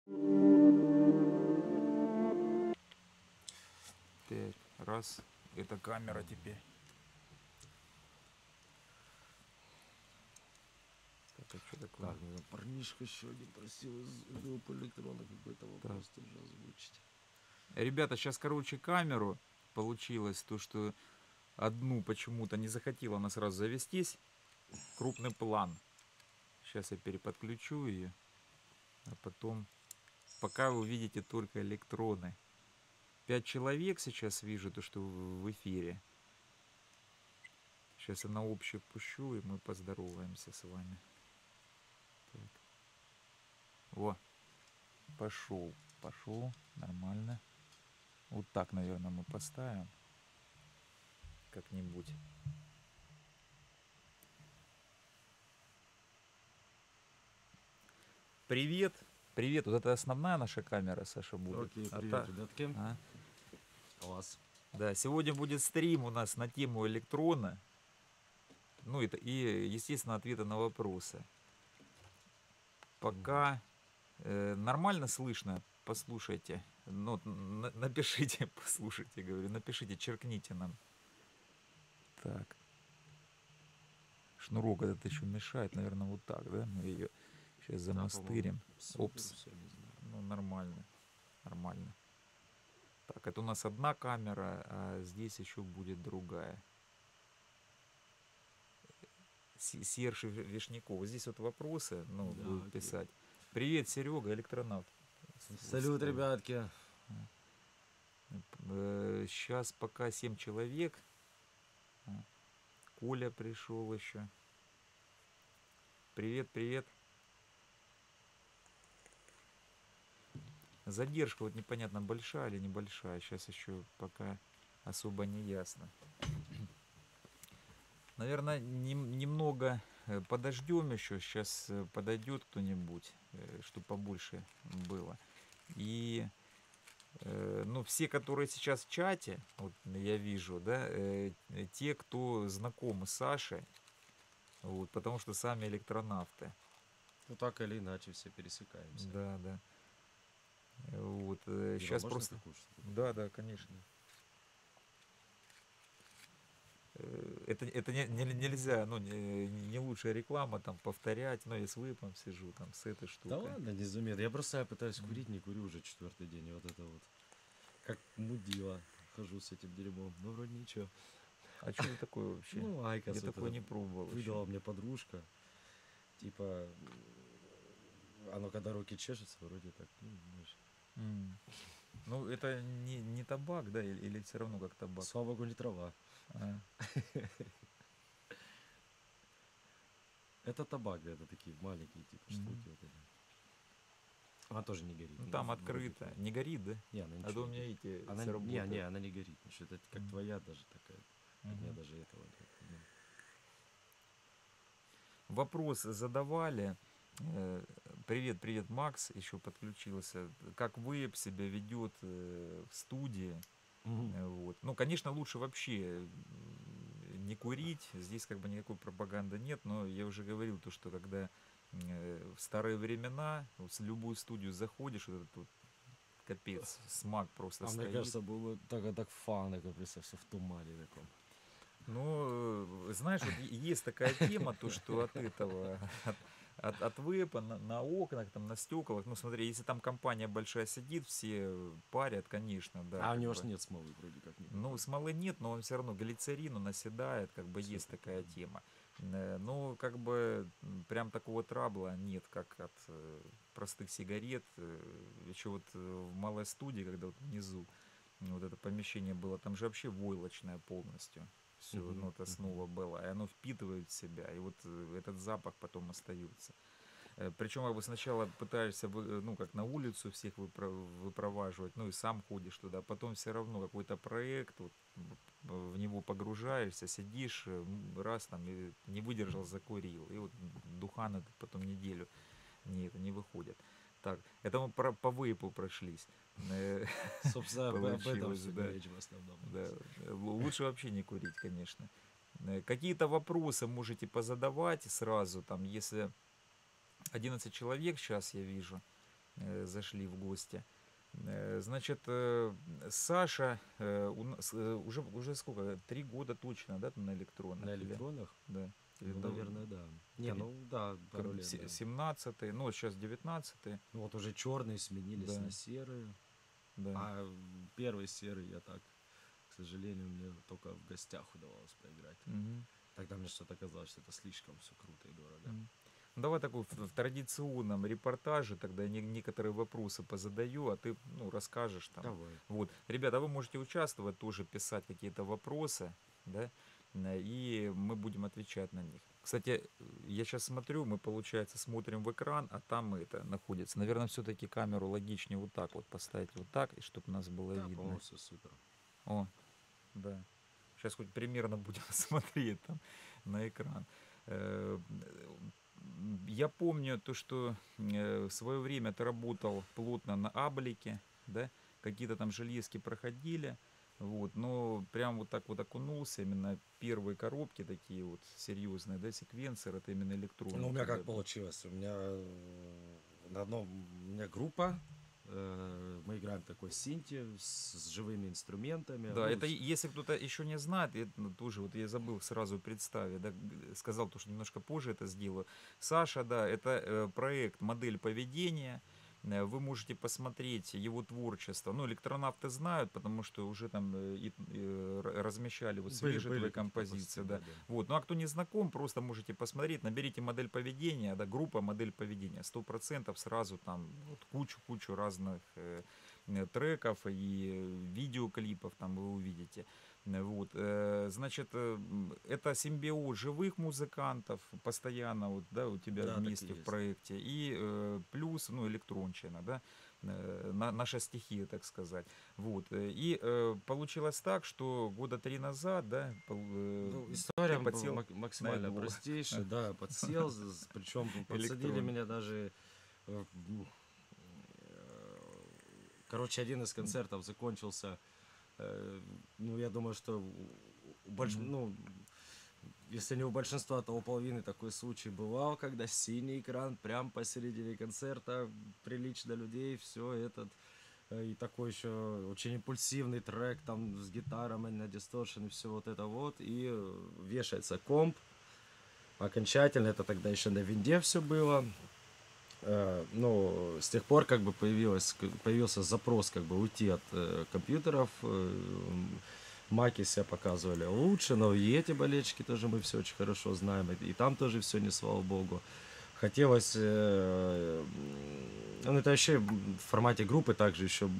Пять. Раз. Это камера теперь. Так, а что такое? Так, ну, парнишка еще один просил из группы электрона какой-то вопрос тоже озвучить. Ребята, сейчас, короче, камеру получилось, то, что одну почему-то не захотела она сразу завестись. Крупный план. Сейчас я переподключу ее. А потом... Пока вы видите только электроны. 5 человек сейчас вижу, то, что в эфире. Сейчас я на общую пущу, и мы поздороваемся с вами. Так. Во. Пошел. Пошел. Нормально. Вот так, наверное, мы поставим. Как-нибудь. Привет. Привет. Вот это основная наша камера, Саша, будет. Окей, А привет, та- ребятки. а? Класс. Да, сегодня будет стрим у нас на тему электрона. Ну и естественно, ответы на вопросы. Пока нормально слышно, послушайте. Ну, напишите, послушайте, говорю, напишите, черкните нам. Так. Шнурок этот еще мешает, наверное, вот так, да? Мы ее сейчас замастырим. Опс. Все, не знаю. Ну, нормально. Нормально. Так, это у нас одна камера, а здесь еще будет другая. Серж Вишняков. Здесь вот вопросы, ну, Да, будут окей. писать. Привет, Серега, электронавт. Салют, ребятки. Сейчас пока 7 человек. Коля пришел еще. Привет, привет. Задержка вот непонятно, большая или небольшая. Сейчас еще пока особо не ясно. Наверное, немного подождем еще. Сейчас подойдет кто-нибудь, чтобы побольше было. И ну, все, которые сейчас в чате, вот я вижу, да, те, кто знакомы с Сашей, вот, потому что сами электронавты. Ну так или иначе все пересекаемся. Да, да. Вот, Дима, сейчас можно просто... такую штуку? Да, да, конечно. Это нельзя, ну, не лучшая реклама, там, повторять, но я с выпом сижу, там, с этой штукой. Да ладно, не заметно. Я просто пытаюсь курить, не курю уже 4-й день. И вот это вот. Как мудила. Хожу с этим дерьмом. Ну, вроде ничего. А что это такое вообще? Ну, Айкос. Я вот такое это не пробовал выдала еще. мне подружка. Типа, оно когда руки чешется, вроде так, ну, знаешь. Ну, это не табак, да, или все равно как табак? Слава богу, не трава. А, Это табак, да, это такие маленькие типа штуки вот эти. Она тоже не горит. ну, там вроде открыто. как. Не горит, да? Не, она А ничего. то у меня, видите, Она, все работает. не, она не горит. Значит, это как твоя даже такая. У меня даже этого нет. Ну. Вопрос задавали. Привет, привет, Макс, еще подключился. Как веб себя ведет в студии? Вот. Ну, конечно, лучше вообще не курить. Здесь как бы никакой пропаганды нет, но я уже говорил то, что когда в старые времена вот, в любую студию заходишь, вот этот вот капец, смак просто А стоит. мне кажется, было так фан, как представь, в тумане таком. Ну, знаешь, вот есть такая тема, то, что от этого, от вепа на окнах, там, на стеклах, ну, смотри, если там компания большая сидит, все парят, конечно, да. А у как него бы. ж нет смолы вроде как. Ну, смолы нет, но он все равно глицерину наседает, как бы есть такая тема. Но как бы прям такого трабла нет, как от простых сигарет. Еще вот в малой студии, когда вот внизу вот это помещение было, там же вообще войлочное полностью. Все, ну, это снова было, и оно впитывает в себя, и вот этот запах потом остается. Причем как бы сначала пытаешься, ну, как на улицу всех выпроваживать, ну, и сам ходишь туда, потом все равно какой-то проект, вот, в него погружаешься, сидишь, раз там, и не выдержал, закурил, и вот духан этот потом неделю не выходит. Так, это мы по вейпу прошлись. Собственно, об этом Получилось, все да. речь в основном. Да. Лучше вообще не курить, конечно. Какие-то вопросы можете позадавать сразу, там, если 11 человек сейчас я вижу. зашли в гости. Значит, Саша уже сколько? 3 года точно, да, на электронах? На электронах? Да. Или Ну, наверное, да. Не, ну да, пару лет, да. 17-й, ну, сейчас 19-й. Ну, вот уже черные сменились Да. на серые. Да. А первый серый я так, к сожалению, мне только в гостях удавалось поиграть. Мгм. Тогда мне что-то казалось, что это слишком все круто и дорого. Ну, давай такой в традиционном репортаже тогда некоторые вопросы позадаю, а ты, ну, расскажешь там. Давай. Вот, ребята, вы можете участвовать, тоже писать какие-то вопросы, да, и мы будем отвечать на них. Кстати, я сейчас смотрю, мы, получается, смотрим в экран, а там это находится. Наверное, все-таки камеру логичнее вот так вот поставить, вот так, и чтобы нас было Да, видно. по-моему, все супер. О, да. Сейчас хоть примерно будем смотреть там на экран. Э, Я помню то, что в свое время ты работал плотно на Аблике, да, какие-то там железки проходили, вот, но прям вот так вот окунулся, именно первые коробки такие вот серьезные, да, секвенсор, это именно электронный. Ну, у меня как был. получилось? У меня на одном, у меня группа, мы играем такой синти с живыми инструментами. Да, ну, это если кто-то еще не знает, тоже вот я забыл сразу представить, да, сказал, то, что немножко позже это сделаю. Саша, да, это проект «Модель поведения». Вы можете посмотреть его творчество. Ну, электронавты знают, потому что уже там размещали вот свежие твои композиции. Да. Вот. Ну, а кто не знаком, просто можете посмотреть, наберите «Модель поведения», да, группа «Модель поведения». 100% сразу там вот кучу разных треков и видеоклипов там вы увидите. Вот. Значит, это симбиоз живых музыкантов постоянно вот, да, у тебя Да, вместе в проекте. И плюс, ну, электронщина, да, наша стихия, так сказать. Вот. И получилось так, что года 3 назад, да, Ну, история подсел максимально на простейшая, да, подсел, причем подсадили электрон. меня даже, короче, один из концертов закончился, ну, я думаю, что ну, если не у большинства, то у половины такой случай бывал, когда синий экран прям посередине концерта, прилично людей, все этот, и такой еще очень импульсивный трек там с гитарами на дисторшн и все вот это вот, и вешается комп окончательно, это тогда еще на винде все было. Ну, с тех пор как бы появился запрос как бы уйти от компьютеров. Маки себя показывали лучше, но и эти болельщики тоже мы все очень хорошо знаем, и там тоже все не слава богу. Хотелось, ну это вообще в формате группы также еще,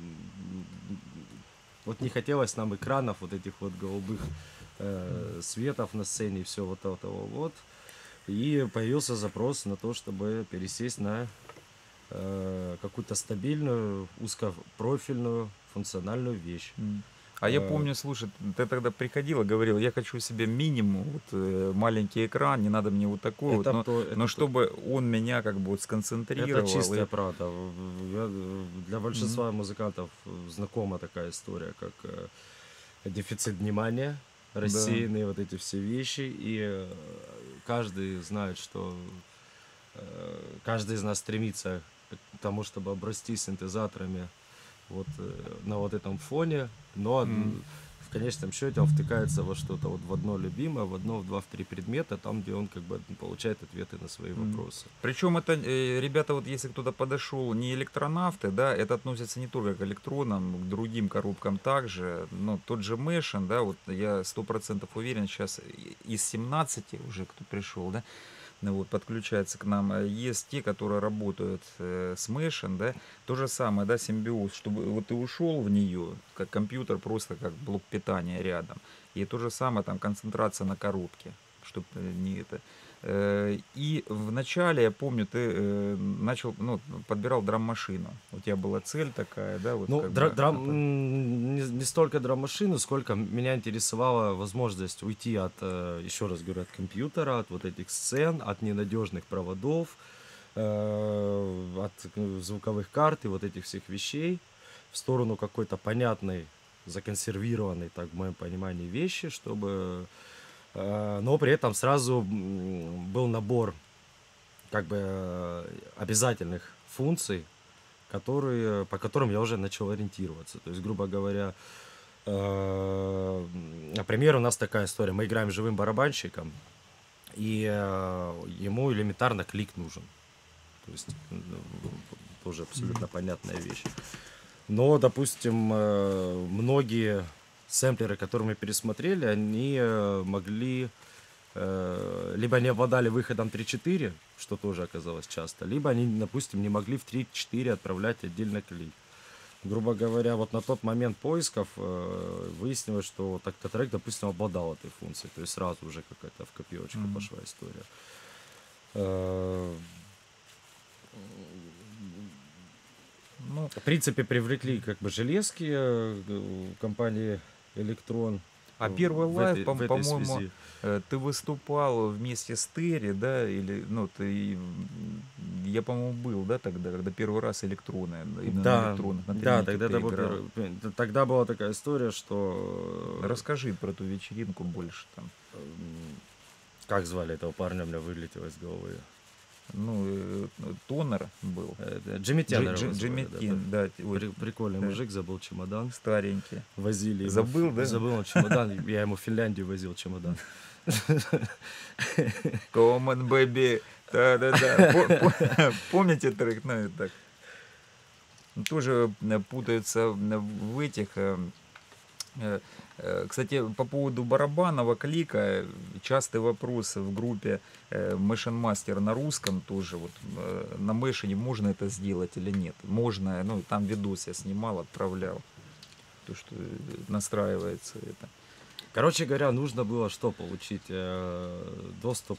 вот не хотелось нам экранов вот этих вот голубых светов на сцене и все вот этого вот. И появился запрос на то, чтобы пересесть на какую-то стабильную, узкопрофильную, функциональную вещь. А я помню, слушай, ты тогда приходила, говорил, я хочу себе минимум, вот, маленький экран, не надо мне вот такой вот, но чтобы он меня как бы вот сконцентрировал. Это чистая правда. Для большинства музыкантов знакома такая история, как дефицит внимания, рассеянные вот эти все вещи, и каждый знает, что каждый из нас стремится к тому, чтобы обрасти синтезаторами вот на вот этом фоне, но в конечном счете он втыкается во что-то вот в одно любимое, в одно, в два, в три предмета, там, где он как бы получает ответы на свои вопросы. Причем это, ребята, вот если кто-то подошел, не электронавты, да, это относится не только к электронам, к другим коробкам также, но тот же Мэшин, да, вот я 100% уверен, сейчас из 17 уже кто пришел, да, вот, подключается к нам, есть те, которые работают с Мэшин, да, то же самое, да, симбиоз, чтобы вот ты ушел в нее, как компьютер, просто как блок питания рядом, и то же самое, там, концентрация на коробке, чтобы не это. И вначале, я помню, ты начал, ну, подбирал драм-машину. У тебя была цель такая, да? Вот ну, не столько драм-машину, сколько меня интересовала возможность уйти от, еще раз говорю, от компьютера, от вот этих сцен, от ненадежных проводов, от звуковых карт и вот этих всех вещей в сторону какой-то понятной, законсервированной, так в моем понимании, вещи, чтобы... Но при этом сразу был набор как бы обязательных функций, по которым я уже начал ориентироваться. То есть, грубо говоря, например, у нас такая история. Мы играем живым барабанщиком, и ему элементарно клик нужен. То есть, тоже абсолютно понятная вещь. Но, допустим, многие сэмплеры, которые мы пересмотрели, они могли... либо не обладали выходом 3.4, что тоже оказалось часто, либо они, допустим, не могли в 3.4 отправлять отдельно клик. Грубо говоря, вот на тот момент поисков выяснилось, что так-то трек, допустим, обладал этой функцией. То есть сразу уже какая-то в копеечку пошла история. Ну, В принципе, привлекли как бы железки компании Electron. а первый лайв, в этой по-моему, связи. ты выступал вместе с Терри, да, или, ну, ты, я, по-моему, был, да, тогда, когда первый раз электроны, именно на Да, электронах, на да, Тринити тогда, ты это был играл. тогда была такая история, что... Расскажи про ту вечеринку больше там. Как звали этого парня, у меня вылетело из головы. Ну, Тонер был. Джимми Теннер его Джимми звали, Тин, да. ой, Прикольный да. мужик, забыл чемодан. Старенький. Возили его. Забыл, да? Забыл он чемодан. Я ему в Финляндию возил чемодан. Come on, baby. Да-да-да. Помните трек? Ну, так. Тоже путаются в этих... Кстати, по поводу барабанного клика, частый вопрос в группе Machine Master на русском тоже, вот на Мэшине можно это сделать или нет? Можно, ну там видос я снимал, отправлял, то что настраивается это. Короче говоря, нужно было что получить? Доступ.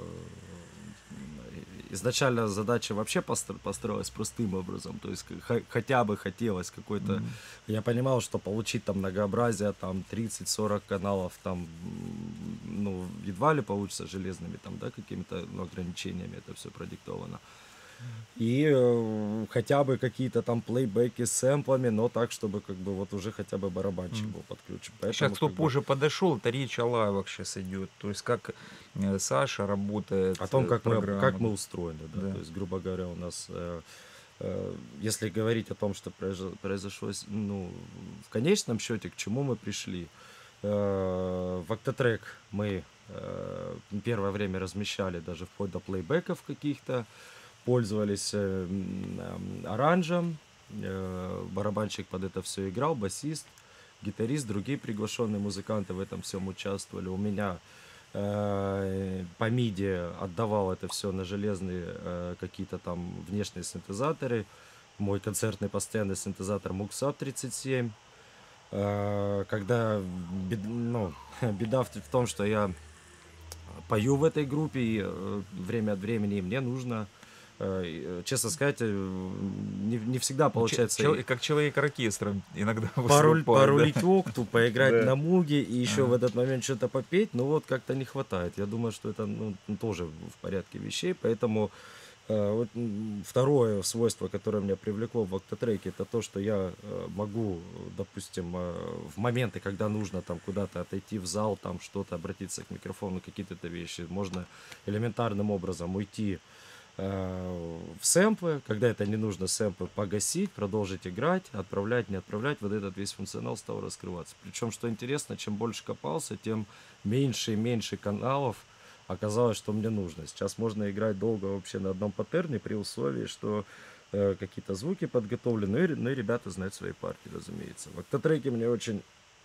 Изначально задача вообще построилась простым образом, то есть хотя бы хотелось какой-то, я понимал, что получить там многообразие, там 30-40 каналов, там, ну, едва ли получится железными, там, да, какими-то, ну, ограничениями это все продиктовано. И хотя бы какие-то там плейбеки с сэмплами, но так, чтобы как бы вот уже хотя бы барабанчик был подключен. Поэтому, Сейчас кто как бы, позже подошел, это речь о лайвах сейчас идет, то есть как Саша работает. о том, как программа. мы устроены, да? Да. То есть, грубо говоря, у нас, если говорить о том, что произошло, ну, в конечном счете, к чему мы пришли. В Octatrack мы первое время размещали даже вплоть до плейбеков каких-то, пользовались оранжем, барабанщик под это все играл, басист, гитарист, другие приглашенные музыканты в этом всем участвовали. У меня по миди отдавал это все на железные какие-то там внешние синтезаторы. Мой концертный постоянный синтезатор Muxap 37. Когда беда в том, что я пою в этой группе, и время от времени мне нужно, честно сказать, не всегда получается... Как человек оркестром иногда порулить окту, поиграть Да. на муге и еще в этот момент что-то попеть, ну вот как-то не хватает. Я думаю, что это тоже в порядке вещей, поэтому вот второе свойство, которое меня привлекло в Octatrack, это то, что я могу, допустим, в моменты, когда нужно там куда-то отойти в зал, там что-то, обратиться к микрофону, какие-то вещи, можно элементарным образом уйти в сэмплы, когда это не нужно сэмплы погасить, продолжить играть, отправлять, не отправлять, вот этот весь функционал стал раскрываться. Причем, что интересно, чем больше копался, тем меньше и меньше каналов оказалось, что мне нужно. Сейчас можно играть долго вообще на одном паттерне при условии, что какие-то звуки подготовлены, ну и ребята знают свои партии, разумеется. В Octatrack мне очень...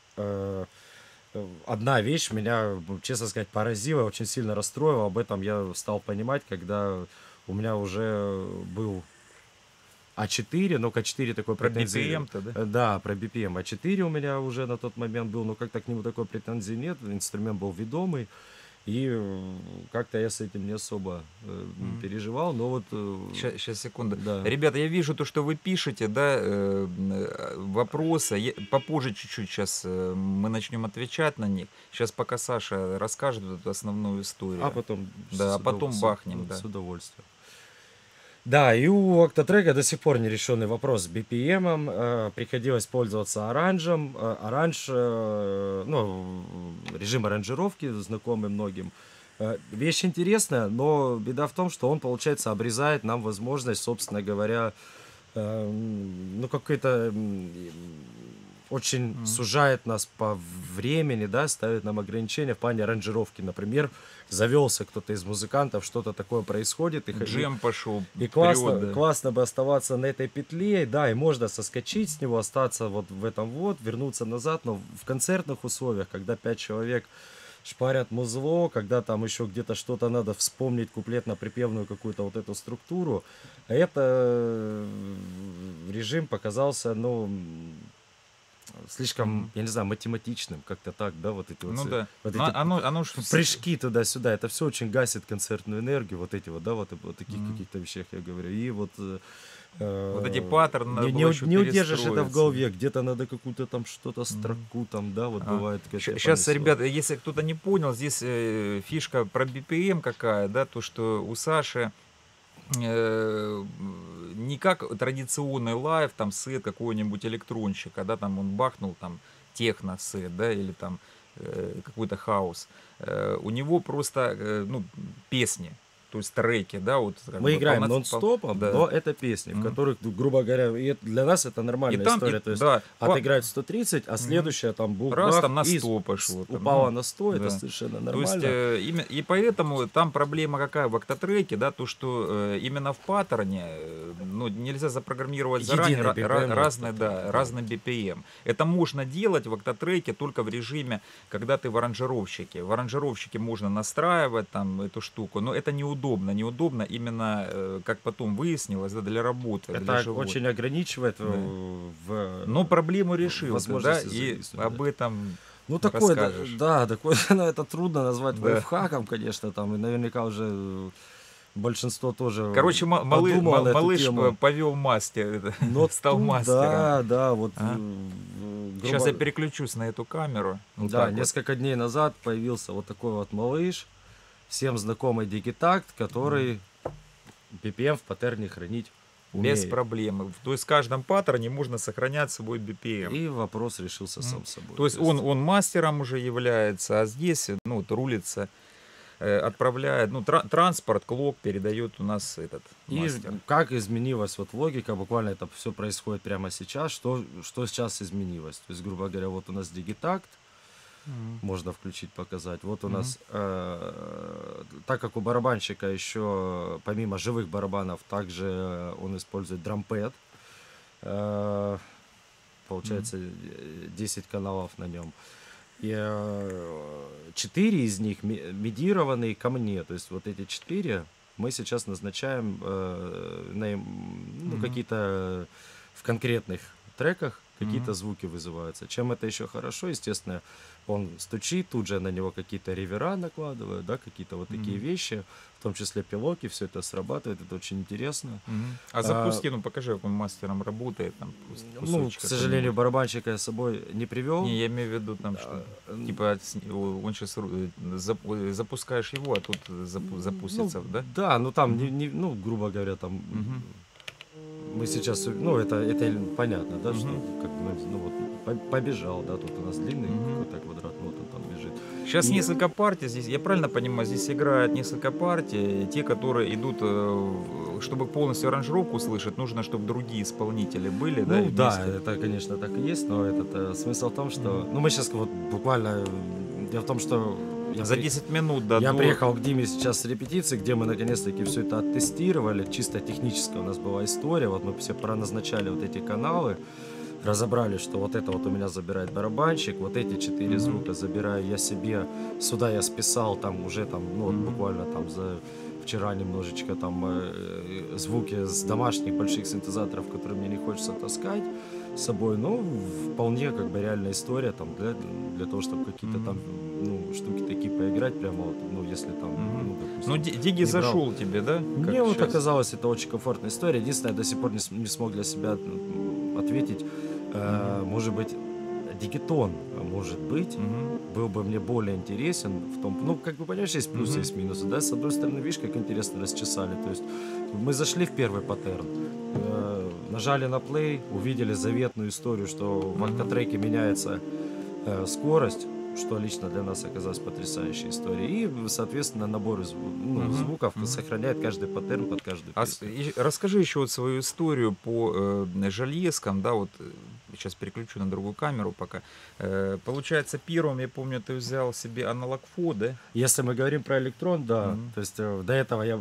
одна вещь меня, честно сказать, поразила, очень сильно расстроила. Об этом я стал понимать, когда у меня уже был А4, но к А4 такой Про претензии... BPM-то, да? Да, про BPM. А4 у меня уже на тот момент был, но как-то к нему такой претензии нет. Инструмент был ведомый. И как-то я с этим не особо переживал, но вот... Сейчас, секунду. Да. Ребята, я вижу то, что вы пишете, да, вопросы. Попозже чуть-чуть сейчас мы начнем отвечать на них. Сейчас пока Саша расскажет эту основную историю. А потом... Да, а потом бахнем, да. С удовольствием. Да, и у Octatrack до сих пор нерешенный вопрос с BPM. Приходилось пользоваться оранжем. Оранж, ну, режим аранжировки, знакомый многим. Вещь интересная, но беда в том, что он, получается, обрезает нам возможность, собственно говоря, ну, какой-то очень сужает нас по времени, да, ставит нам ограничения в плане аранжировки. Например, завелся кто-то из музыкантов, что-то такое происходит. Джем пошел И вперед, классно, да. классно бы оставаться на этой петле, да, и можно соскочить с него, остаться вот в этом вот, вернуться назад, но в концертных условиях, когда 5 человек шпарят музло, когда там еще где-то что-то надо вспомнить, куплетно-припевную какую-то вот эту структуру, это режим показался, ну, слишком, я не знаю, математичным, как-то так, да, вот эти вот, Ну да. вот Ну, эти оно ж прыжки туда-сюда, это все очень гасит концертную энергию, вот эти вот, да, вот таких Мгм. каких-то вещах я говорю, и вот Вот эти паттерны надо не было еще не удержишь это в перестроиться. голове, где-то надо какую-то там что-то строку там, да, вот бывает, как я Сейчас, понесу. ребята, если кто-то не понял, здесь фишка про BPM какая, да, то, что у Саши не как традиционный лайв, там, сет какого-нибудь электронщика, да, там он бахнул, там, техно-сет, да, или там какой-то хаос. У него просто, ну, песни, то есть треки, да, вот как Мы бы играем нон-стопом, да. но это песни, в Мгм. которых, ну, грубо говоря, и для нас это И нормальная там, история. То есть да, отыграть 130, а следующая там раз бух-бах, там на и 100 пошло. Там, упала ну, на 100, это да. совершенно То есть, нормально. и поэтому там проблема какая в октотреке, да, то, что именно в паттерне, ну, нельзя запрограммировать заранее Единый BPM, разный, да, да, разный BPM. Это можно делать в октотреке только в режиме, когда ты в аранжировщике. В аранжировщике можно настраивать там эту штуку, но это неудобно. Неудобно именно, как потом выяснилось, да, для работы, для Это живой. очень ограничивает Да. Но проблему решил, да, возможности и зависнуть, об да. этом Ну, такое, расскажешь. да, такое, ну, это трудно назвать Да. лайфхаком, конечно, там, и наверняка уже большинство тоже Короче, подумало на эту малыш тему. повел мастер, Но стал тут, мастером. да, вот, А? Сейчас я переключусь на эту камеру. Вот да, так вот. несколько дней назад появился вот такой вот малыш, всем знакомый дигитакт, который BPM в паттерне хранить Без умеет. проблем. То есть в каждом паттерне можно сохранять свой BPM. И вопрос решился сам собой. То есть он мастером уже является, а здесь, ну, вот рулится, отправляет, ну, транспорт, клок передает у нас этот И мастер. как изменилась вот логика, буквально это все происходит прямо сейчас, что сейчас изменилось. То есть, грубо говоря, вот у нас дигитакт, можно включить, показать. Вот у нас, так как у барабанщика еще, помимо живых барабанов, также он использует дрампэд, получается 10 каналов на нем. И 4 из них медированные ко мне. То есть вот эти 4 мы сейчас назначаем ну, какие-то в конкретных треках какие-то звуки вызываются. Чем это еще хорошо, естественно, он стучит, тут же на него какие-то ревера накладывают, да, какие-то вот такие вещи, в том числе пилоки, все это срабатывает, это очень интересно. А запусти, ну покажи, как он мастером работает. Там, Ну, к сожалению, барабанщика я с собой не привел. Не, я имею в виду, там, что, типа, он сейчас запускаешь его, а тут запустится, Ну, да? Да, ну там, ну, грубо говоря, там мы сейчас, ну, это понятно, да, что как бы, ну, вот, побежал, да, тут у нас длинный какой-то квадрат, вот он там бежит. Сейчас И- несколько партий здесь, я правильно понимаю, здесь играют несколько партий, те, которые идут, чтобы полностью аранжировку услышать, нужно, чтобы другие исполнители были, да? Ну, и да, вместе? это, конечно, так и есть, но смысл в том, что, ну, мы сейчас вот буквально, дело в том, что За 10 минут, да, я до- приехал к Диме сейчас с репетиции, где мы наконец-таки все это оттестировали. Чисто техническая у нас была история. Вот мы все проназначали вот эти каналы, разобрали, что вот это вот у меня забирает барабанщик, вот эти 4 звука забираю я себе. Сюда я списал там уже там, ну вот буквально там за вчера немножечко там звуки с домашних больших синтезаторов, которые мне не хочется таскать с собой. Ну, вполне как бы реальная история там для того, чтобы какие-то там ну, штуки такие поиграть прямо вот, ну, если там, ну, допустим, Ну, Диги не брал. зашел тебе, да? Как Мне вот щас? оказалось, это очень комфортная история. Единственное, я до сих пор не смог для себя ответить. Может быть, дигитон, может быть, был бы мне более интересен в том, ну, как бы, понимаешь, есть плюсы, есть минусы, да, с одной стороны, видишь, как интересно расчесали, то есть мы зашли в первый паттерн, нажали на плей, увидели заветную историю, что в октотреке меняется скорость, что лично для нас оказалось потрясающей историей. И, соответственно, набор звуков сохраняет каждый паттерн под каждую песню. Расскажи еще вот свою историю по железкам, да, вот сейчас переключу на другую камеру пока. Получается, первым, я помню, ты взял себе аналог Фо, да? Если мы говорим про электрон, да, то есть до этого я,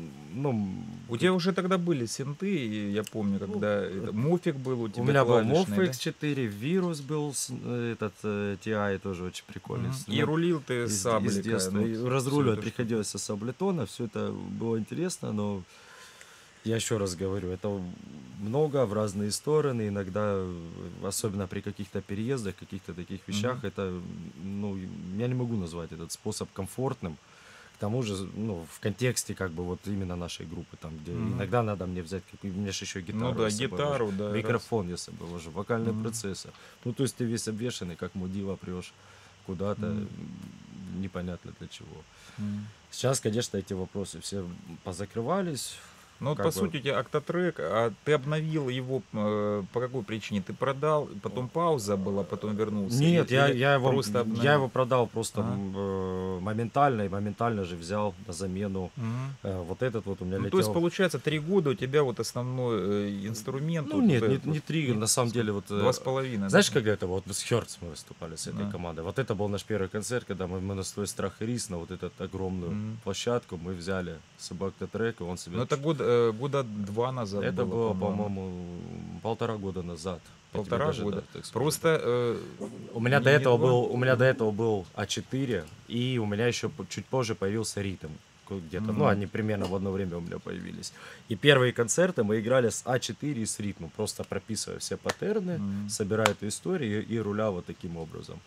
У тебя уже тогда были синты, и я помню, когда Мофик был у тебя. У меня был MOF клавишный, да? X4, Вирус был, этот TI тоже очень прикольный. И рулил ты из с Саблика. детства. ну, И всё разруливать это приходилось со Саблетона, все это было интересно, но я еще раз говорю, это много в разные стороны, иногда, особенно при каких-то переездах, каких-то таких вещах, это, я не могу назвать этот способ комфортным. К тому же, в контексте как бы вот именно нашей группы, там, где иногда надо мне взять, у меня же еще гитару, Ну да, я с собой гитару, вожу, да, микрофон я с собой вожу, вокальный процессор. Ну, то есть ты весь обвешанный, как мудила прешь куда-то, непонятно для чего. Сейчас, конечно, эти вопросы все позакрывались. Ну вот как по бы- сути у тебя Octatrack, а ты обновил его по какой причине? Ты продал, потом пауза была, потом вернулся? Нет, Или я просто я обновил? его продал просто Ага. моментально, и моментально же взял на замену Мгм. вот этот вот у меня Ну, то есть, летел. получается, 3 года у тебя вот основной инструмент. Ну вот нет, этот не вот, 3, на самом деле вот... 2,5. Знаешь, когда это вот с Хёртс мы выступали с этой Да. командой? Вот это был наш первый концерт, когда мы на свой страх и риск, на вот эту огромную площадку мы взяли собак трек, и он себе... Ну, это года 2 назад Это было, по-моему. по-моему, 1,5 года назад. Я тебе 1,5 даже, года. да, так скажу. Просто У меня до не этого 2. был, у меня до этого был А4, и у меня еще чуть позже появился ритм где-то. Ну, они примерно в одно время у меня появились. И первые концерты мы играли с А4 и с ритмом, просто прописывая все паттерны, собирая эту историю и руля вот таким образом.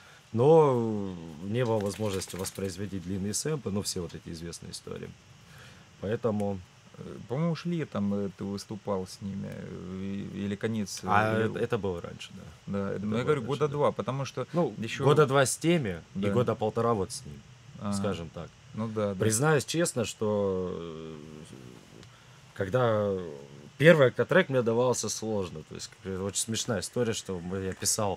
Но не было возможности воспроизводить длинные сэмплы, ну, все вот эти известные истории. Поэтому... По-моему, летом ты выступал с ними, или конец. Это было раньше, да. Да, это но я было говорю, раньше, года да. 2, потому что Ну, еще... года 2 с теми, Да. и года 1,5 вот с ним, Ага. скажем так. Ну да, да. Признаюсь честно, что когда первый Octatrack мне давался сложно, то есть очень смешная история, что я писал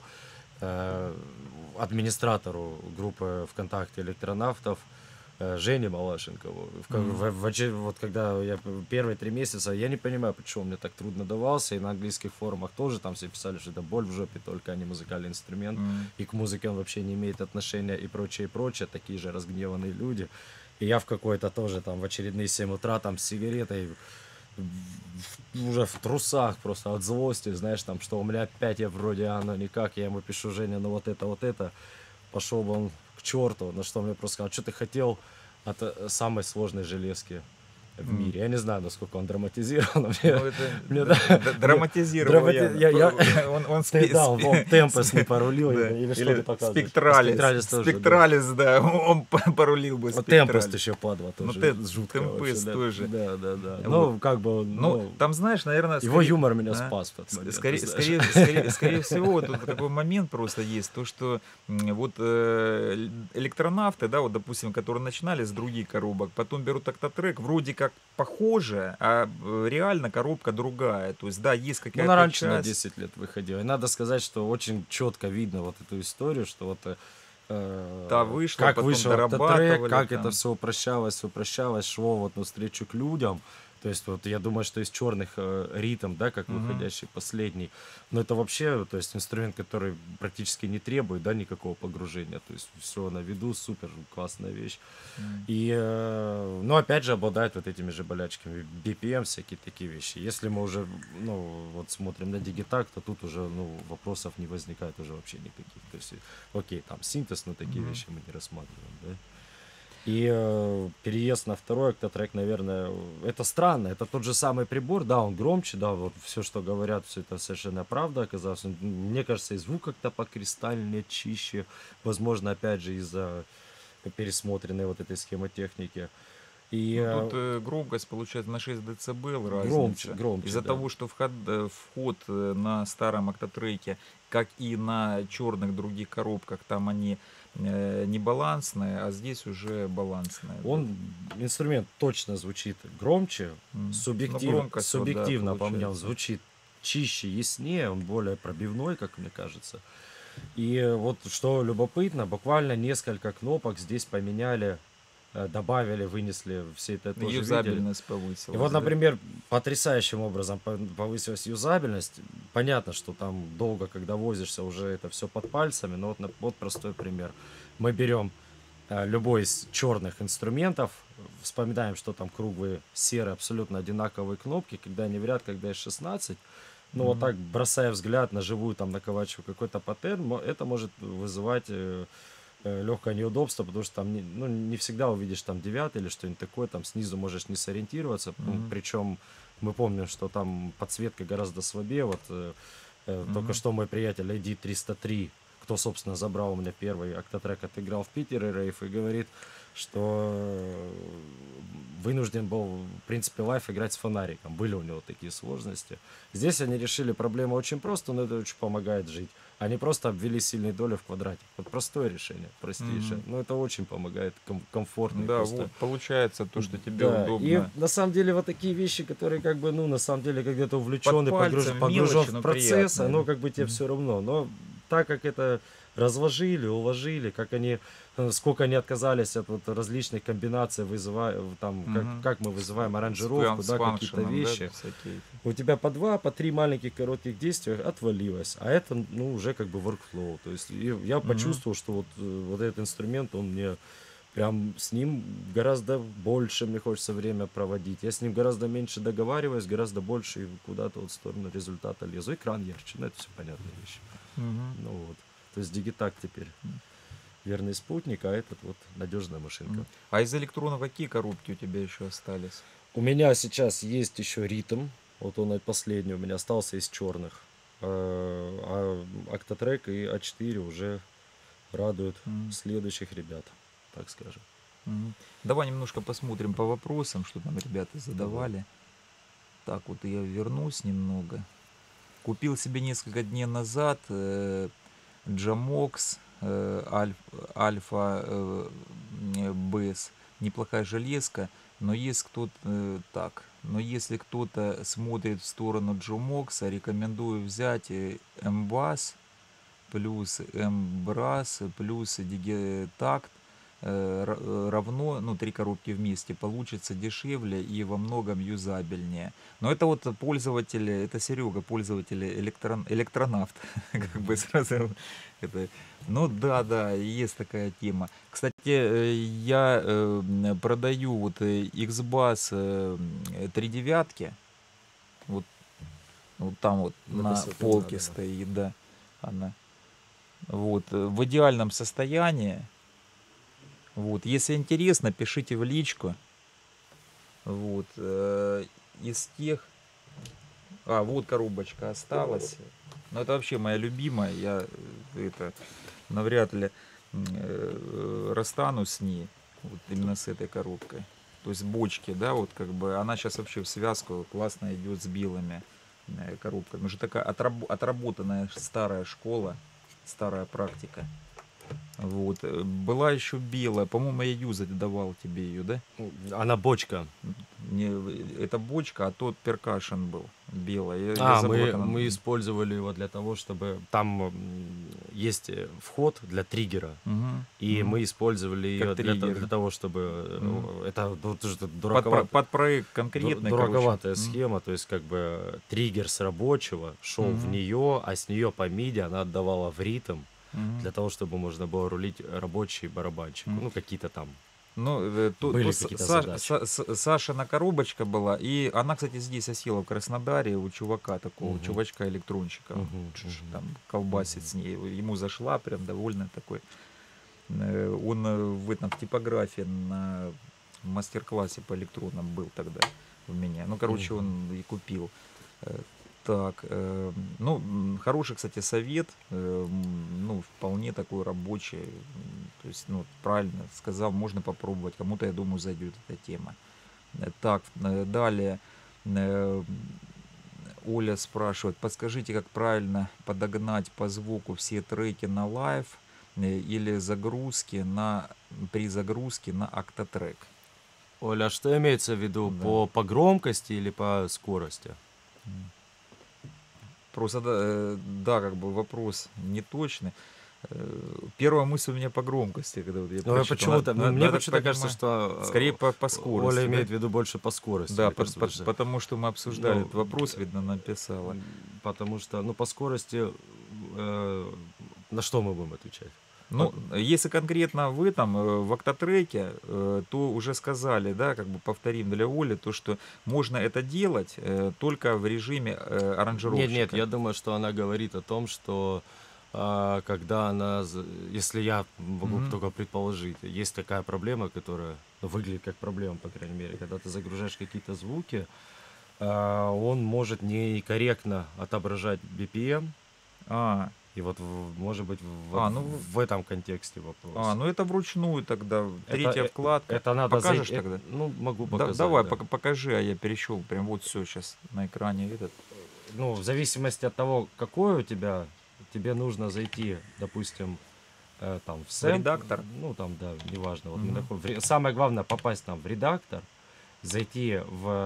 администратору группы ВКонтакте электронавтов Жене Малашенкову. Вот когда я первые 3 месяца, я не понимаю, почему мне так трудно давался, и на английских форумах тоже там все писали, что это боль в жопе, только а не музыкальный инструмент, и к музыке он вообще не имеет отношения, и прочее, такие же разгневанные люди. И я в какой-то тоже там в очередные 7 утра там с сигаретой уже в трусах просто от злости, знаешь, там, что у меня опять я вроде оно никак, я ему пишу: Женя, ну вот это, пошел бы он к черту, на что мне просто сказал: что ты хотел от самой сложной железки в мире. Я не знаю, насколько он драматизировал, но Ну, это драматизировал я. Он темпос не порулил, да. или что Или ты показываешь? Спектралис. Тоже, да. Спектралис, да, он порулил бы Темпос Спектралис. еще падла Ну, тоже. ты Жутко Темпес вообще, да. тоже. Да. Вот. Ну, как бы... Ну, там, знаешь, наверное... Его юмор меня спас в тот момент. Скорее всего, вот тут такой момент просто есть, то, что вот электронавты, да, вот, допустим, которые начинали с других коробок, потом берут Octatrack, вроде как похоже, а реально коробка другая. То есть, да, есть какая-то она раньше часть. на 10 лет выходила. И надо сказать, что очень четко видно вот эту историю, что вот Да, вышло, как потом вышел дорабатывали Octatrack, как там. это все упрощалось, шло вот навстречу к людям. То есть вот я думаю, что из черных ритм, да, как выходящий последний, но это вообще, то есть инструмент, который практически не требует, да, никакого погружения, то есть все на виду, супер классная вещь. И, ну, опять же, обладает вот этими же болячками, BPM, всякие такие вещи. Если мы уже, ну, вот смотрим на Digitakt, то тут уже, ну, вопросов не возникает уже вообще никаких. То есть, окей, там синтез, но такие вещи мы не рассматриваем, да. И переезд на второй Octatrack, наверное, это странно. Это тот же самый прибор, да, он громче, да, вот все, что говорят, все это совершенно правда оказалось. Мне кажется, и звук как-то покристальнее, чище. Возможно, опять же, из-за пересмотренной вот этой схемотехники. И, Ну, тут громкость получается на 6 дБ разница. Громче, Из-за да. того, что вход на старом Octatrack, как и на черных других коробках, там они не балансные, а здесь уже балансные. Инструмент точно звучит громче, громкость, субъективно вот, да, по мне, он получается. звучит чище, яснее, он более пробивной, как мне кажется. И вот что любопытно, буквально несколько кнопок здесь поменяли, добавили, вынесли, все это тоже видели. Юзабельность И повысилась, вот, да? например, потрясающим образом повысилась юзабельность. Понятно, что там долго, когда возишься, уже это все под пальцами, но вот, вот простой пример. Мы берем любой из черных инструментов, вспоминаем, что там круглые, серые, абсолютно одинаковые кнопки, когда они в ряд, когда есть 16. Ну, вот Мгм. так, бросая взгляд на живую, там, наколачивая какой-то паттерн, это может вызывать легкое неудобство, потому что там ну, не всегда увидишь там 9 или что-нибудь такое, там снизу можешь не сориентироваться. Мгм. Причем мы помним, что там подсветка гораздо слабее. Вот только Мгм. что мой приятель ID303, кто, собственно, забрал у меня первый октатрек, отыграл в Питере рейв, и говорит, что вынужден был, в принципе, лайф играть с фонариком. Были у него такие сложности. Здесь они решили проблему очень просто, но это очень помогает жить. Они просто обвели сильные доли в квадрате. Вот простое решение, простейшее. Мгм. Но это очень помогает, комфортно и Да, просто. вот получается то, что тебе Да, и удобно. на самом деле вот такие вещи, которые как бы, ну, на самом деле, когда ты Под увлечен и пальцем погружен мелочи, в но процесс, приятные, оно да? как бы тебе Мгм. все равно. Но так как это разложили, уложили, как они, сколько они отказались от вот различных комбинаций, вызывая, там, Мгм. как мы С, вызываем аранжировку, с да, какие-то фанкшеном, да, вещи. всякие эти. У тебя по 2, по 3 маленьких коротких действия отвалилось, а это, ну, уже как бы workflow. То есть я Мгм. почувствовал, что вот, вот этот инструмент, он мне прям с ним гораздо больше мне хочется время проводить. Я с ним гораздо меньше договариваюсь, гораздо больше и куда-то вот в сторону результата лезу. Экран ярче, ну это все понятные вещи. Мгм. Ну вот. То есть Digitakt теперь верный спутник, а этот вот надежная машинка. Мгм. А из электронов какие коробки у тебя еще остались? У меня сейчас есть еще ритм. Вот он последний у меня остался из черных. А Octatrack и А4 уже радуют Мгм. следующих ребят, так скажем. Мгм. Давай немножко посмотрим по вопросам, что там ребята Давай. задавали. Так, вот я вернусь немного. Купил себе несколько дней назад Jamox Альфа Бэс. Неплохая железка, но есть кто-то так. Но если кто-то смотрит в сторону Jamox, рекомендую взять MBAS плюс MBRAS плюс Digitact равно, ну, 3 коробки вместе, получится дешевле и во многом юзабельнее. Но это вот пользователи, это Серега, пользователи электронавт, как бы сразу. Это, ну да, да, есть такая тема. Кстати, я продаю вот XBAS 3 девятки, вот, вот там вот на Написано, да, полке да. стоит, да, она. Вот, в идеальном состоянии. Вот, если интересно, пишите в личку. Вот, из тех... А, вот коробочка осталась. Но это вообще моя любимая. Я это навряд ли расстанусь с ней. Вот именно с этой коробкой. То есть бочки, да, вот как бы она сейчас вообще в связку классно идет с белыми коробками. Уже такая отработанная старая школа, старая практика. Вот. Была еще белая. По-моему, я юзать давал тебе ее, да? Она бочка. Не, это бочка, а тот перкашен был белая. Я А, забыл, как она. мы использовали его для того, чтобы... Там есть вход для триггера. Мгм, И мгм. мы использовали ее Как триггер, для да. того, чтобы... Мгм. Это вот тоже Под, под проект конкретный, короче. дураковатая схема. То есть, как бы, триггер с рабочего шел в Мгм, нее, а с нее по миди она отдавала в ритм, мгм, для того, чтобы можно было рулить рабочий барабанчику. мгм. Ну, какие-то там Ну, были какие-то задачи. Сашина коробочка была, и она, кстати, здесь осела в Краснодаре у чувака такого, Мгм, чувачка-электронщика. Он мгм, там мгм, колбасит мгм, с ней. Ему зашла, прям довольно такой. Он в этом в типографии на мастер-классе по электронам был тогда у меня. Ну, короче, мгм. он и купил. Э, Так, ну, хороший, кстати, совет, ну, вполне такой рабочий, то есть, ну, правильно сказал, можно попробовать, кому-то, я думаю, зайдет эта тема. Так, далее, э, Оля спрашивает, подскажите, как правильно подогнать по звуку все треки на лайв или загрузки при загрузке на октатрек. Оля, а что имеется в виду? Да. По громкости или по скорости? вопрос. Да, как бы вопрос неточный. Первая мысль у меня по громкости, когда вот я Ну, прочитал. почему-то, Но мне я так почему-то кажется, понимаю, что скорее по Оля скорости, да? имеет в виду больше по скорости, Да, мне кажется, потому что, потому что мы обсуждали ну, этот вопрос, видно, написала. потому что, ну, по скорости, э, на что мы будем отвечать? Ну, если конкретно в этом, в октотреке, то уже сказали, да, как бы повторим для Оли, то, что можно это делать только в режиме Нет, нет, аранжировщика. я думаю, что она говорит о том, что когда она, если я могу Мгм. только предположить, есть такая проблема, которая выглядит как проблема, по крайней мере, когда ты загружаешь какие-то звуки, он может некорректно отображать BPM, А, и вот, может быть, вот ну, в этом контексте вопрос. ну это вручную тогда, Это, третья вкладка. это надо Покажешь зайти, тогда? ну, могу Да, показать, давай, да. покажи, а я перещел прям вот все сейчас на экране этот. Ну, в зависимости от того, какой у тебя, тебе нужно зайти, допустим, там в В сэмп, редактор. ну там, да, неважно. Вот мы Мгм. самое главное попасть там в редактор, зайти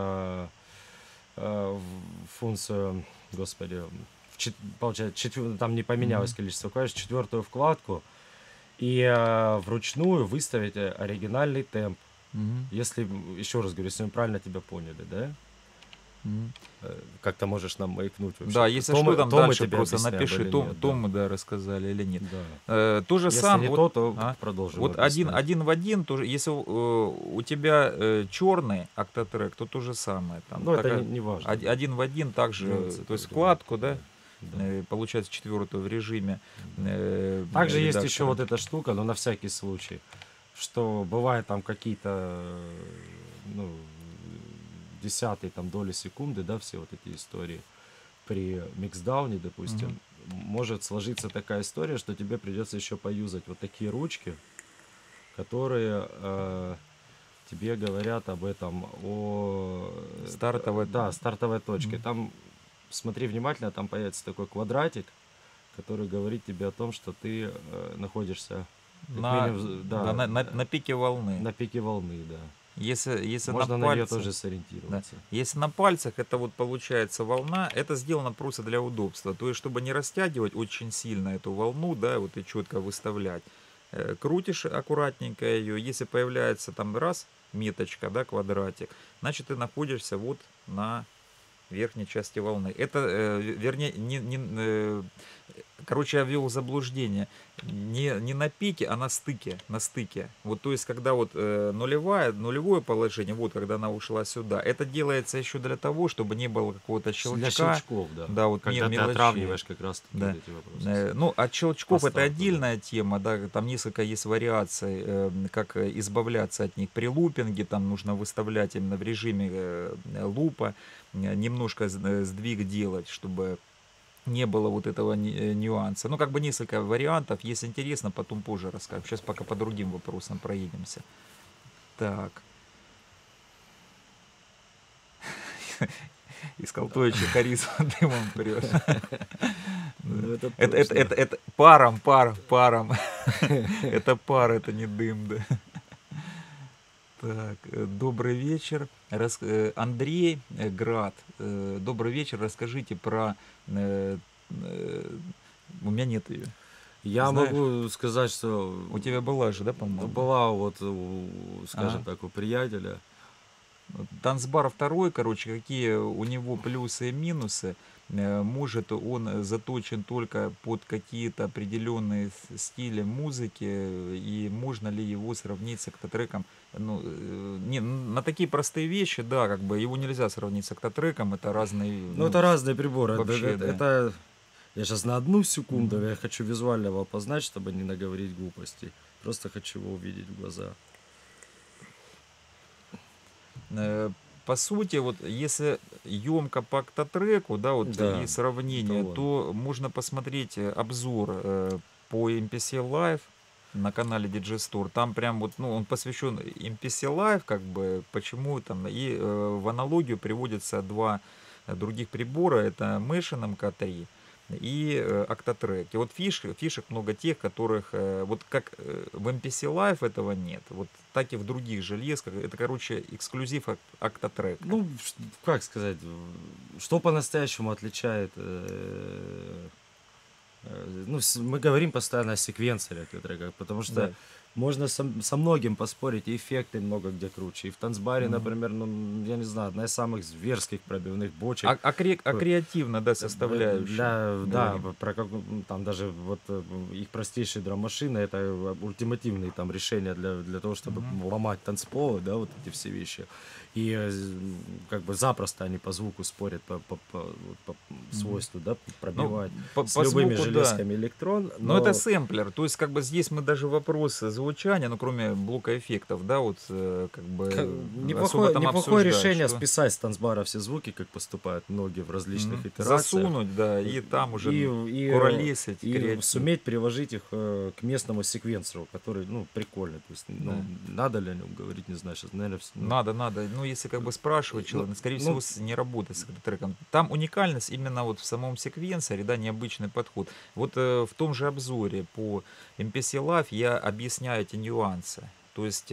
в функцию, господи, получается, там не поменялось Мгм. количество клавиш, четвертую вкладку, и вручную выставить оригинальный темп. Мгм. Если, еще раз говорю, если мы правильно тебя поняли, да? Мгм. Как ты можешь нам маякнуть вообще? Да, если что, там То мы дальше тебе просто объясняем напиши, или нет, то да. мы, да, рассказали или нет. Да. То же Если самое, не вот, то, то продолжим вот объяснять. один в один, тоже, если у тебя черный октотрек, то то же самое. Там, Ну, это не важно. один в один также, Делается то есть так, да. вкладку, да, Да. получается четвертую в режиме Также есть еще редактора. вот эта штука, но на всякий случай, что бывает там какие-то, ну, десятые там доли секунды, да, все вот эти истории при миксдауне, допустим, может сложиться такая история, что тебе придется еще поюзать вот такие ручки, которые тебе говорят об этом, стартовой точке. Мгм. Там, смотри внимательно, там появится такой квадратик, который говорит тебе о том, что ты находишься как минимум, Да, на пике волны. на пике волны, да. Если Можно на на нее пальце, тоже да. сориентироваться. Если на пальцах это вот получается волна, это сделано просто для удобства. То есть, чтобы не растягивать очень сильно эту волну, да, вот и четко выставлять. Крутишь аккуратненько ее, если появляется там раз меточка, да, квадратик, значит ты находишься вот на верхней части волны. Это, вернее, короче, я ввел в заблуждение. Не на пике, а на стыке. На стыке. Вот, то есть, когда вот нулевое положение, вот, когда она ушла сюда, это делается еще для того, чтобы не было какого-то щелчка. Для щелчков, да. Да, вот Когда ты мелочей. отравниваешь как раз таки Да. вот эти вопросы. Ну, от щелчков По это старту, отдельная тема, да, там несколько есть вариаций, как избавляться от них. При лупинге там нужно выставлять именно в режиме лупа, немножко сдвиг делать, чтобы не было вот этого нюанса. Ну, как бы несколько вариантов, если интересно, потом позже расскажем. Сейчас пока по другим вопросам проедемся. Так. Из колтующих харизма дымом прет. Ну, это Это паром. Это пар, это не дым, да. Так, добрый вечер. Андрей Град. Добрый вечер. Расскажите про... У меня нет ее. Я Знаешь? могу сказать, что У тебя была же, да, по-моему? была вот, скажем Ага. так, у приятеля. Танцбар второй, короче, какие у него плюсы и минусы. Может, он заточен только под какие-то определенные стили музыки, и можно ли его сравнить с октотреком? Ну, на такие простые вещи, да, как бы его нельзя сравнить с октотреком, это разные... Ну, это разные приборы. вообще, да. Это я сейчас на одну секунду, Мгм. я хочу визуально его опознать, чтобы не наговорить глупостей. Просто хочу его увидеть в глаза. По сути, вот если емко по октотреку, да, вот Да, и сравнение, это он. то можно посмотреть обзор по MPC Live на канале DJ Store. Там прям вот, ну, он посвящен MPC Live, как бы, почему там, и в аналогию приводятся два других прибора, это Meshing MK3 и Octatrack. И вот фишек много тех, которых вот как в MPC Live этого нет, вот так и в других железках. Это, короче, эксклюзив Octatrack. Ну, как сказать, что по-настоящему отличает... Ну, мы говорим постоянно о секвенсоре треках, потому что Да. можно со многим поспорить, и эффекты много где круче. И в танцбаре, Мгм. например, ну, я не знаю, одна из самых зверских пробивных бочек. А креативно, да, составляющая. Да, говорим. там даже вот их простейшие драм-машины, это ультимативные там решения для того, чтобы Мгм. ломать танцполы, да, вот эти все вещи. И как бы запросто они по звуку спорят, по свойству, да, Ну, пробивать по с любыми звуку, да. железками электрон, Но это но сэмплер, то есть как бы здесь мы даже вопрос звучания, ну кроме блока эффектов, да, вот как бы особо там неплохое обсуждать, решение что списать с танцбара все звуки, как поступают многие в различных итерациях. засунуть, да, и там уже и куролесить, и креатив. суметь приложить их к местному секвенсору, который, ну, прикольный. То есть, ну, Да. надо ли о нем говорить, не знаю, сейчас, наверное, Надо. Ну, если как бы спрашивать человека, скорее ну, всего, не работать с этим треком. Там уникальность именно вот в самом секвенсоре, да, необычный подход. Вот в том же обзоре по MPC Live я объясняю эти нюансы. То есть,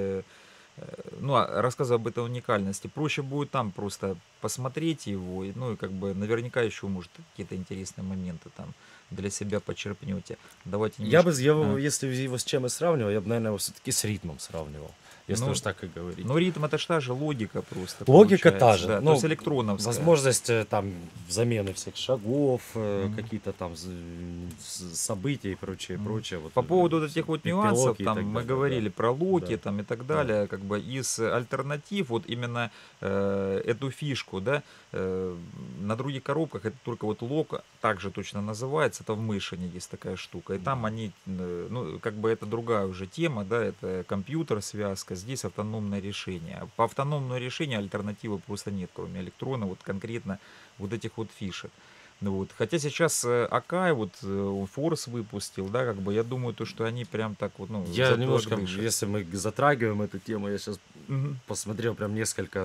ну, рассказываю об этой уникальности. Проще будет там просто посмотреть его, ну, и как бы наверняка еще, может, какие-то интересные моменты там для себя почерпнете. Давайте я бы немножко... его, если его с чем и сравнивал, я бы, наверное, его все-таки с ритмом сравнивал, если Ну, уж так и говорить. Но ритм это ж та же логика просто Логика та получается, же, да, то ну, есть электроновская. возможность там замены всех шагов, Мгм. какие-то там события и прочее, Мгм. прочее. Вот, По поводу вот этих вот нюансов, пилоки и там так мы далее, говорили про локи да, там и так да. далее, как бы из альтернатив вот именно эту фишку, да, на других коробках это только вот лок, также точно называется, это в Мышине есть такая штука, и там они, ну, как бы это другая уже тема, да, это компьютер, связка, здесь автономное решение. По автономному решению альтернативы просто нет, кроме электрона, вот конкретно вот этих вот фишек. Ну вот. Хотя сейчас Акай, вот Форс выпустил, да, как бы я думаю, то, что они прям так вот, ну, Я немножко, дышат. если мы затрагиваем эту тему, я сейчас Мгм. посмотрел прям несколько,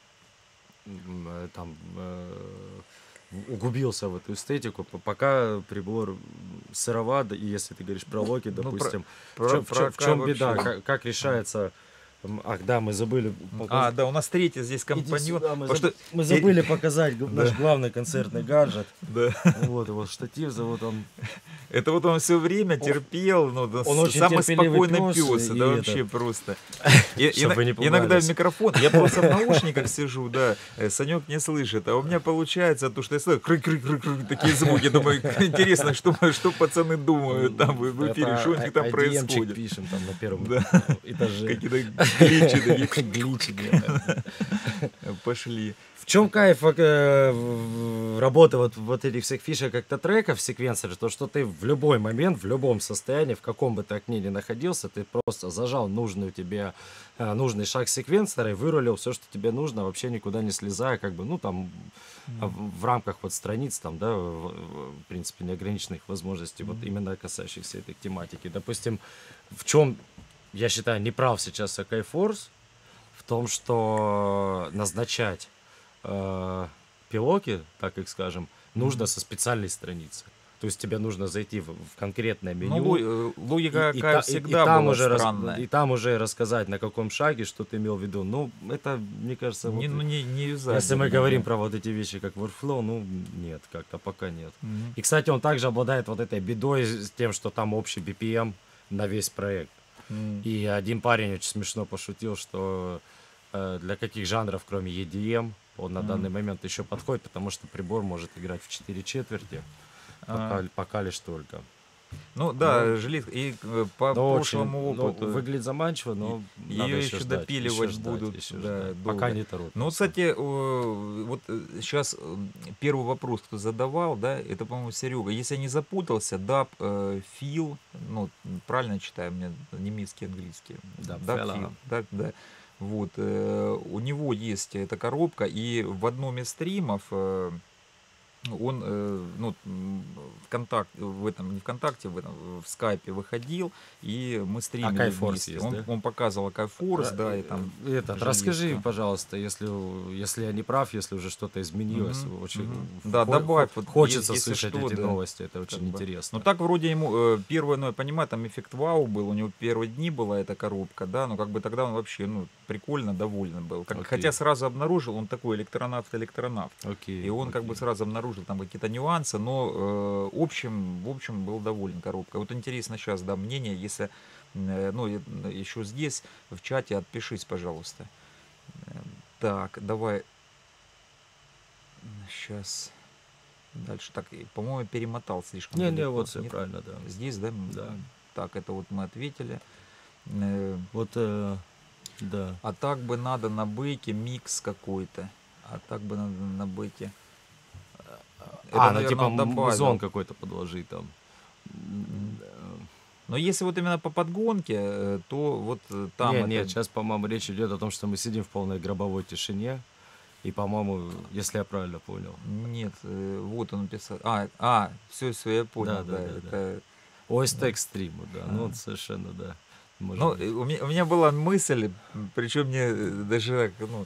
там, углубился в эту эстетику, пока прибор сыроват, и если ты говоришь про локи, Ну, допустим, про в Акай чем беда, вообще. как решается, ах да, мы забыли А, да, у нас третий здесь Иди компаньон. сюда, Потому что мы забыли показать наш Да. главный концертный гаджет. Да. Вот его штатив, вот он. Это вот он все время терпел, ну, да, Он очень самый терпеливый спокойный пес, пес, и да, это, вообще просто. чтоб вы не Иногда в пугались. микрофон, я просто в наушниках сижу, да, Санек не слышит, а у меня получается то, что я слышу, крык, такие звуки, думаю, интересно, что пацаны думают там в эфире, Это что у них там IDM-чик происходит. пишем там на первом Да. этаже. Какие-то гличи такие Гличи, да. пошли. В чем кайф работы вот этих всех фишек как-то треков, секвенсора, то что ты в любой момент, в любом состоянии, в каком бы ты окне ни находился, ты просто зажал нужную тебе, нужный шаг секвенсора и вырулил все, что тебе нужно, вообще никуда не слезая, как бы, ну там в рамках вот страниц там, да, в принципе, неограниченных возможностей, вот именно касающихся этой тематики. Допустим, в чем, я считаю, неправ сейчас Akai Force, в том, что назначать пилоки, так их скажем, нужно со специальной страницы. То есть тебе нужно зайти в конкретное Ну, меню, логика и какая всегда там была уже странная. и там уже рассказать, на каком шаге, что ты имел в виду. Ну, это, мне кажется, вот, Не юзать. если мы говорим про вот эти вещи, как Workflow, ну, нет, как-то пока нет. Мгм. И, кстати, он также обладает вот этой бедой с тем, что там общий BPM на весь проект. И один парень очень смешно пошутил, что для каких жанров, кроме EDM, он на данный момент еще подходит, потому что прибор может играть в 4 четверти, пока лишь только. Ну да, Ну, жилетка. И по Но прошлому очень, опыту выглядит заманчиво, но надо ее еще еще ждать, допиливать еще будут, ждать, еще да, ждать. долго. Пока не торопятся. Ну, вот, кстати, вот сейчас первый вопрос, кто задавал, да, это, по-моему, Серега. Если я не запутался, даб фил, ну, правильно читаю, у меня немецкий, английский. Dub Даб Fella. фил, да. Вот, у него есть эта коробка, и в одном из стримов он ну, ВКонтакте, не ВКонтакте, в скайпе выходил, и мы А стримили Кайфорс вместе. есть, да? Он показывал Кайфорс, да, и там Расскажи, железка. пожалуйста, если я не прав, если уже что-то изменилось. Мгм, Очень мгм. Да, добавь, вот, хочется если слышать что, эти да, новости, это как очень бы. Ну интересно. так вроде ему первое, ну я понимаю, там эффект вау был, у него первые дни была эта коробка, да, но как бы тогда он вообще, ну, прикольно, доволен был. Хотя Окей, сразу обнаружил, он такой электронавт. И окей, он как бы окей. сразу обнаружил там какие-то нюансы, но в общем был доволен коробкой. Вот интересно сейчас, да, мнение, если, ну, еще здесь, в чате отпишись, пожалуйста. Э, Так, давай, сейчас дальше. Так, по-моему, перемотал слишком Не, далеко. вот все Нет? правильно, да. Здесь, да? Да. Так, это вот мы ответили. Э, Вот, да. А так бы надо на бейке микс какой-то. А так бы надо на бейке. Это, Ну наверное, типа он музон добавил. какой-то подложить там. Мгм. Но если вот именно по подгонке, то вот там Не, это... сейчас, по-моему, речь идет о том, что мы сидим в полной гробовой тишине. И, по-моему, если я правильно понял. Нет, вот он написал. Все, я понял, да, Да. это... ОСТ Да. экстриму, да. Ну, вот А. совершенно, да. Может Ну, быть. у меня была мысль, причем мне даже, ну,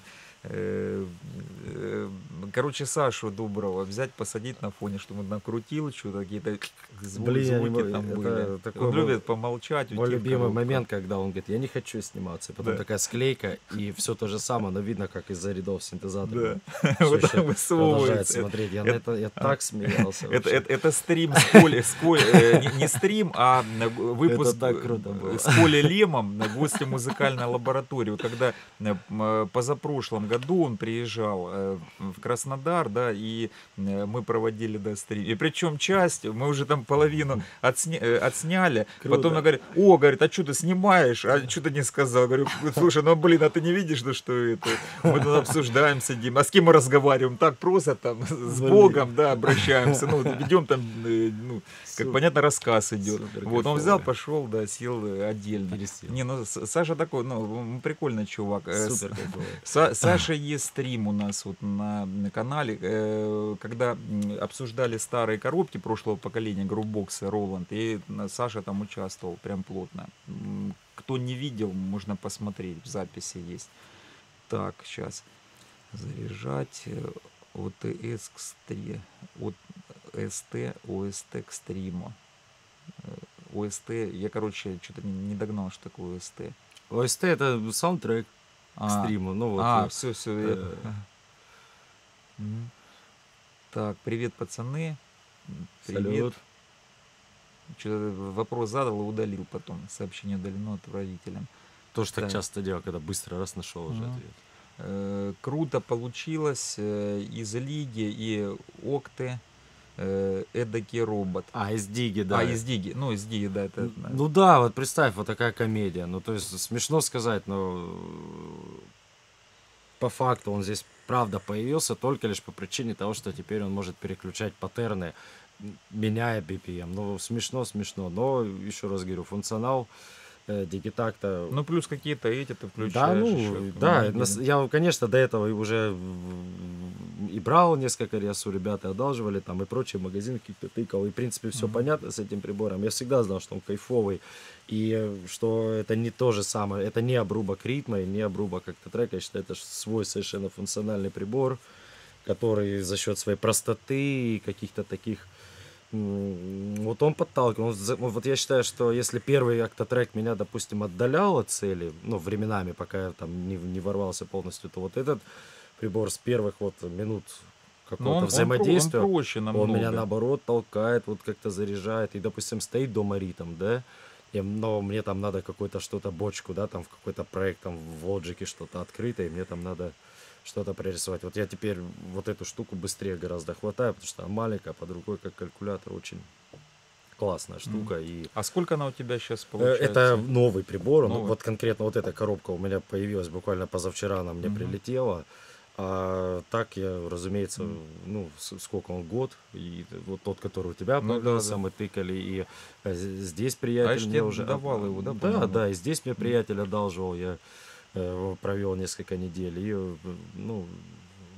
короче, Сашу Дуброва взять, посадить на фоне, чтобы он накрутил что-то, какие-то Блин, я не звуки могу. там были. Это такой Он любит помолчать, мой уйти в любимый коробку. момент, когда он говорит, я не хочу сниматься. И потом Да, такая склейка, и все то же самое, но видно, как из-за рядов синтезатора. да. Все Вот еще там продолжает высовывается. смотреть. Я на Это, это я так смеялся вообще. это стрим не стрим, а Это выпуск так круто было. с Колей Лемом на гости музыкальной лаборатории. Вот когда позапрошлом году он приезжал в Краснодар, да, и мы проводили, да, стрим. И причем часть, мы уже там половину отсняли. Потом я Круто. говорю, говорит, а что ты снимаешь? А что ты не сказал? Говорю, слушай, ну блин, а ты не видишь, ну что это? Мы тут обсуждаем, сидим. А с кем мы разговариваем? Так просто там с Блин. Богом, да, обращаемся. Ну, ведем там, ну, как Супер. понятно, рассказ идет. Супер Вот, он взял, кайфово. пошел, да, сел отдельно. Пересел. Не, ну Саша такой, ну, прикольный чувак. Супер кайфово. Саша есть стрим у нас вот на канале, когда обсуждали старые коробки прошлого поколения, грубоксы, Роланд, и Саша там участвовал прям плотно. Кто не видел, можно посмотреть, в записи есть. Так, сейчас заряжать ОТС к стре, от ОСТ к стриму. ОСТ, я, короче, что-то не догнал, что такое ОСТ. ОСТ это саундтрек к стриму. Ну вот. Все, э, Так, привет, пацаны. Привет. Салют. Что-то вопрос задал и удалил потом. Сообщение удалено отправителем. Тоже так Так. часто делаю, когда быстро раз нашел уже Мгм. ответ. Круто получилось из Лиги и Окты эдакий робот. Из Диги, да. Из Диги. Ну, из Диги, да, это... Ну да, вот представь, вот такая комедия. Ну, то есть, смешно сказать, но по факту он здесь правда появился только лишь по причине того, что теперь он может переключать паттерны, меняя BPM. Ну, смешно, но, еще раз говорю, функционал Digitakt. Ну, плюс какие-то эти ты Да, включаешь еще. ну, да, комбинации. я, конечно, до этого и уже и брал несколько раз у ребят, и одалживали там, и прочие магазины какие-то тыкал, и, в принципе, все понятно с этим прибором. Я всегда знал, что он кайфовый, и что это не то же самое, это не обрубок ритма, и не обрубок как-то трека, я считаю, это свой совершенно функциональный прибор, который за счет своей простоты и каких-то таких вот он подталкивал. Вот я считаю, что если первый октотрек меня, допустим, отдалял от цели, ну, временами, пока я там не ворвался полностью, то вот этот прибор с первых вот минут Но какого-то взаимодействия, он проще намного. он меня наоборот толкает, вот как-то заряжает. И, допустим, стоит дома ритм, да, но мне там надо какое-то что-то, бочку, да, там в какой-то проект, там в Logic что-то открыто, и мне там надо что-то прорисовать. Вот я теперь вот эту штуку быстрее гораздо хватаю, потому что она маленькая, под рукой как калькулятор, очень классная штука. И А сколько она у тебя сейчас получается? это новый прибор. Новый. Вот конкретно вот эта коробка у меня появилась буквально позавчера, она мне прилетела. А так я, разумеется, ну, сколько он, год, и вот тот, который у тебя появился, мы тыкали, и здесь приятель мне уже давал его, да? Да, и здесь мне приятель одалживал, я провел несколько недель, и, ну,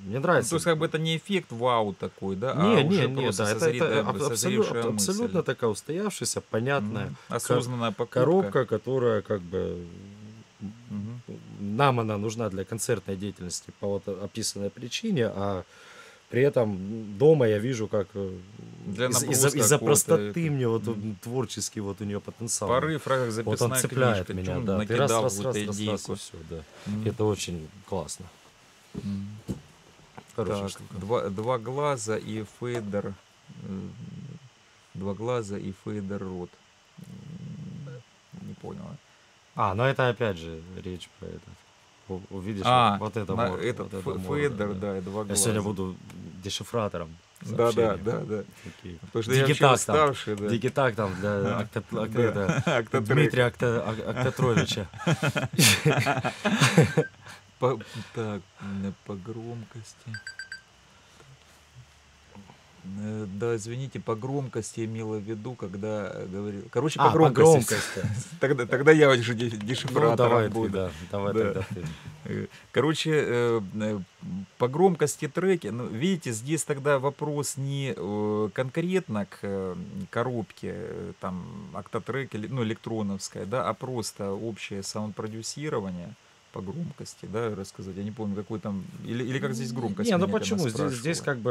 Мне Ну, то нравится. есть, как бы это не эффект вау такой, да, а Не, уже не, просто да, это созревшая абсолютно мысль. такая устоявшаяся, понятная Осознанная покупка. коробка, которая как бы Мгм. нам она нужна для концертной деятельности по вот описанной причине, а при этом дома я вижу, как Для из-за наброска из-за какого-то простоты это, мне вот творческий вот у нее потенциал. порыв, как Вот он записная цепляет книжка, меня, чум, да. Ты раз, накидал раз, какую-то раз, раз, раз, и идейку. все, да. М, Это очень классно. м. Хорошая Так, штука. два глаза и фейдер. Два глаза и фейдер рот. Не понял. Ну это опять же речь про этот. Увидишь, А, вот это этот вот это морда, фейдер, да. да, и два Я сегодня глаза. буду дешифратором Да, да, сообщений. да, да. Такие. Потому что я вообще уставший, да. Дигитак там для Да, Дмитрия Октотрека. Октотровича. Так, по громкости. Да, извините, по громкости имела в виду, когда говорил. Короче, по По громкости. громкости. Тогда я уже Ну, дешифратором давай ты, буду. да. Давай Да. тогда ты. Короче, по громкости треки, ну, видите, здесь тогда вопрос не конкретно к коробке, там, октотрек, ну, электроновская, да, а просто общее саунд-продюсирование по громкости, да, рассказать. Я не помню, какой там, или как здесь громкость Не, ну менять, она почему? Здесь спрашивала. как бы...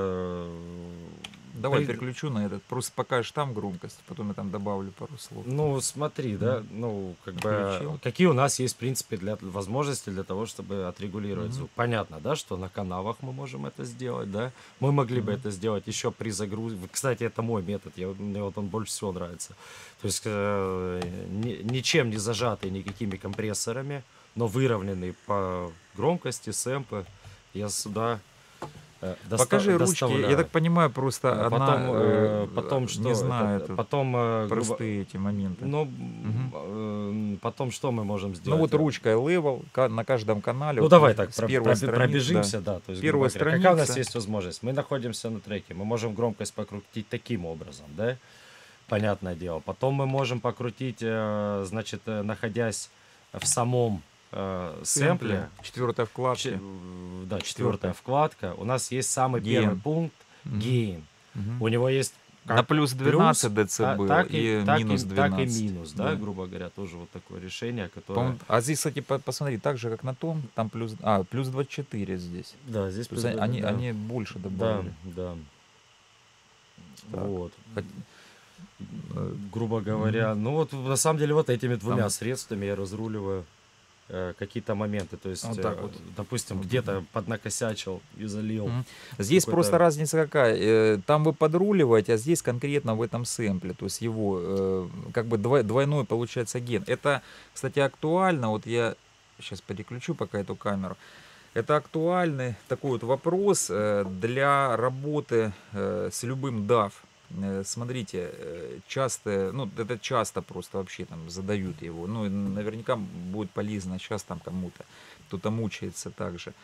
Давай переключу на этот, просто покажешь там громкость, потом я там добавлю пару слов. Ну, смотри, да, Мгм. ну, как бы, Включил. какие у нас есть, в принципе, для возможности для того, чтобы отрегулировать Мгм. звук. Понятно, да, что на каналах мы можем это сделать, да. Мы могли бы Мгм. это сделать еще при загрузке. Кстати, это мой метод, мне вот он больше всего нравится. То есть ничем не зажатый никакими компрессорами, но выровненный по громкости, сэмпы. Я сюда Покажи ручки, я доставляю. так понимаю, просто она Потом не что? знает Потом, простые эти моменты. ну, Мгм. потом что мы можем Ну сделать? вот ручкой level на каждом канале. Ну вот давай так, с первой страницы, пробежимся, да. То есть, грубо первая говоря, какая у нас страница. есть возможность? Мы находимся на треке, мы можем громкость покрутить таким образом, да? Понятное дело. Потом мы можем покрутить, значит, находясь в самом сэмпле, Четвертая вкладка. да, Четвёртая. четвертая вкладка, у нас есть самый первый Gain. пункт Мгм. gain. Мгм. У него есть На как плюс 12 плюс, дБ так и так минус так и 12. минус, да, грубо говоря, тоже вот такое решение, которое... По-моему, а здесь, кстати, посмотри, так же, как на том, там плюс 24 здесь. Да, здесь То есть плюс, они, да, они больше да, добавили. да. Так. Вот. Хот- Грубо Мгм. говоря, ну вот на самом деле вот этими двумя Там- средствами я разруливаю какие-то моменты. То есть, Вот так вот. допустим, Вот. где-то поднакосячил и залил. Мгм. Здесь какой-то- просто разница какая. Там вы подруливаете, а здесь конкретно в этом сэмпле. То есть его как бы двойной получается ген. Это, кстати, актуально. Вот я сейчас переключу пока эту камеру. Это актуальный такой вот вопрос для работы с любым DAW. Смотрите, часто, ну это часто просто вообще там задают его. Ну и наверняка будет полезно сейчас там кому-то, кто-то мучается также.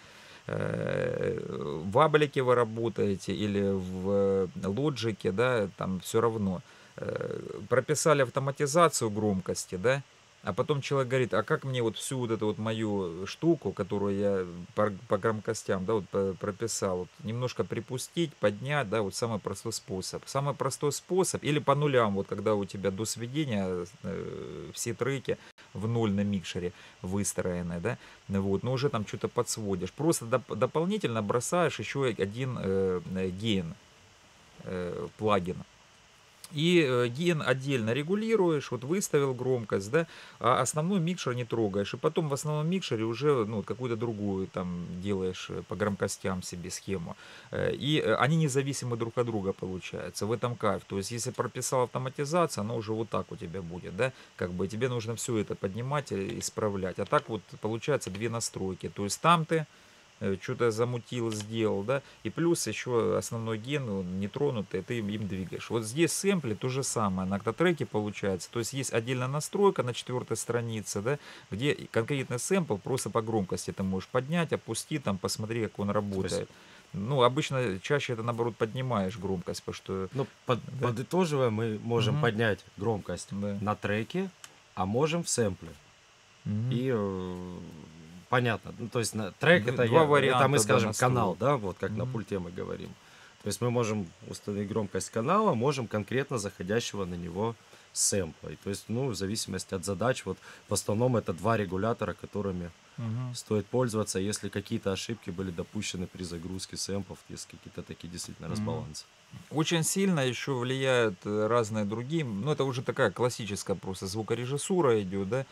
В Аблеке вы работаете или в Лоджике, да, там все равно. Прописали автоматизацию громкости, да, а потом человек говорит, а как мне вот всю вот эту вот мою штуку, которую я по громкостям, да, вот прописал, вот, немножко припустить, поднять, да, вот самый простой способ. Самый простой способ, или по нулям, вот когда у тебя до сведения все треки в ноль на микшере выстроены, да, вот, но уже там что-то подсводишь. Просто дополнительно бросаешь еще один гейн, плагин. И гейн отдельно регулируешь, вот выставил громкость, да, а основной микшер не трогаешь. И потом в основном микшере уже ну, какую-то другую там делаешь по громкостям себе схему. И они независимы друг от друга получаются. В этом кайф. То есть если прописал автоматизацию, она уже вот так у тебя будет, да, как бы тебе нужно все это поднимать и исправлять. А так вот получается две настройки. То есть там ты что-то замутил, сделал, да, и плюс еще основной ген, он нетронутый, ты им двигаешь. Вот здесь сэмпли то же самое, на октотреке получается, то есть есть отдельная настройка на 4 странице, да, где конкретный сэмпл просто по громкости ты можешь поднять, опустить, там, посмотри, как он работает. Спасибо. Ну, обычно чаще это, наоборот, поднимаешь громкость, потому что... Ну, Да. подытоживая, мы можем Мгм. поднять громкость Да. на треке, а можем в сэмпле. Мгм. И понятно. Ну, то есть трек Два это варианта, мы да, скажем настроек. канал, да, вот как на Мгм. пульте мы говорим. То есть мы можем установить громкость канала, можем конкретно заходящего на него сэмпла. И то есть, ну, в зависимости от задач, вот в основном это 2 регулятора, которыми Мгм. стоит пользоваться, если какие-то ошибки были допущены при загрузке сэмплов, если какие-то такие действительно Мгм. разбалансы. Очень сильно еще влияют разные другие, ну это уже такая классическая просто звукорежиссура идет, да,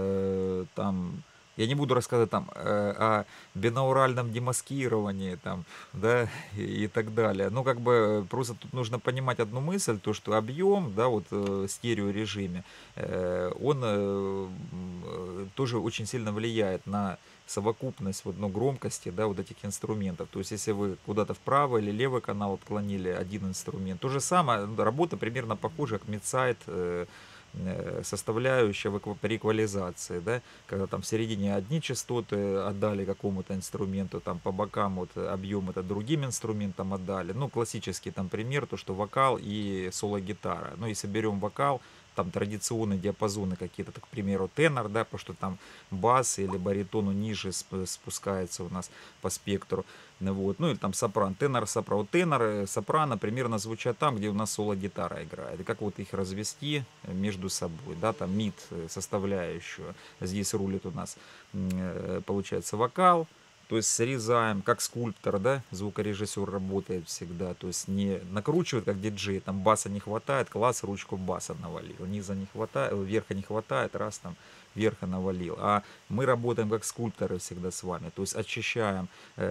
там, я не буду рассказывать там о бинауральном демаскировании, там, да, и так далее. Ну, как бы просто тут нужно понимать одну мысль, то, что объем, да, вот стереорежиме, он тоже очень сильно влияет на совокупность вот, ну, громкости, да, вот этих инструментов. То есть, если вы куда-то в правый или левый канал отклонили один инструмент, то же самое, работа примерно похожа, как мидсайд, составляющая при эквализации, да, когда там в середине одни частоты отдали какому-то инструменту, там по бокам вот объем это другим инструментам отдали. Ну, классический там пример, то, что вокал и соло-гитара. Ну, если берем вокал, там традиционные диапазоны какие-то, так, к примеру, тенор, да, потому что там бас или баритону ниже спускается у нас по спектру. Вот. Ну или там сопрано, тенор, сопрано. Вот тенор, сопрано примерно звучат там, где у нас соло-гитара играет. И как вот их развести между собой, да, там мид составляющую. Здесь рулит у нас, получается, вокал. То есть срезаем, как скульптор, да, звукорежиссер работает всегда. То есть не накручивает, как диджей, там баса не хватает, класс, ручку баса навалил. Низа не хватает, верха не хватает, раз там верха навалил. А мы работаем как скульпторы всегда с вами. То есть очищаем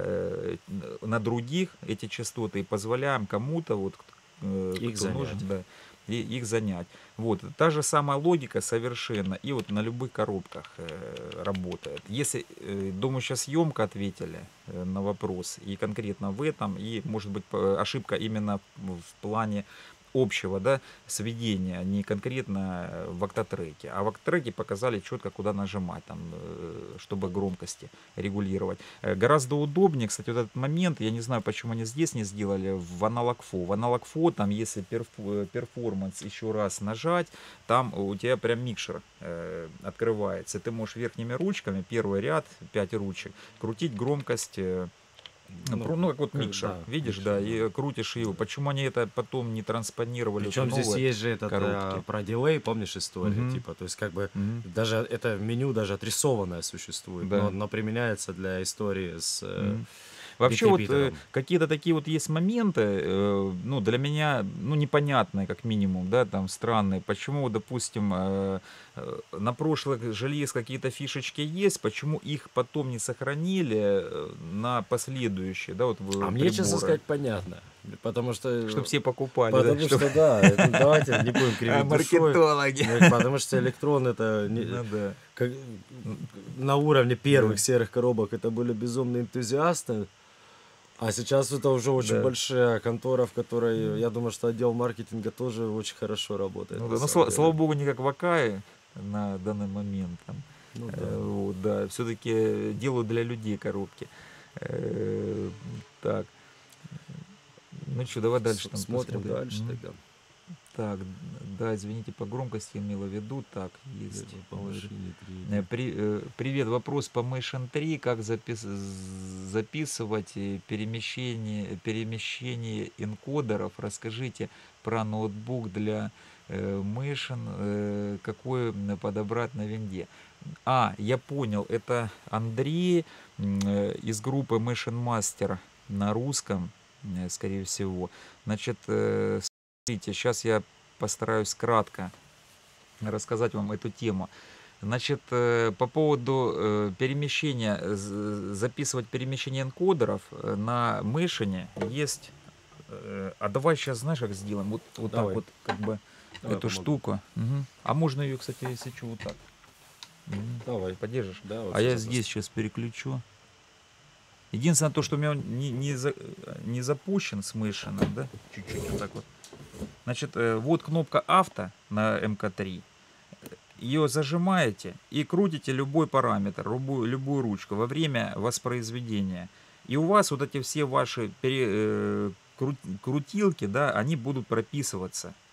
на других эти частоты и позволяем кому-то, вот, Их кто занять. нужен, да, их занять. Вот, та же самая логика совершенно и вот на любых коробках работает. Если, думаю, сейчас емко ответили на вопрос и конкретно в этом, и может быть ошибка именно в плане общего, да, сведения, не конкретно в октатреке. А в октатреке показали четко, куда нажимать, там, чтобы громкости регулировать. Гораздо удобнее, кстати, вот этот момент, я не знаю, почему они здесь не сделали, в аналог-фо. В аналог-фо, там, если перформанс еще раз нажать, там у тебя прям микшер открывается. Ты можешь верхними ручками, первый ряд, 5 ручек, крутить громкость. Ну, как вот микшер, Да, видишь, микшер, да, да. и крутишь его. Почему они это потом не транспонировали вот в Причем здесь новые есть же этот коробки? про дилей, помнишь история, Мгм. типа, то есть как бы Мгм. даже это меню даже отрисованное существует, Да. но применяется для истории с Мгм. Вообще вот бит-репитером. какие-то такие вот есть моменты, ну, для меня, ну, непонятные, как минимум, да, там, странные. Почему, допустим, на прошлых желез какие-то фишечки есть, почему их потом не сохранили на последующие, да, вот А мне, честно приборы, сказать, понятно. Потому что, чтобы все покупали, да, потому что да, давайте не будем кривить душой. маркетологи. Потому что электрон это Ну да. как, на уровне первых Да. серых коробок это были безумные энтузиасты. А сейчас это уже очень Да. большая контора, в которой, я думаю, что отдел маркетинга тоже очень хорошо работает. Ну на да, ну самом деле. слава богу, не как Вакаи на данный момент. Там. Ну да. Вот, да, все-таки делают для людей коробки. Так, ну что, давай дальше там Смотрим посмотрим. дальше тогда. Так, да, извините, по громкости имела в виду. Так, есть. Привет, вопрос по Motion 3. Как записывать перемещение энкодеров? Расскажите про ноутбук для Motion, какой подобрать на винде. Я понял, это Андрей из группы Motion Master на русском, скорее всего. Значит, смотрите, сейчас я постараюсь кратко рассказать вам эту тему. Значит, по поводу перемещения, записывать перемещение энкодеров на Motion есть. А давай сейчас, знаешь, как сделаем? Вот так Давай. вот, как бы, Давай, эту помогу. штуку. Мгм. А можно ее, кстати, если что, вот так. Мгм. Давай. Поддержишь? Да, вот А я сейчас здесь сейчас переключу. Единственное то, что у меня он не запущен с Motion, да? Чуть-чуть вот так вот. Значит, вот кнопка авто на МК3. Ее зажимаете и крутите любой параметр, любую ручку во время воспроизведения. И у вас вот эти все ваши крутилки, да, они будут прописываться.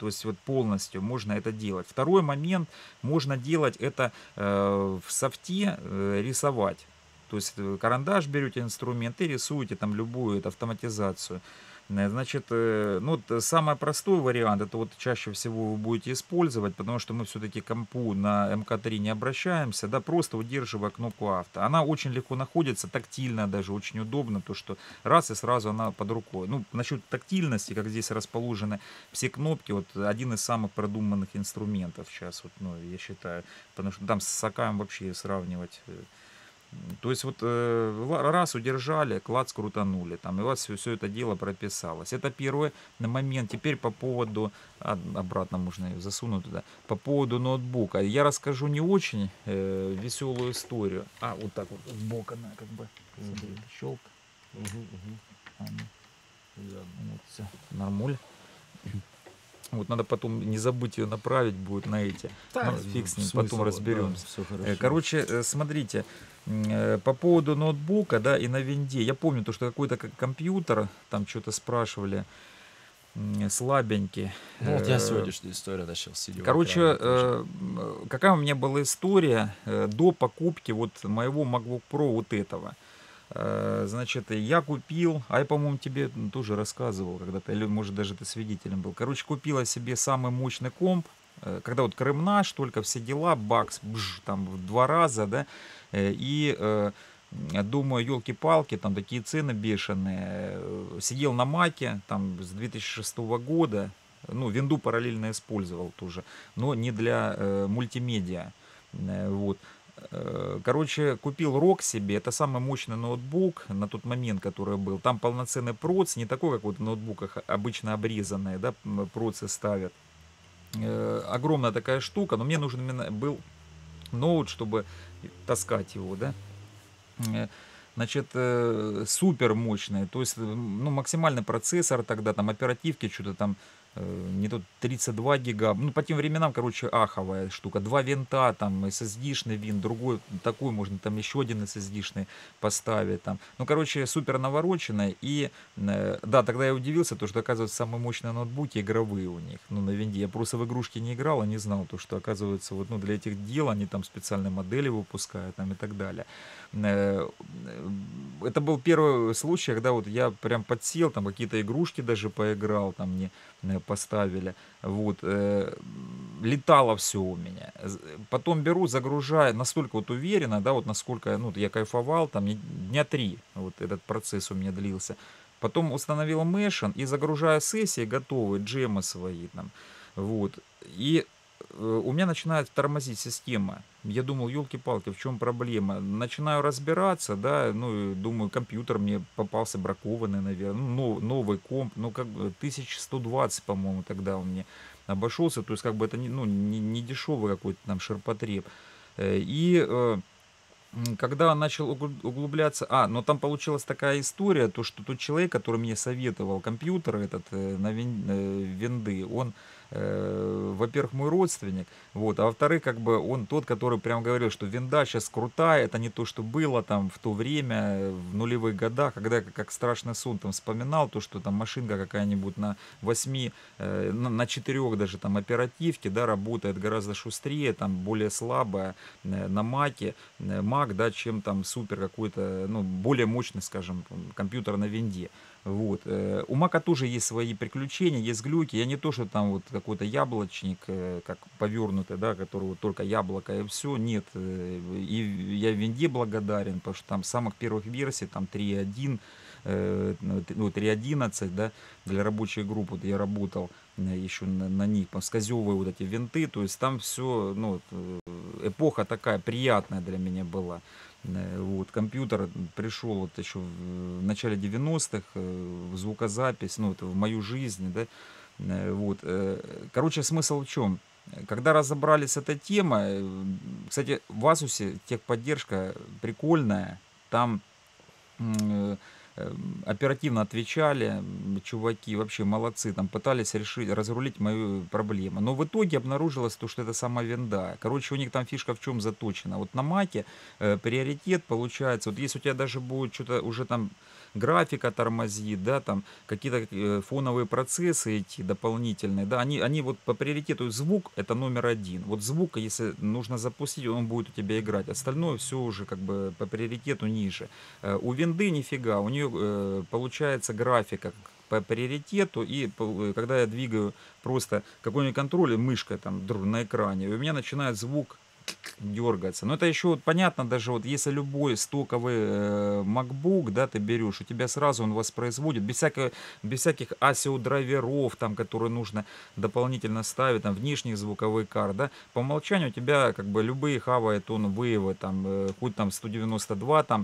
То есть вот полностью можно это делать. Второй момент, можно делать это в софте, рисовать. То есть карандаш берете инструмент и рисуете там любую эту автоматизацию. Значит, ну, вот самый простой вариант, это вот чаще всего вы будете использовать, потому что мы все-таки к компу на МК3 не обращаемся, да, просто удерживая кнопку авто. Она очень легко находится, тактильно даже, очень удобно, то что раз и сразу она под рукой. Ну, насчет тактильности, как здесь расположены все кнопки, вот один из самых продуманных инструментов сейчас, вот, ну, я считаю, потому что там с Акаем вообще сравнивать. То есть вот раз удержали, клац крутанули, там, и у вас все это дело прописалось. Это первый момент. Теперь по поводу, обратно можно ее засунуть туда, по поводу ноутбука. Я расскажу не очень веселую историю. Вот так вот, в бок она как бы, смотри, щелк. А, ну, вот, все, нормуль. Вот надо потом не забыть ее направить будет на эти. Да, Ну, фиг с ним, смысл, потом разберемся. да, всё хорошо. Короче, смотрите, по поводу ноутбука, да, и на винде. Я помню то, что какой-то компьютер, там что-то спрашивали, слабенький. Ну, вот я сегодняшнюю историю начал сидеть. Короче, какая у меня была история до покупки вот моего MacBook Pro вот этого. Значит, я купил, я, по-моему, тебе тоже рассказывал когда-то, или, может, даже ты свидетелем был. Короче, купила себе самый мощный комп, когда вот Крым наш, только все дела, бакс, там в 2 раза, да, и думаю, елки-палки, там такие цены бешеные. Сидел на Маке, там, с 2006 года, ну, винду параллельно использовал тоже, но не для мультимедиа, вот. Короче, купил ROG себе, это самый мощный ноутбук на тот момент, который был. Там полноценный проц, не такой, как вот в ноутбуках обычно обрезанные, да, процы ставят. Огромная такая штука, но мне нужен именно был ноут, чтобы таскать его, да. Значит, супер мощный, то есть, ну, максимальный процессор тогда, там, оперативки, что-то там, не тут 32 гига, ну, по тем временам, короче, аховая штука, 2 винта, там, SSD-шный винт, другой такой, можно там еще один SSD-шный поставить, там, ну, короче, супер навороченный, и, да, тогда я удивился, то, что, оказывается, самые мощные ноутбуки игровые у них, ну, на винде, я просто в игрушки не играл, а не знал, то, что, оказывается, вот, ну, для этих дел они там специальные модели выпускают, там, и так далее. Это был первый случай, когда вот я прям подсел, там какие-то игрушки даже поиграл, там мне поставили, вот, летало все у меня. Потом беру, загружаю, настолько вот уверенно, да, вот насколько, ну, я кайфовал, там дня 3 вот этот процесс у меня длился. Потом установил Мэшин и загружаю сессии готовые, джемы свои там, вот, и у меня начинает тормозить система. Я думал, елки-палки, в чем проблема? Начинаю разбираться, да, ну, думаю, компьютер мне попался бракованный, наверное, ну, новый комп, ну, как бы 1120, по-моему, тогда он мне обошелся, то есть, как бы это не, ну, не дешевый какой-то там ширпотреб. И когда начал углубляться, но там получилась такая история, то что тот человек, который мне советовал компьютер этот на винды, он, во-первых, мой родственник, вот, а во-вторых, как бы он тот, который прям говорил, что винда сейчас крутая, это не то, что было там в то время, в нулевых годах, когда как страшный сон там вспоминал, то, что там машинка какая-нибудь на 8, на 4 даже там оперативке, да, работает гораздо шустрее, там более слабая, на маке, Mac, да, чем там супер какой-то, ну, более мощный, скажем, компьютер на винде. Вот. У Мака тоже есть свои приключения, есть глюки. Я не то, что там вот какой-то яблочник, как повернутый, да, который вот только яблоко и все. Нет. И я винде благодарен, потому что там с самых первых версий, там 3.1, ну, 3.11, да, для рабочей группы вот я работал еще на них, сказевые вот эти винты, то есть там все, ну, эпоха такая приятная для меня была. Вот, компьютер пришел вот еще в начале 90-х, в звукозапись, ну, это в мою жизнь, да, вот. Короче, смысл в чем? Когда разобрались с этой темой, кстати, в Asus техподдержка прикольная, там оперативно отвечали, чуваки вообще молодцы, там пытались разрулить мою проблему. Но в итоге обнаружилось то, что это сама винда. Короче, у них там фишка в чем заточена. Вот на маке приоритет получается, вот если у тебя даже будет что-то уже там графика тормозит, да, там какие-то фоновые процессы эти дополнительные, да, они вот по приоритету звук это номер один. Вот звук, если нужно запустить, он будет у тебя играть. Остальное все уже как бы по приоритету ниже. У винды нифига, у нее получается графика по приоритету, и когда я двигаю просто какой-нибудь контроль мышкой там на экране, и у меня начинает звук дергаться. Но это еще вот понятно, даже вот если любой стоковый MacBook, да, ты берешь, у тебя сразу он воспроизводит, без всяких ASIO драйверов, там, которые нужно дополнительно ставить, там, внешних звуковых карт, да, по умолчанию у тебя как бы любые хавает он вейвы, там, хоть там 192, там,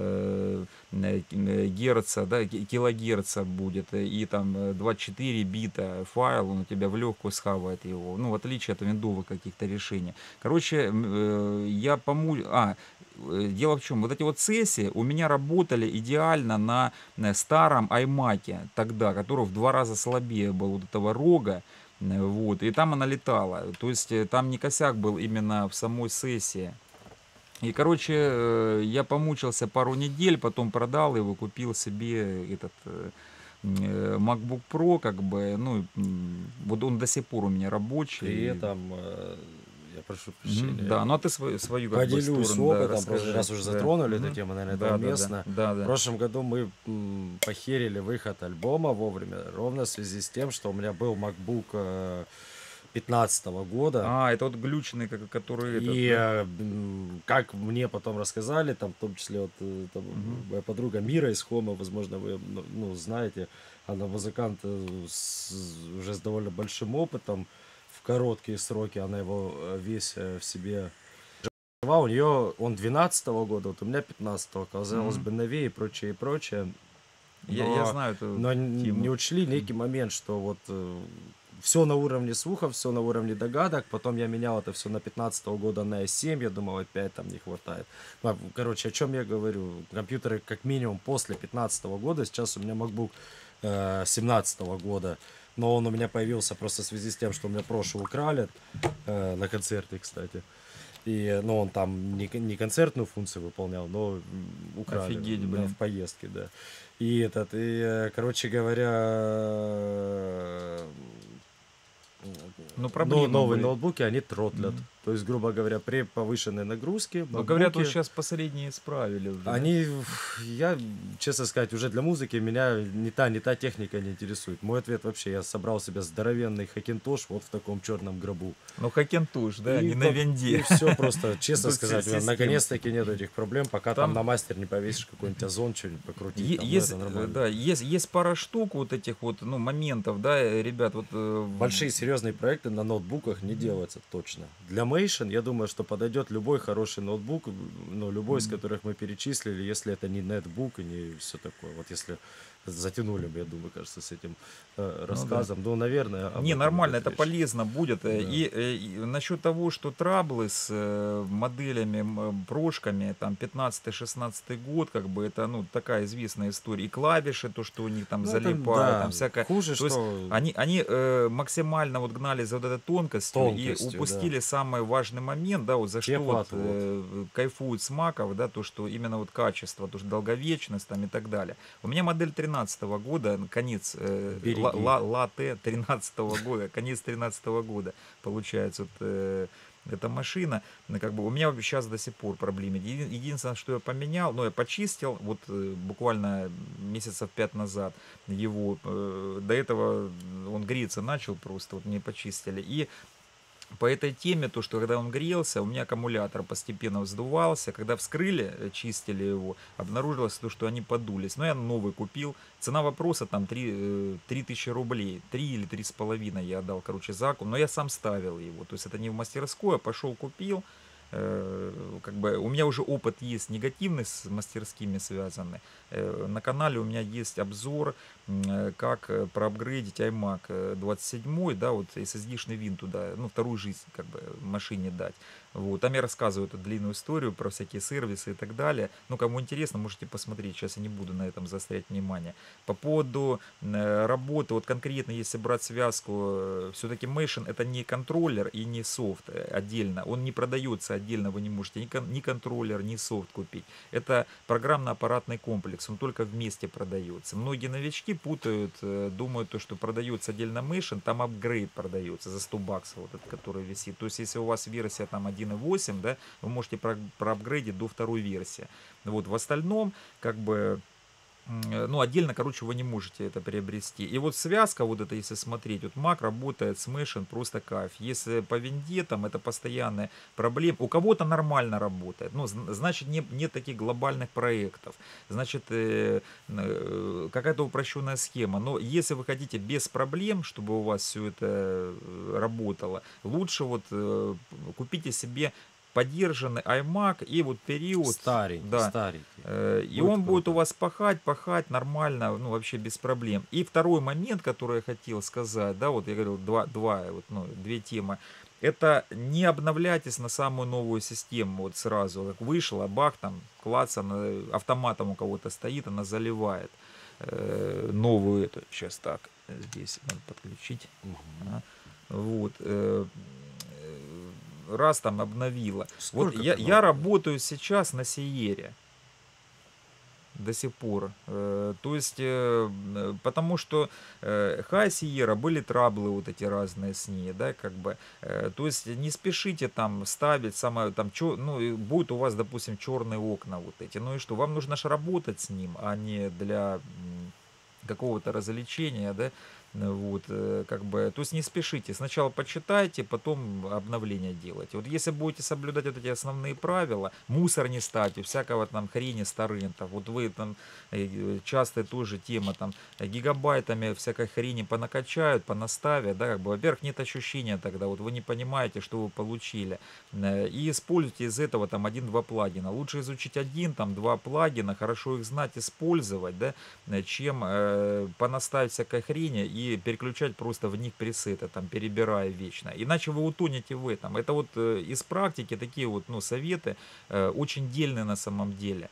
герца, да, килогерца будет, и там 24 бита файл, он у тебя в легкую схавает его, ну, в отличие от виндовых каких-то решений. Короче, я дело в чем, вот эти вот сессии у меня работали идеально на старом iMac тогда, который в 2 раза слабее был вот этого рога, вот, и там она летала, то есть там не косяк был именно в самой сессии. И, короче, я помучился пару недель, потом продал его, купил себе этот MacBook Pro, как бы, ну, вот он до сих пор у меня При рабочий. этом, я прошу прощения, Да, ну а ты свою как бы поделюсь сторону, да, опытом, расскажи. раз уже Да. затронули эту тему, наверное, это Да, да, да, уместно. да, В да. прошлом году мы похерили выход альбома вовремя, ровно в связи с тем, что у меня был MacBook 15 года. А, это вот глючный, который этот, И да? как мне потом рассказали, там, в том числе вот, там, моя подруга Мира из Хома, возможно, вы ну, знаете, она музыкант уже с довольно большим опытом. В короткие сроки она его весь в себе жила. У нее он 12 года, вот у меня 15-го, казалось бы, новее и прочее, и прочее. Я знаю эту Но тему. не учли некий момент, что вот все на уровне слухов, все на уровне догадок. Потом я менял это все на 15-го года на S7, я думал, опять там не хватает. Короче, о чем я говорю? Компьютеры как минимум после 15-го года. Сейчас у меня MacBook 17-го года. Но он у меня появился просто в связи с тем, что у меня прошлый украли на концерте, кстати. И, ну, он там не концертную функцию выполнял, но украли. Офигеть, Да, блин. в поездке, да. Короче говоря, Ну, проблемы новые были. ноутбуки, они тротлят. То есть, грубо говоря, при повышенной нагрузке Ну, говорят, вот ноутбуки, сейчас последние исправили уже, да? они, я, честно сказать, уже для музыки меня не та техника не интересует. Мой ответ вообще, я собрал себе здоровенный Hackintosh вот в таком черном гробу. Ну, Hackintosh, да, не на И винде. все просто, честно Тут сказать, система. наконец-таки нет этих проблем, пока там Там- на мастер не повесишь какой-нибудь озон, что-нибудь покрутить. Там, ну, Есть, это нормально. да, есть пара штук вот этих вот, ну, моментов, да, ребят, вот... Большие серьезные проекты на ноутбуках не делаются точно. Для Mation, я думаю, что подойдет любой хороший ноутбук, ну, любой из которых мы перечислили, если это не нетбук и не все такое. Вот если затянули бы, я думаю, кажется, с этим рассказом. Ну, наверное, об Не, этом нормально, идет это речь. полезно будет. Да. И насчет того, что траблы с моделями, прошками, там, 15-16 год, как бы, это, ну, такая известная история. И клавиши, то, что у них там Ну, это залипает, да. там всякое. Хуже, То есть что они максимально вот гнали за вот этой тонкостью, и Тонкостью, упустили самый важный момент, да, вот за что вот, Теплоотвод. кайфуют с маков, да, то, что именно вот качество, то, что долговечность там и так далее. У меня модель 13 года, конец, Береги. латте 13 года, конец 13 года, получается, вот, эта машина, ну, как бы у меня сейчас до сих пор проблемы. Единственное, что я поменял, ну, я почистил, вот буквально месяцев 5 назад его, до этого он греться начал просто, вот мне почистили, и по этой теме, то, что когда он грелся, у меня аккумулятор постепенно вздувался. Когда вскрыли, чистили его, обнаружилось то, что они подулись. Но я новый купил. Цена вопроса там 3000 рублей. 3 или 3,5 я отдал, короче, закуп. Но я сам ставил его. То есть это не в мастерскую, а пошел купил. Как бы у меня уже опыт есть негативный с мастерскими связанный. На канале у меня есть обзор, как проапгрейдить iMac 27, да, вот SSD-шный вин туда, ну, вторую жизнь как бы машине дать. Вот. Там я рассказываю эту длинную историю про всякие сервисы и так далее. Ну, кому интересно, можете посмотреть. Сейчас я не буду на этом заострять внимание. По поводу работы, вот конкретно, если брать связку, все-таки Mation это не контроллер и не софт отдельно. Он не продается отдельно, вы не можете ни контроллер, ни софт купить. Это программно-аппаратный комплекс, он только вместе продается. Многие новички путают, думают, что продается отдельно Mation, там апгрейд продается за 100 баксов, вот этот, который висит. То есть, если у вас версия там 1.8, да, вы можете проапгрейдить до второй версии. Вот, в остальном, как бы, ну, отдельно, короче, вы не можете это приобрести. И вот связка, вот это, если смотреть, вот Mac работает с Mation просто кайф. Если по винде, там, это постоянная проблема. У кого-то нормально работает. Ну, значит, нет таких глобальных проектов. Значит, какая-то упрощенная схема. Но если вы хотите без проблем, чтобы у вас все это работало, лучше вот купите себе поддержанный iMac и вот период, Старенький, да, старенький. и Будет он будет у круто. вас пахать нормально, ну вообще без проблем. И второй момент, который я хотел сказать, да, вот я говорил вот, ну, две темы. Это не обновляйтесь на самую новую систему вот сразу, как вышло, бах, там, клац, она автоматом у кого-то стоит, она заливает новую эту. Сейчас так, здесь надо подключить. Мгм. Вот. Раз там обновила. Вот Сколько я каналов? работаю сейчас на Сиере до сих пор. То есть, потому что High Sierra были траблы вот эти разные с ней, да, как бы. То есть не спешите там ставить самое, там, ну, и будет у вас, допустим, черные окна вот эти. Ну и что, вам нужно же работать с ним, а не для какого-то развлечения, да, вот, как бы, то есть не спешите, сначала почитайте, потом обновление делайте. Вот если будете соблюдать вот эти основные правила, мусор не ставьте, всякого там хрени с торрентов, вот вы там, частая тоже тема, там, гигабайтами всякой хрени понакачают, понаставят, да, как бы, во-первых, нет ощущения тогда, вот вы не понимаете, что вы получили, и используйте из этого там один-два плагина, лучше изучить один, там, два плагина, хорошо их знать, использовать, да, чем понаставить всякой хрени и переключать просто в них пресеты, там, перебирая вечно. Иначе вы утонете в этом. Это вот из практики такие вот, ну, советы, очень дельные на самом деле.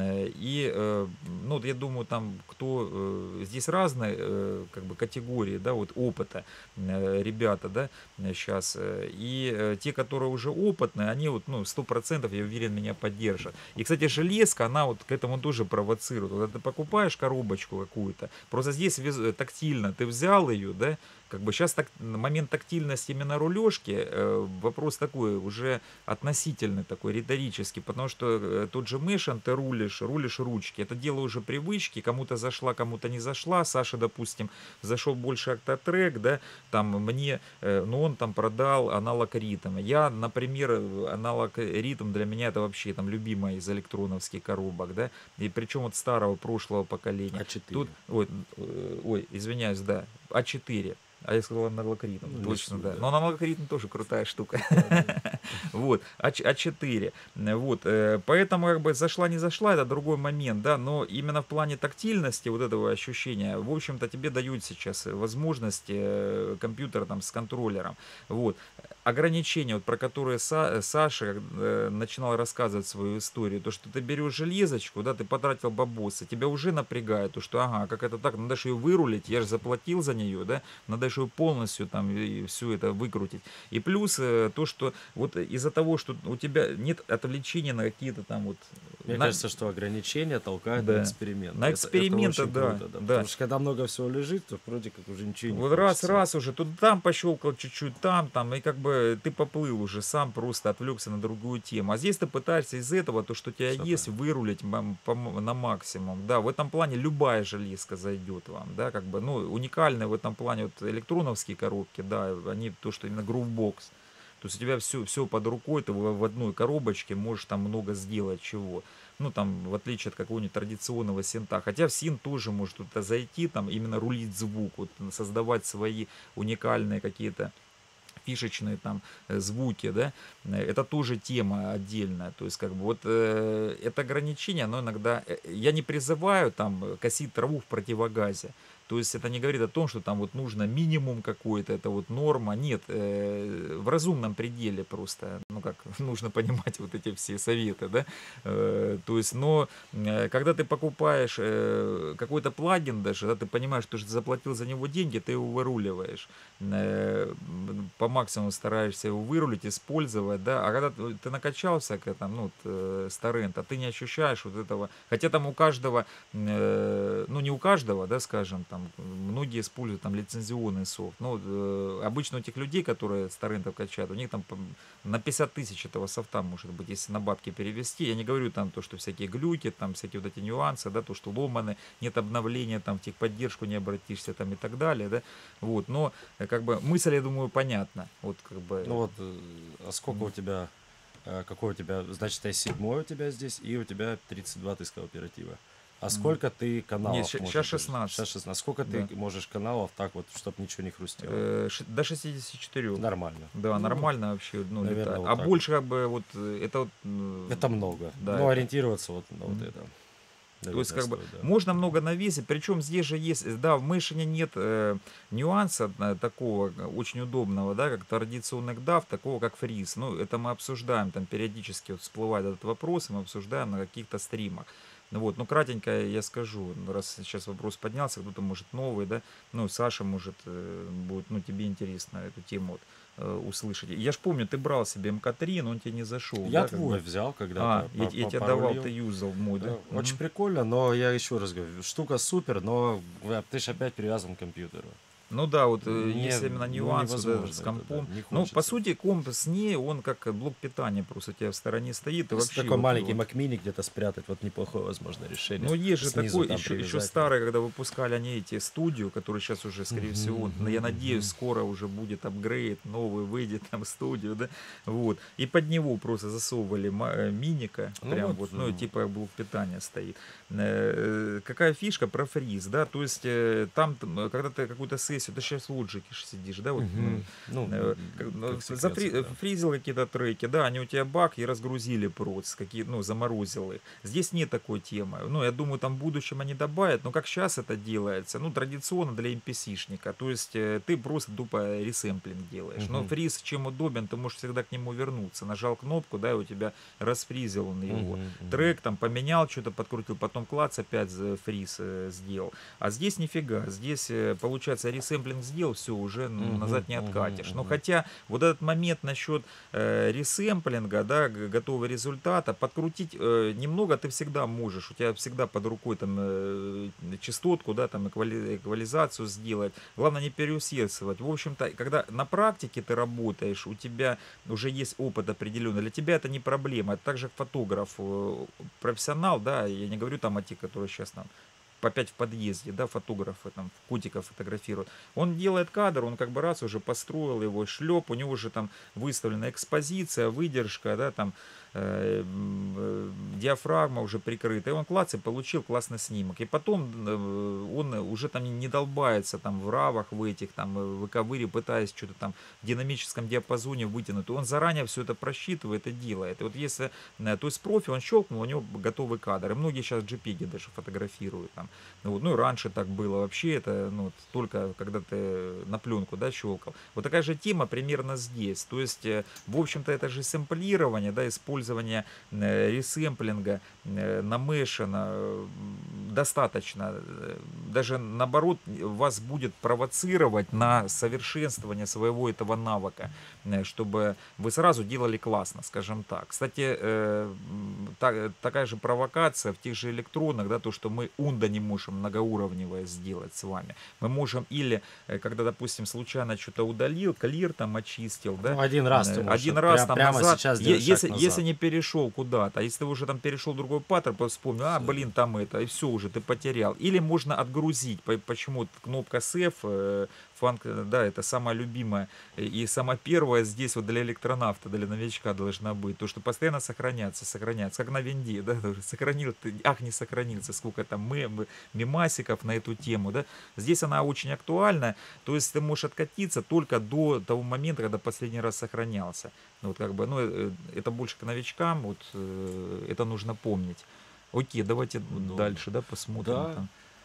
И, ну, я думаю, там, кто, здесь разные, как бы, категории, да, вот, опыта, ребята, да, сейчас. И те, которые уже опытные, они вот, ну, 100%, я уверен, меня поддержат. И, кстати, железка, она вот к этому тоже провоцирует. Вот ты покупаешь коробочку какую-то, просто здесь тактильно ты взял ее, да, как бы сейчас момент тактильности именно рулежки, вопрос такой уже относительный, такой риторический, потому что тот же Mation ты рулишь ручки, это дело уже привычки, кому-то зашла, кому-то не зашла, Саша, допустим, зашел больше Octatrack, да, там мне, ну он там продал аналог ритма, я, например, аналог ритм для меня это вообще там любимая из электроновских коробок, да, и причем вот старого прошлого поколения. А4. Тут, ой, извиняюсь, да, А4. А я сказал аналог ритм, Ну, не точно, суть, да. да. Но аналог ритм тоже крутая штука. Да, да. Вот, А4. Вот, поэтому как бы зашла, не зашла, это другой момент, да, но именно в плане тактильности вот этого ощущения, в общем-то, тебе дают сейчас возможности компьютера там с контроллером. Вот. Ограничения, вот, про которые Саша начинал рассказывать свою историю, то, что ты берешь железочку, да, ты потратил бабосы, тебя уже напрягает, то, что, ага, как это так, надо же ее вырулить, я же заплатил за нее, да, надо же ее полностью там и все это выкрутить. И плюс то, что вот из-за того, что у тебя нет отвлечения на какие-то там вот... Мне кажется, что ограничения толкают на Да. эксперимент. На эксперименты, это очень да, круто, да. да. Потому что когда много всего лежит, то вроде как уже ничего не Вот хочется. раз уже, тут там пощелкал чуть-чуть, там, и как бы ты поплыл уже сам, просто отвлекся на другую тему. А здесь ты пытаешься из этого, то, что у тебя Всё есть, правильно. вырулить на максимум. Да, в этом плане любая железка зайдет вам, да, как бы, ну, уникальные в этом плане вот электроновские коробки, да, они то, что именно Groovebox. То есть у тебя все под рукой, ты в одной коробочке можешь там много сделать чего. Ну, там, в отличие от какого-нибудь традиционного синта. Хотя в синт тоже может туда зайти, там, именно рулить звук, вот, создавать свои уникальные какие-то фишечные там звуки, да, это тоже тема отдельная, то есть как бы вот это ограничение, оно иногда, я не призываю там косить траву в противогазе, То есть это не говорит о том, что там вот нужно минимум какой-то, это вот норма. Нет, в разумном пределе просто, ну как, нужно понимать вот эти все советы, да. То есть, но когда ты покупаешь какой-то плагин даже, да, ты понимаешь, что ты заплатил за него деньги, ты его выруливаешь. По максимуму стараешься его вырулить, использовать, да. А когда ты накачался к этому, ну, с торрента, ты не ощущаешь вот этого. Хотя там у каждого, ну не у каждого, да, скажем, там многие используют там лицензионный софт. Ну, обычно у тех людей, которые с торрентов качают, у них там на 50 тысяч этого софта может быть, если на бабки перевести. Я не говорю там то, что всякие глюки, там всякие вот эти нюансы, да, то, что ломаны, нет обновления, там в техподдержку не обратишься, там и так далее, да. Вот, но как бы мысль, я думаю, понятна. Вот как бы. Ну вот, а сколько у тебя, какой у тебя, значит, i7 у тебя здесь, и у тебя 32 ты сказал оператива. А сколько ты Нет, каналов сейчас можешь? 16. Сейчас 16. Сколько Да. ты можешь каналов так вот, чтобы ничего не хрустело? До 64. Нормально. Да, Ну, нормально вообще, ну, наверное, летает. вот А так больше как бы вот это вот. это много. Да, Но это. ориентироваться вот на вот это, То есть, наверное, как бы, стоит, да. можно много навесить, причем здесь же есть, да, в Мэшине нет нюанса такого очень удобного, да, как традиционный DAW, такого как фриз. Ну, это мы обсуждаем, там периодически вот всплывает этот вопрос, и мы обсуждаем на каких-то стримах. Ну вот, ну, кратенько я скажу, раз сейчас вопрос поднялся, кто-то может новый, да, ну, Саша может, будет, ну, тебе интересно эту тему вот, услышать. Я ж помню, ты брал себе МК3, но он тебе не зашел, Я да, как твой бы. взял когда-то, Я тебе давал, порулил. ты юзал мой, да? Да, очень прикольно, но я еще раз говорю, штука супер, но ты же опять привязан к компьютеру. Ну да, вот Не, если именно ну, нюанс вот этот невозможно с это, компом. да, не Ну, по хочется. сути, комп с ней, он как блок питания просто у тебя в стороне стоит. И Просто вообще такой вот, маленький вот. Mac Mini где-то спрятать, вот неплохое, возможно, решение. Ну, есть же Снизу такой, там еще привязать. старый, когда выпускали они эти студию, который сейчас уже, скорее всего, я надеюсь, скоро уже будет апгрейд, новый выйдет там студию, да, вот. И под него просто засовывали миника, Ну прям вот, вот, ну, типа блок питания стоит. Какая фишка про фриз, да, то есть там, когда ты какую-то сессию, ты сейчас в Logic сидишь, да, вот, ну, как секвенсор, да. фризил какие-то треки, да, они у тебя баг и разгрузили проц, какие, ну, заморозил их. Здесь нет такой темы. Ну, я думаю, там в будущем они добавят, но как сейчас это делается, ну, традиционно для MPC-шника, то есть ты просто тупо ресэмплинг делаешь. Но фриз чем удобен, ты можешь всегда к нему вернуться. Нажал кнопку, да, и у тебя расфризил он его. Трек там поменял, что-то подкрутил, потом клац, опять фриз сделал. А здесь нифига, здесь получается ресэмплинг сделал, все, уже назад не откатишь. Но хотя вот этот момент насчет ресэмплинга, да, готового результата, подкрутить немного ты всегда можешь, у тебя всегда под рукой там частотку, да, там эквализацию сделать, главное не переусердствовать. В общем-то, когда на практике ты работаешь, у тебя уже есть опыт определенный, для тебя это не проблема, это так же фотограф, профессионал, да, я не говорю там о тех, которые сейчас там по 5 в подъезде, да, фотографы там котиков фотографируют. Он делает кадр, он как бы раз уже построил его, шлеп, у него же там выставлена экспозиция, выдержка, да, там диафрагма уже прикрыта, и он клац и получил классный снимок. И потом он уже там не долбается там в равах, в этих там выковыре, пытаясь что-то там в динамическом диапазоне вытянуть. Он заранее все это просчитывает и делает. И вот если, то есть профи, он щелкнул, у него готовый кадр. И многие сейчас JPEG даже фотографируют там. Вот, ну и раньше так было вообще, это ну, только когда ты на пленку, да, щелкал. Вот такая же тема примерно здесь. То есть, в общем-то, это же сэмплирование, да, использование ресэмплинга, намешена достаточно. Даже наоборот вас будет провоцировать на совершенствование своего этого навыка, чтобы вы сразу делали классно, скажем так. Кстати, такая же провокация в тех же электронах, да, то, что мы унда не можем многоуровневое сделать с вами. Мы можем или, когда, допустим, случайно что-то удалил, клир там очистил, да, Ну, один раз ты можешь один раз там прямо назад, сейчас сделать шаг назад. если не перешел куда-то, а если ты уже там перешел в другой паттерн, просто вспомнил, блин, там это, и все уже, ты потерял. Или можно отгрузить, почему кнопка Save, фанк, да, это самая любимая и самая первая здесь вот для электронавта, для новичка должна быть, то, что постоянно сохраняться, как на винде, да, сохранил, не сохранился, сколько там мемасиков на эту тему, да, здесь она очень актуальна, то есть ты можешь откатиться только до того момента, когда последний раз сохранялся, вот как бы, ну, это больше к новичкам, вот, это нужно помнить. Окей, давайте дальше, да, посмотрим Да. там.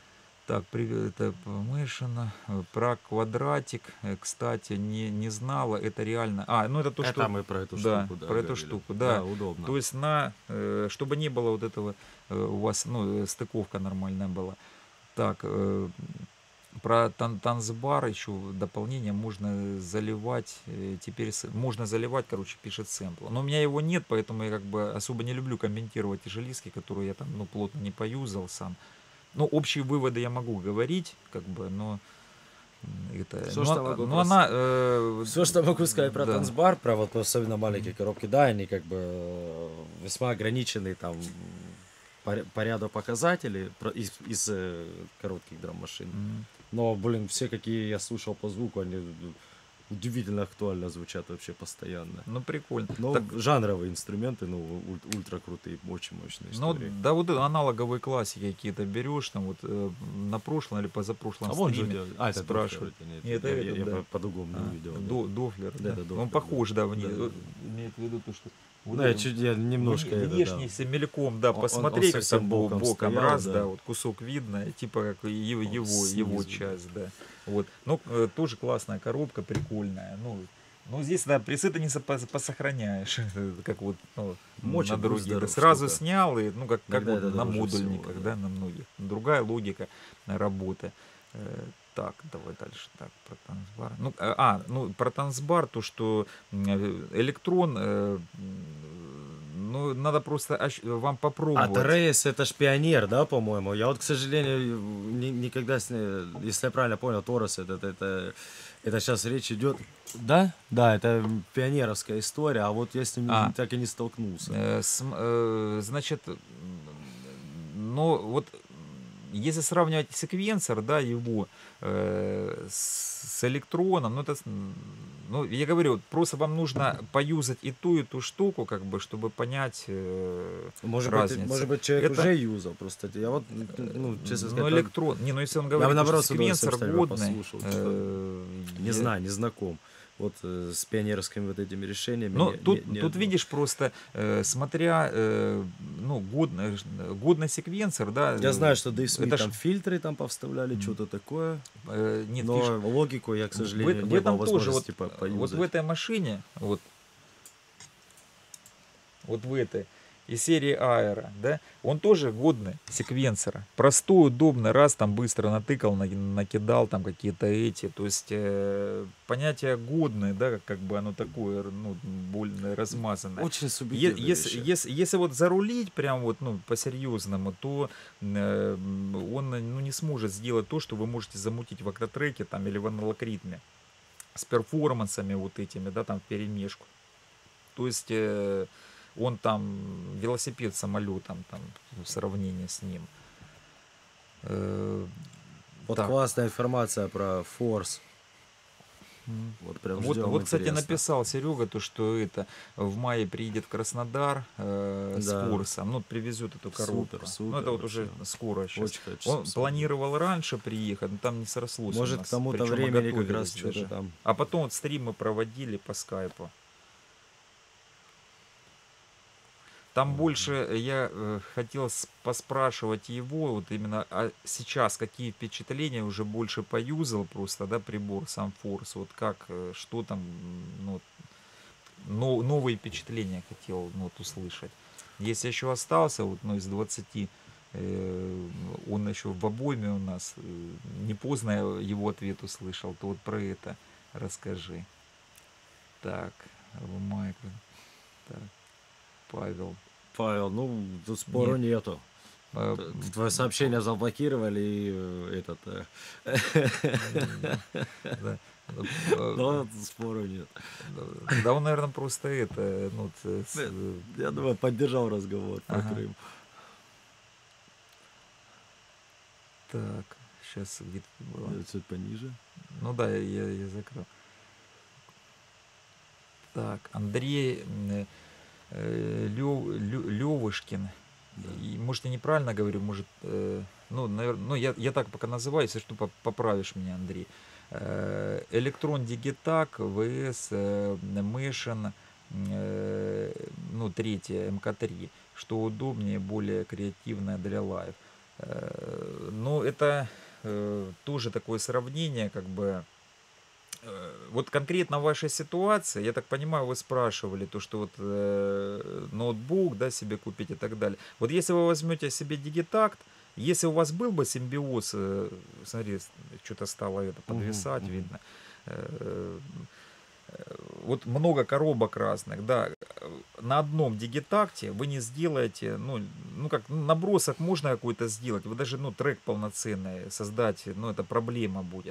Так, это помышено. Про квадратик, кстати, не знала. Это реально. Ну это то, Это что... мы про эту Да, штуку, да, про эту говорили. штуку, Да, да. удобно. То есть чтобы не было вот этого, у вас, ну, стыковка нормальная была. Так, про танцбар еще дополнение можно заливать. Теперь можно заливать, короче, пишет сэмпл. Но у меня его нет, поэтому я как бы особо не люблю комментировать тяжелистки, которые я там, ну, плотно не поюзал сам. Ну, общие выводы я могу говорить, как бы, но это, Все, что могу но она, Все, что могу сказать про да. танцбар, про вот особенно маленькие коробки, да, они как бы весьма ограничены там по ряду показателей из коротких драм-машин. Но, блин, все, какие я слушал по звуку, они удивительно актуально звучат вообще постоянно. Ну, прикольно. Но Так, жанровые инструменты, ну, ультра крутые, очень мощные ну, истории. да, вот аналоговые классики какие-то берешь, там вот на прошлом или позапрошлом вон же стриме делает. Это спрашивают. Дофлер, Нет, это я да. по-другому не увидел. Да. Дофлер, Да, да. это Дофлер, Он похож, да, да. имеет в виду то, что вот Ну, я немножко внешне, если мельком, да, Он посмотреть, как совсем там боком боком стоял, раз, да. да, вот кусок видно, типа как его снизу, да. часть, да. Вот. Ну, тоже классная коробка, прикольная. Ну, здесь, да, пресы ты не посохраняешь, как вот, ну, Мочит, на будь другие. Да, здоров сразу штука. снял, и, ну, как Иногда вот это на дороже модульниках, всего, да, да. на многих. Другая логика работы. Так, давай дальше. Так, про танцбар. Ну, про танцбар, то, что электрон, ну, надо просто вам А попробовать. Рейс это ж пионер, да, по-моему? Я вот, к сожалению, никогда, если я правильно понял, Торос это сейчас речь идет. Да? Да, это пионеровская история, а вот я с ним А. так и не столкнулся. Значит, ну, вот если сравнивать секвенсор, да, его с электроном, ну, это, ну, я говорю, просто вам нужно поюзать и ту штуку, как бы, чтобы понять разницу. Может быть, человек Это, уже юзал, просто я вот, ну, честно ну, сказать, электрон, не, ну, если он я бы говорит, наоборот что с удовольствием секвенсор ставил, годный, послушал, что не знаю, не знаком. Вот с пионерскими вот этими решениями. Ну, тут одно. видишь просто, смотря, ну, годный секвенсор, да. Я знаю, что Дэйв Смит это там фильтры там повставляли, что-то такое. нет, Но фишка. логику я, к сожалению, В не было этом тоже, возможности вот поюзать. в этой машине, вот в этой, из серии Аэро, да, он тоже годный секвенсора. Простой, удобный, раз там быстро натыкал, накидал там какие-то эти. То есть понятие годное, да, как бы оно такое, ну, больно размазанное. Очень субъективная вещь. Если вот зарулить прям вот, ну, по-серьезному, то он, ну, не сможет сделать то, что вы можете замутить в октотреке там или в аналогритме с перформансами вот этими, да, там в перемешку. То есть он там велосипед самолетом там в сравнении с ним. Вот Так. классная информация про Force. Вот прям ждем, Вот, кстати, интересно. написал Серега, то, что это в мае приедет в Краснодар с Да. Форсом, ну, привезет эту коробку. Супер, Ну, это вот вообще. уже скоро сейчас. Очень хочу Он посмотреть. планировал раньше приехать, но там не срослось. у Может, нас. к тому-то Причем мы времени как готовились раз что-то даже. там. А потом вот стримы проводили по скайпу. Там больше я хотел поспрашивать его, вот именно сейчас какие впечатления, уже больше поюзал просто, да, прибор, сам Форс, вот как, что там, ну, новые впечатления хотел, ну, вот, услышать. Если еще остался, вот, ну, из 20, он еще в обойме у нас, не поздно я его ответ услышал, то вот про это расскажи. Так, Майк, так, Павел. Павел, ну, тут спору нету. А, Твое сообщение заблокировали и этот... да. Но тут спору нет. Да он, наверное, просто это, ну, Я думаю, поддержал разговор про Ага. Крым. так, сейчас где-то было. Чуть пониже. Ну да, я закрыл. Так, Андрей Левушкин. Да. И, может, я неправильно говорю, может, ну, наверное, ну, я так пока называю, если что, поправишь меня, Андрей. Электрон Digitac vs Meshon, ну, третья МК3, что удобнее, более креативная для лайв. Ну, это тоже такое сравнение, как бы, вот конкретно ваша ситуация, я так понимаю, вы спрашивали то, что вот ноутбук, да, себе купить и так далее. Вот если вы возьмете себе Digitakt, если у вас был бы симбиоз, смотри, что-то стало это Мгм, подвисать, мгм. видно. э, вот много коробок разных, да, на одном дигитакте вы не сделаете, ну как, набросок можно какой-то сделать, вы даже, ну, трек полноценный создать, ну, это проблема будет.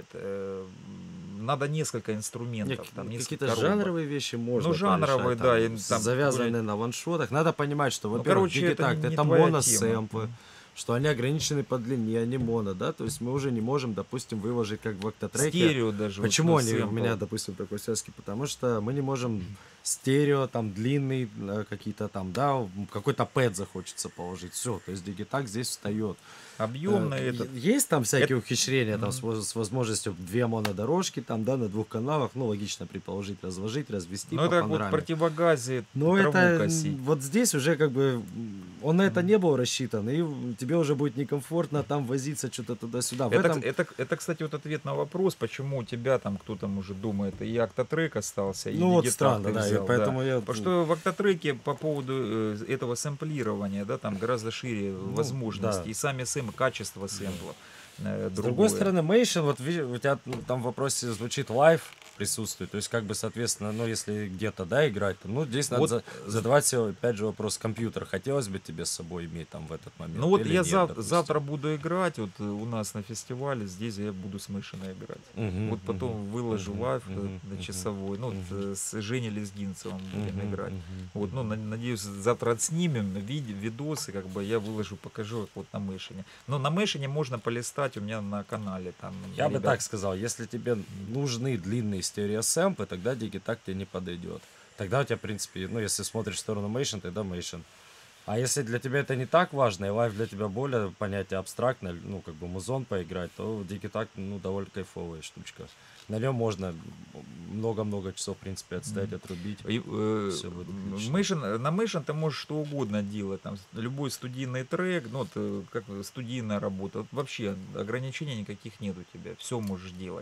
Надо несколько Не, инструментов, там, несколько какие-то коробок. жанровые вещи Ну, можно жанровые, порешать, да, там, и там какой-нибудь, завязанные на ваншотах. Надо понимать, что, ну, во-первых, короче, это Digitakt не это твоя тема. моносэмплы, что они ограничены по длине, а не моно, да, то есть мы уже не можем, допустим, выложить как в октотреке. Стерео даже, вот, Почему они у сэмпл. меня, допустим, такой связки? Потому что мы не можем стерео, там, длинный, какие-то там, да, какой-то пэд захочется положить, все, то есть Digitakt здесь встает. Объемный этот. Есть там Это, всякие ухищрения, там, с, мгм. с возможностью две монодорожки, там, да, на двух каналах, ну, логично предположить, разложить, развести Ну, по это как вот в панораме. противогазе Но траву это косить. вот здесь уже как бы он на это Мгм. не был рассчитан, и тебе уже будет некомфортно там возиться что-то туда-сюда. В Это, этом, это, кстати, вот ответ на вопрос, почему у тебя там кто-то может думает, и Octatrack остался, и ну вот Digitakt странно, ты да, и взял, да. поэтому я, Потому что в Octatreке по поводу этого сэмплирования, да, там гораздо шире ну да. возможности, и сами качество сэмплов С другой другое. стороны, Мейшин, вот у тебя там в вопросе звучит лайв присутствует, то есть как бы, соответственно, ну, если где-то, да, играть, то, ну, здесь надо Вот задавать себе, опять же, вопрос компьютер. Хотелось бы тебе с собой иметь там в этот Ну момент вот или я нет, допустим. завтра буду играть, вот у нас на фестивале, здесь я буду с Мышиной играть. Мгм, Вот мгм, потом выложу мгм, лайв мгм, на мгм, часовой, ну вот, мгм, с Женей Лезгинцевым будем мгм, играть. мгм, Вот, ну, мгм. надеюсь, завтра отснимем видосы, как бы я выложу, покажу их вот на Мышине. Но на Мышине можно полистать у меня на канале, там Я бы ребят. так сказал, если тебе нужны длинные стереосэмпы, тогда Digitakt тебе не подойдет. Тогда у тебя, в принципе, ну, если смотришь в сторону Мейшин, тогда Мейшин. А если для тебя это не так важно, и лайв для тебя более понятие абстрактное, ну, как бы музон поиграть, то Digitakt, ну, довольно кайфовая штучка. На нем можно много-много часов, в принципе, отстоять, отрубить. Все будет отлично. На Мышин ты можешь что угодно делать, там любой студийный трек, ну, вот, как студийная работа, вот вообще ограничений никаких нет у тебя, все можешь делать.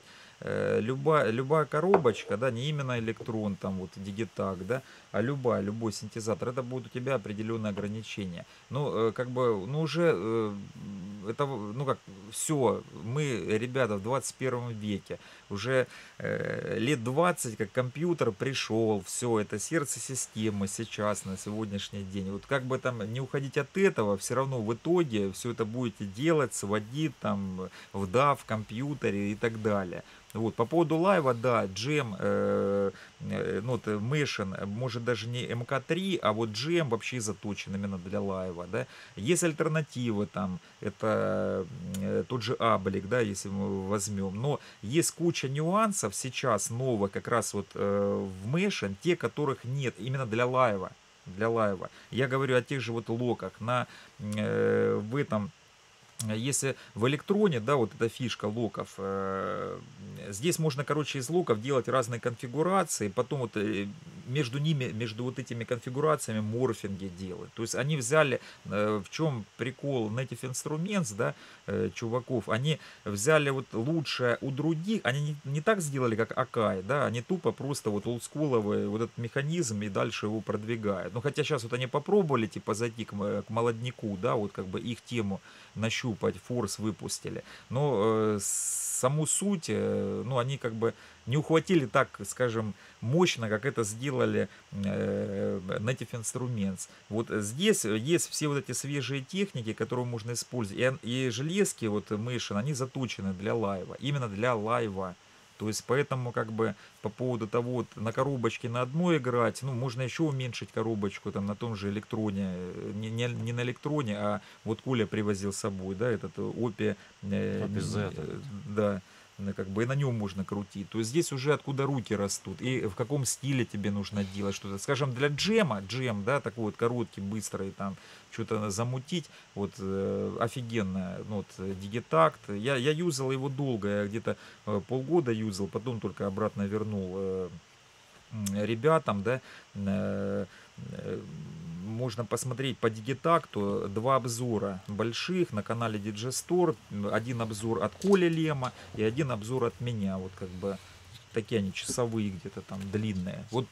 Любая коробочка, да, не именно электрон, там вот Digitakt, да, а любой синтезатор, это будет у тебя определенные ограничения. Ну, как бы, ну, уже, это, ну, как, все, мы, ребята, в 21 веке, уже лет 20, как компьютер пришел, все, это сердце системы сейчас, на сегодняшний день. Вот как бы там не уходить от этого, все равно в итоге все это будете делать, сводить там в DAW, в компьютере и так далее. Вот, по поводу лайва, да, джем, ну, вот, Meshing, может даже не МК3, а вот джем вообще заточен именно для лайва, да. Есть альтернативы там, это тот же Аблик, да, если мы возьмем, но есть куча нюансов сейчас новых как раз вот в Meshing, те, которых нет именно для лайва. Для лайва. Я говорю о тех же вот локах в этом, если в электроне, да, вот эта фишка локов, здесь можно, короче, из локов делать разные конфигурации, потом вот между ними, между вот этими конфигурациями морфинги делать. То есть они взяли, в чем прикол Native Instruments, да, чуваков, они взяли вот лучшее у других, они не так сделали, как Akai, да, они тупо просто вот олдскуловый вот этот механизм и дальше его продвигают. Ну, хотя сейчас вот они попробовали, типа, зайти к молодняку, да, вот как бы их тему нащупать, форс выпустили. Но саму суть, ну, они как бы не ухватили так, скажем, мощно, как это сделали Native Instruments. Вот здесь есть все вот эти свежие техники, которые можно использовать. И железки, вот Meshing, они заточены для лайва. Именно для лайва. То есть поэтому как бы по поводу того, вот, на коробочке на одной играть, ну, можно еще уменьшить коробочку там на том же электроне, не на электроне, а вот Коля привозил с собой, да, этот Опи, APZ да, как бы и на нем можно крутить. То есть здесь уже откуда руки растут и в каком стиле тебе нужно делать что-то. Скажем, для джем, да, такой вот короткий, быстрый, там, что-то замутить, вот, офигенно, ну, вот, Digitakt. Я юзал его долго, я где-то полгода юзал, потом только обратно вернул ребятам, да, э, можно посмотреть по Digitakt 2 обзора больших на канале DJ Store. Один обзор от Коли Лема и один обзор от меня. Вот как бы такие они часовые где-то там длинные. Вот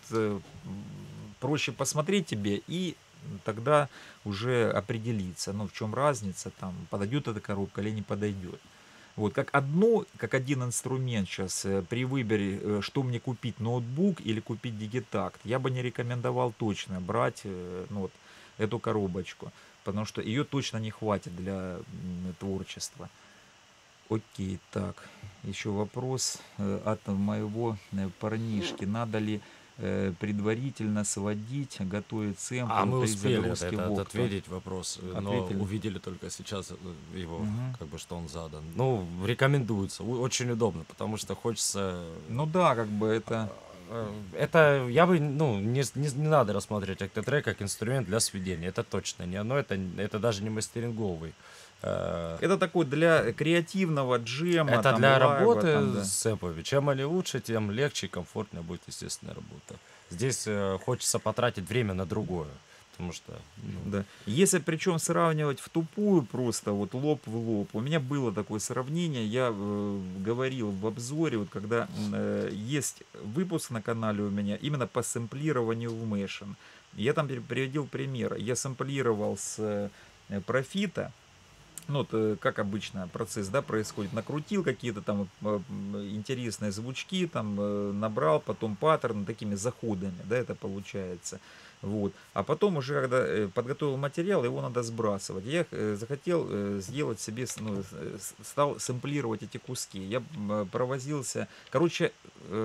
проще посмотреть тебе и тогда уже определиться, ну в чем разница, там подойдет эта коробка или не подойдет. Вот, как один инструмент сейчас при выборе, что мне купить, ноутбук или купить Digitakt, я бы не рекомендовал точно брать ну, вот, эту коробочку, потому что ее точно не хватит для творчества. Окей, так, еще вопрос от моего парнишки. Надо ли предварительно сводить, готовить сэмпл А мы при успели загрузке в Octo? ответить вопрос, но Ответили? увидели только сейчас его, Мгм. как бы, что он задан. Ну, рекомендуется, очень удобно, потому что хочется... Ну да, как бы это... Это я бы, ну, не надо рассматривать Octatrack как инструмент для сведения, это точно не оно, это даже не мастеринговый. Это такой для креативного джема, Это там, для лайва, работы там, да. с сэмплами. Чем они лучше, тем легче и комфортнее будет, естественно, работа. Здесь хочется потратить время на другое, потому что... ну, Да. Если причем сравнивать в тупую просто, вот лоб в лоб, у меня было такое сравнение, я говорил в обзоре, вот когда есть выпуск на канале у меня именно по сэмплированию в Meshing. Я там приводил пример, я сэмплировал с профита. Ну, вот, как обычно процесс, да, происходит. Накрутил какие-то там интересные звучки, там набрал, потом паттерн такими заходами, да, это получается. Вот. А потом уже, когда подготовил материал, его надо сбрасывать. Я захотел сделать себе, ну, стал сэмплировать эти куски. Я провозился, короче,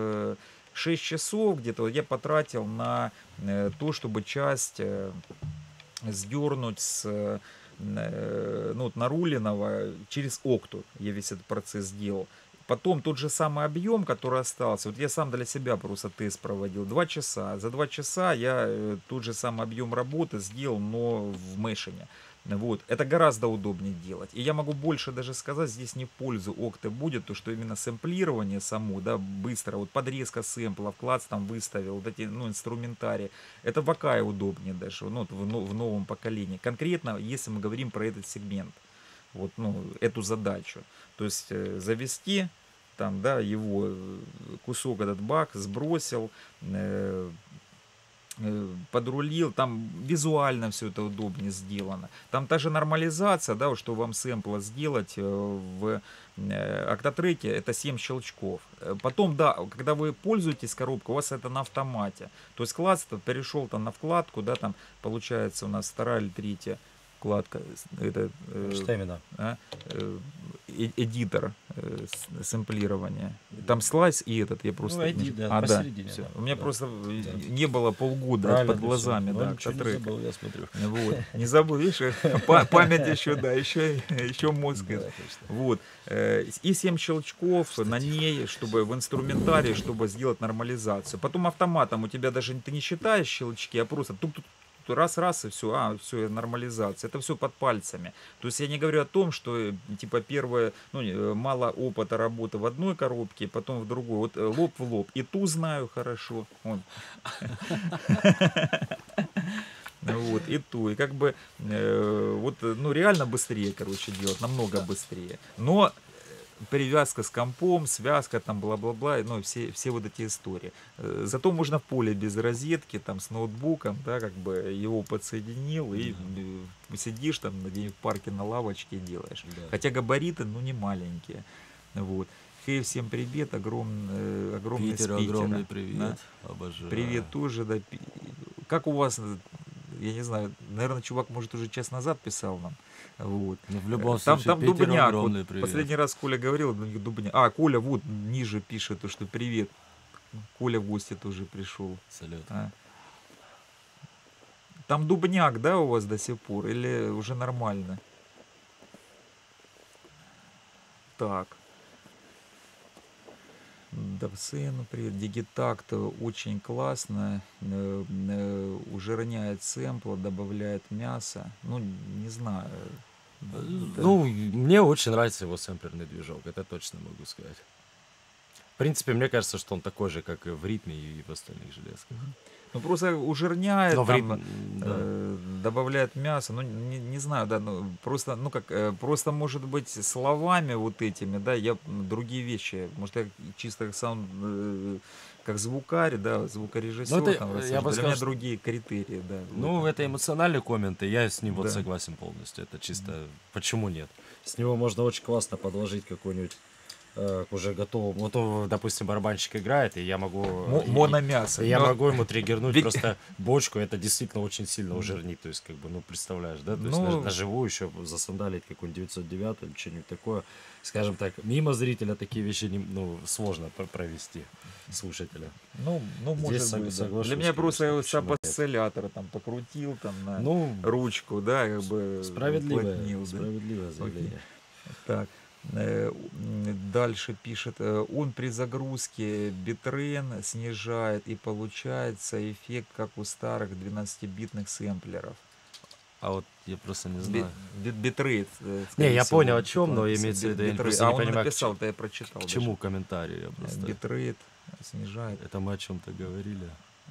6 часов где-то я потратил на то, чтобы часть сдернуть с ну, вот наруленного через Octo. Я весь этот процесс сделал. Потом тот же самый объем, который остался, вот я сам для себя просто тест проводил, 2 часа. За 2 часа я тот же самый объем работы сделал, но в мешине. Вот. Это гораздо удобнее делать. И я могу больше даже сказать, здесь не в пользу Octa будет, то что именно сэмплирование само, да, быстро, вот подрезка сэмпла, класс там выставил, вот эти, ну, инструментарии, это в Akai удобнее даже, ну, вот в новом поколении. Конкретно, если мы говорим про этот сегмент, вот, ну, эту задачу. То есть завести там, да, его кусок этот бак, сбросил, подрулил, там визуально все это удобнее сделано. Там та же нормализация, да, вот что вам сэмпла сделать в Octatrack, это 7 щелчков. Потом, да, когда вы пользуетесь коробкой, у вас это на автомате. То есть класс перешел там на вкладку, да, там получается у нас 2 или 3 вкладка, это что именно? эдитор сэмплирования. Там слайс и этот, я просто... Ну, эдит, да, да, посередине, всё. да, У меня да, просто да. не было полгода Правильно под ты глазами, всё. да, Ну, ничего не Octatrack. забыл, я смотрю. Вот. Не забыл, видишь, память еще, да, еще мозг. Да, точно. Вот. И 7 щелчков на ней, чтобы в инструментарии, чтобы сделать нормализацию. Потом автоматом у тебя даже ты не считаешь щелчки, а просто тук-тук, раз-раз и все, все, нормализация. Это все под пальцами. То есть я не говорю о том, что типа первое, ну, мало опыта работы в одной коробке, потом в другой. Вот лоб в лоб. И ту знаю хорошо. Вот. Вот, и ту. И как бы вот, ну, реально быстрее, короче, делать, намного быстрее. Но привязка с компом, связка там, бла-бла-бла, ну, все вот эти истории. Зато можно в поле без розетки, там, с ноутбуком, да, как бы его подсоединил, и сидишь там где-нибудь в парке на лавочке и делаешь. Да. Хотя габариты, ну, не маленькие. Вот. Хей, всем привет, огромный Питеру с Питера. огромный привет. Да? Обожаю. Привет тоже, да. Как у вас, я не знаю, наверное, чувак, может, уже час назад писал нам. Вот. Ну, в любом Там случае, Питеру Дубняк. огромный Вот привет. последний раз Коля говорил, Дубняк. А, Коля вот ниже пишет, то, что привет. Коля в гости тоже пришел. Салют. А. Там Дубняк, да, у вас до сих пор? Или уже нормально? Так. Да, сыну привет. Digitakt очень классно. Уже роняет сэмпл, добавляет мясо. Ну, не знаю. Да. Ну, мне очень нравится его сэмплерный движок, это точно могу сказать. В принципе, мне кажется, что он такой же, как и в ритме и в остальных железках. Ну, просто ужирняет, Но в там, ритм, да. добавляет мясо, ну, не знаю, да, ну, просто, ну, как, просто, может быть, словами вот этими, да, я другие вещи, может, я чисто как сам, как звукарь, да, Ну, звукорежиссер это, там я бы рассуждаю, для сказал, меня что, другие критерии, да, в ну, этом, это эмоциональный коммент, и я с ним вот да. согласен полностью. Это чисто, почему нет? С него можно очень классно подложить какой-нибудь к уже готовому. Вот, допустим, барабанщик играет, и я могу, Мономясо, и я могу ему триггернуть ведь, просто бочку, это действительно очень сильно ужирнит. То есть, как бы, ну, представляешь, да? То есть, ну, на живую еще засандалить какой-нибудь 909 или что-нибудь такое. Скажем так, мимо зрителя такие вещи ну, сложно провести слушателя. ну, Здесь может быть, да. Для соглашусь, меня просто конечно, я почему нет. осциллятор там покрутил там на Ну, ручку, да, как бы справедливое, уплотнил, да. справедливое Окей. заявление. Так, дальше пишет, он при загрузке битрейн снижает и получается эффект, как у старых 12-битных сэмплеров. А вот я просто не Би- знаю. Битрейт, Не, скорее я всего, понял, о он чем, такое но написал. имеется в виду, я Битрейт. просто А не он понимаю, написал, это я прочитал к даже. чему комментарий. Я просто... Битрейт снижает. Это мы о чем-то говорили.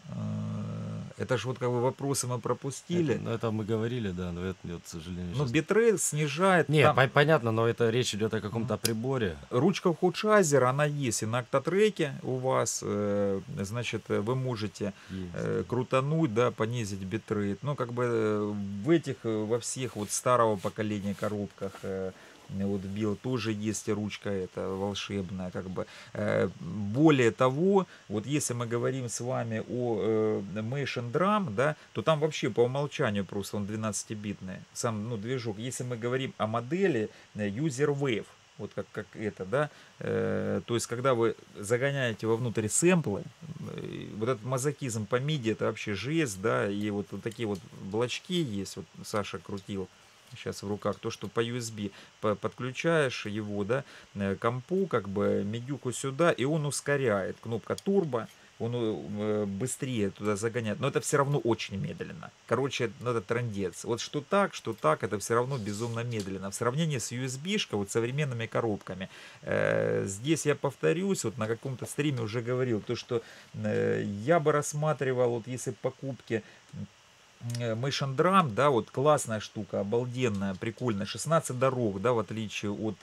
Это же вот как бы вопросы мы пропустили. Это мы говорили, да, но это, к сожалению, Ну, сейчас... битрейт снижает. Не, Там понятно, но это речь идет о каком-то приборе. ручка Худшайзера, она есть и на октотреке у вас. Значит, вы можете Есть. крутануть, да, понизить битрейт. Ну, как бы в этих, во всех вот старого поколения коробках вот бил тоже есть ручка эта волшебная, как бы. Более того, вот если мы говорим с вами о Mation Drum, да, то там вообще по умолчанию просто он 12-битный, сам, ну, движок. Если мы говорим о модели User Wave, вот как это, да, то есть когда вы загоняете вовнутрь сэмплы, вот этот мазохизм по MIDI это вообще жесть, да, и вот такие вот блочки есть, вот Саша крутил сейчас в руках, то, что по USB подключаешь его, да, компу, как бы медюку сюда, и он ускоряет, кнопка турбо, он быстрее туда загоняет, но это все равно очень медленно. Короче, ну, это трындец. Вот что так, это все равно безумно медленно. В сравнении с USB-шкой, вот современными коробками. Здесь я повторюсь, вот на каком-то стриме уже говорил, то, что я бы рассматривал, вот если покупки Mation Drum, да, вот классная штука, обалденная, прикольная, 16 дорог, да, в отличие от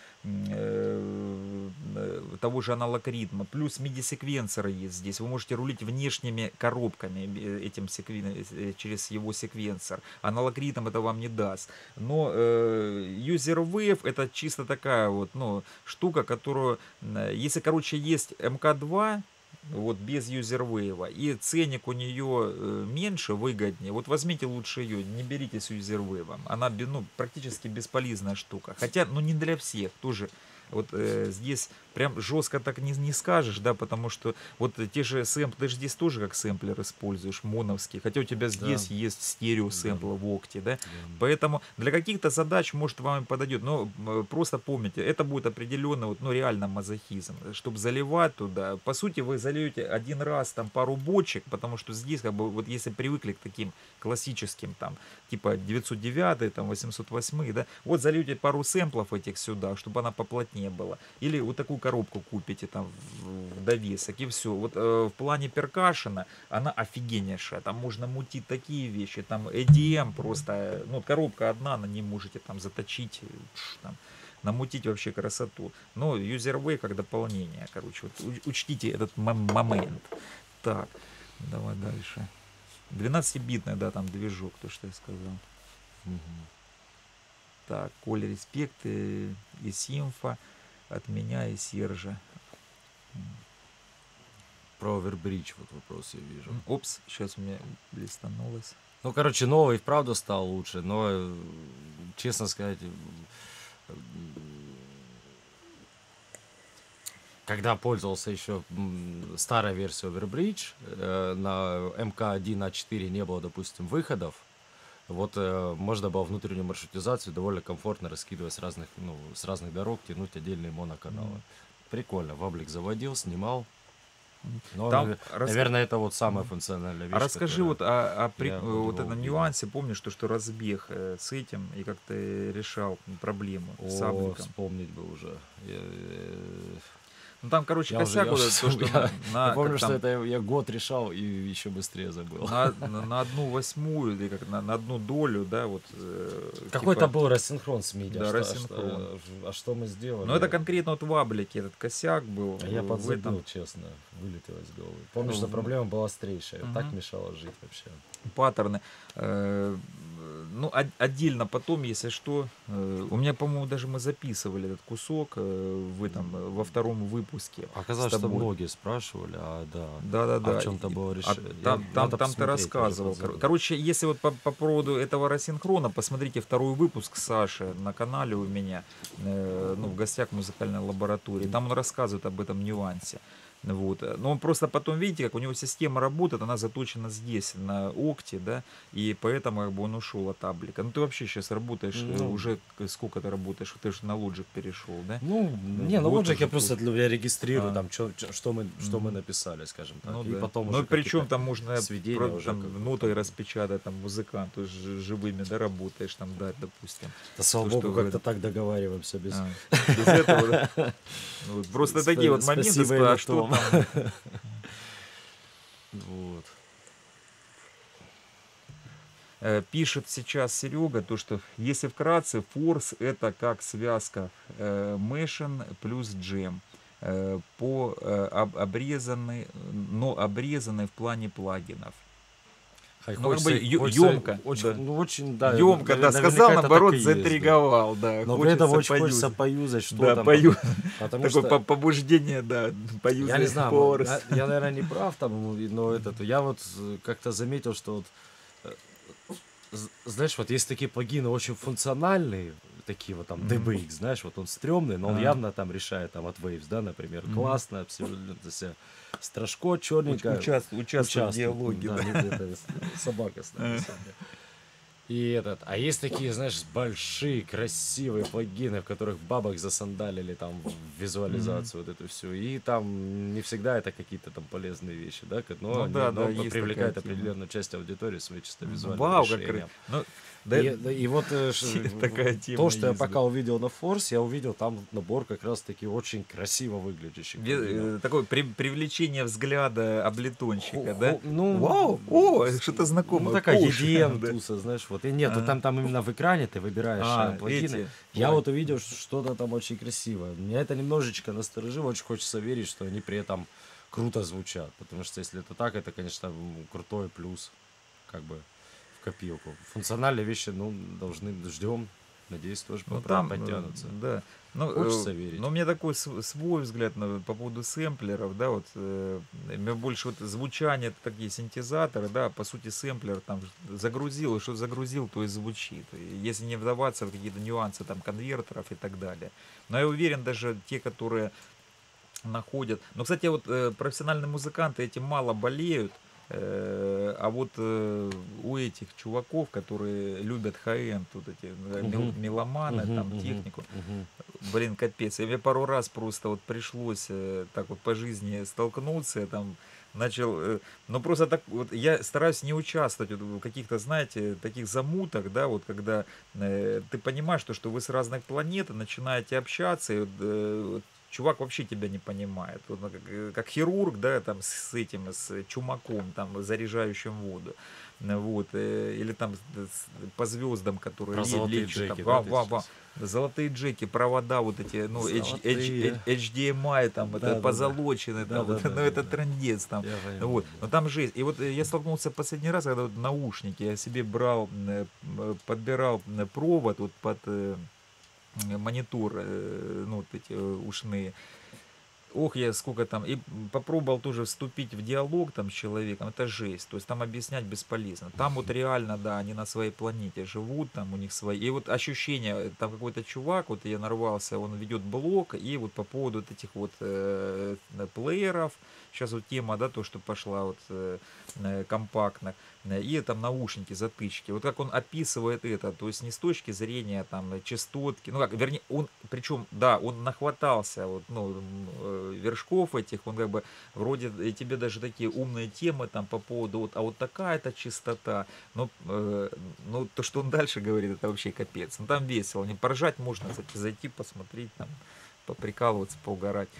того же аналог ритма, плюс MIDI-секвенсоры есть здесь, вы можете рулить внешними коробками этим через его секвенсор, аналог ритм это вам не даст, но User Wave это чисто такая вот, ну, штука, которую, если, короче, есть МК2, вот без юзервейва, и ценник у нее меньше, выгоднее, вот возьмите лучше ее, не берите с юзервейвом, она, ну, практически бесполезная штука, хотя, ну, не для всех, тоже вот здесь прям жестко так не скажешь, да, потому что вот те же сэмплы, ты же здесь тоже как сэмплер используешь, моновский, хотя у тебя здесь Да. есть стерео Да. сэмплы в окте, да, Да. поэтому для каких-то задач, может, вам и подойдет, но просто помните, это будет определенно, вот, ну, реально мазохизм, чтобы заливать туда, по сути, вы зальете один раз там пару бочек, потому что здесь, как бы, вот если привыкли к таким классическим, там, типа 909, там, 808, да, вот зальете пару сэмплов этих сюда, чтобы она поплотнее была. Или вот такую коробку купите там в довесок и все. Вот в плане перкашена она офигеннейшая. Там можно мутить такие вещи. Там EDM просто, ну, коробка одна, на ней можете там заточить, там, намутить вообще красоту. Но UserWay как дополнение, короче. Вот учтите этот момент. Так, давай дальше. 12-битный, да, там движок, то, что я сказал. Так, Коль, респект и Симфа от меня и Сержа. Про Overbridge вот вопрос я вижу. Опс, сейчас у меня листанулось. Ну, короче, новый вправду стал лучше, но, честно сказать, когда пользовался еще старой версией Overbridge, на МК1А4 не было, допустим, выходов, вот можно было внутреннюю маршрутизацию довольно комфортно раскидывать с разных дорог, тянуть отдельные моноканалы. Прикольно, Ваблик заводил, снимал. Но, Там наверное, это вот самая функциональная вещь. А расскажи вот о я вот его этом увидел. нюансе, помнишь, то, что разбег с этим, и как ты решал проблему с О, Абликом? вспомнить бы уже. Ну там, короче, Я уже, косяк я, вот уже, это, то, что я помню, что там, это я год решал и еще быстрее забыл. на 1/8 или как на 1 долю, да, вот Какой-то типа, был рассинхрон с MIDI. да, рассинхрон. Что мы Но это сделали? конкретно вот в Аблике этот косяк был А я в этом. подзабыл, честно. Вылетело из головы. Помню, что в- проблема была острейшая. Так Мгм. мешало жить вообще. Паттерны. Ну, отдельно потом, если что, у меня, по-моему, даже мы записывали этот кусок в этом, во 2-м выпуске с Оказалось, что тобой. многие спрашивали, да. А Да-да-да. в чем-то было А решение? там Надо ты посмотреть, я уже рассказывал. подзабыл. Короче, если вот по поводу этого рассинхрона, посмотрите 2-й выпуск Саши на канале у меня, ну, в гостях в музыкальной лаборатории. Там он рассказывает об этом нюансе. Вот. Но он просто потом, видите, как у него система работает, она заточена здесь, на Окте, да, и поэтому как бы он ушел от Аблика. Ну, ты вообще сейчас работаешь, Ну, уже сколько ты работаешь? Ты же на Logic перешел, да? Ну, не, на Год Logic уже я просто я регистрирую А. там, что мы написали, скажем так. Ну И да. потом Ну уже причем какие-то там можно сведения уже там как бы нотой там. распечатать, там музыканту живыми, да, работаешь, там дать, допустим. Да, слава То, что богу, в как-то этом. так договариваемся без... А, без этого, да. Ну, вот просто такие вот моменты, Спасибо, а что Элитом. там? Вот. Пишет сейчас Серега, то что, если вкратце, форс это как связка Мэшин плюс джем. Обрезанный, но обрезанный в плане плагинов. Ну, как бы емко, очень, да. ну, очень, да, Емко, да, наверняка сказал, это наоборот, так и есть, да. заинтриговал, да, Но при этом хочется очень хочется поюзать. поюзать, что Да, там. Потому такое что, побуждение, да, я не поюзать знаю, форс. я, наверное, не прав там, но я вот как-то заметил, что вот, знаешь, вот есть такие плагины очень функциональные, такие вот там DBX, знаешь, вот он стрёмный, но он Ага. явно там решает там от Waves, да, например, классно, абсолютно, все страшко, черненько. Участвует в диалоге, Да, да. это собака с нами сегодня. И а есть такие, знаешь, большие, красивые плагины, в которых бабок засандалили там в визуализацию вот эту всю. И там не всегда это какие-то там полезные вещи, да, Ну да, да, есть привлекают такая тема. определенную часть аудитории своей чисто визуальным Вау, как решением. ну, да, И вот такая тема то, что я есть, пока да. увидел на Форс, я увидел там набор как раз-таки очень красиво выглядящих плагинов. Такое привлечение взгляда облетонщика, да? Ну, Вау, о, что-то знакомое. ну, такая Пуш, EDM да. туса, знаешь, вот. И нет, Ага. там именно в экране ты выбираешь плагины. эти, Я ой. вот увидел что-то там очень красивое. Меня это немножечко насторожило, очень хочется верить, что они при этом круто звучат. Потому что если это так, это, конечно, крутой плюс, как бы, в копилку. Функциональные вещи, ну, ждем. Надеюсь, тоже Ну там, подтянутся. да. Ну, Хочется верить. но у меня такой свой взгляд по поводу сэмплеров, да, вот, мне больше вот звучание, это такие синтезаторы, да, по сути сэмплер там загрузил, и что загрузил, то и звучит. И если не вдаваться в какие-то нюансы там конвертеров и так далее. Но я уверен, даже те, которые находят. Но, кстати, вот профессиональные музыканты этим мало болеют. А вот у этих чуваков, которые любят хай-энд, вот эти меломаны, там технику, блин, капец. И мне пару раз просто вот пришлось так вот по жизни столкнуться, я там начал, ну просто так вот, я стараюсь не участвовать вот в каких-то, знаете, таких замутах, да, вот когда ты понимаешь, что вы с разных планет начинаете общаться, и вот, чувак вообще тебя не понимает. Вот, как хирург, да, там с этим, с чумаком, там, заряжающим воду. Вот, или там по звездам, которые Про золотые лечат. джеки, Там, да, ты сейчас? золотые джеки, провода вот эти, ну, Золотые. HDMI, там, это Да-да-да. позолоченные, там, вот, ну, это Да-да-да-да-да. трындец, там. Я понимаю, Вот, да. но там жесть. И вот я столкнулся последний раз, когда вот наушники, я себе брал, подбирал провод вот под монитор, ну, вот эти ушные. Ох, я сколько там, и попробовал тоже вступить в диалог там с человеком, это жесть, то есть там объяснять бесполезно. Там вот реально, да, они на своей планете живут, там у них свои, и вот ощущение, там какой-то чувак, вот я нарвался, он ведет блог, и вот по поводу вот этих вот плееров, сейчас вот тема, да, то, что пошла вот компактных, и там наушники, затычки, вот как он описывает это, то есть не с точки зрения там частотки, ну как, вернее, он, причем, да, он нахватался, вот, ну, вершков этих, он как бы вроде и тебе даже такие умные темы там по поводу вот, а вот такая-то частота, но ну то, что он дальше говорит, это вообще капец. Ну там весело, не поржать можно, кстати, зайти посмотреть, там поприкалываться, поугарать.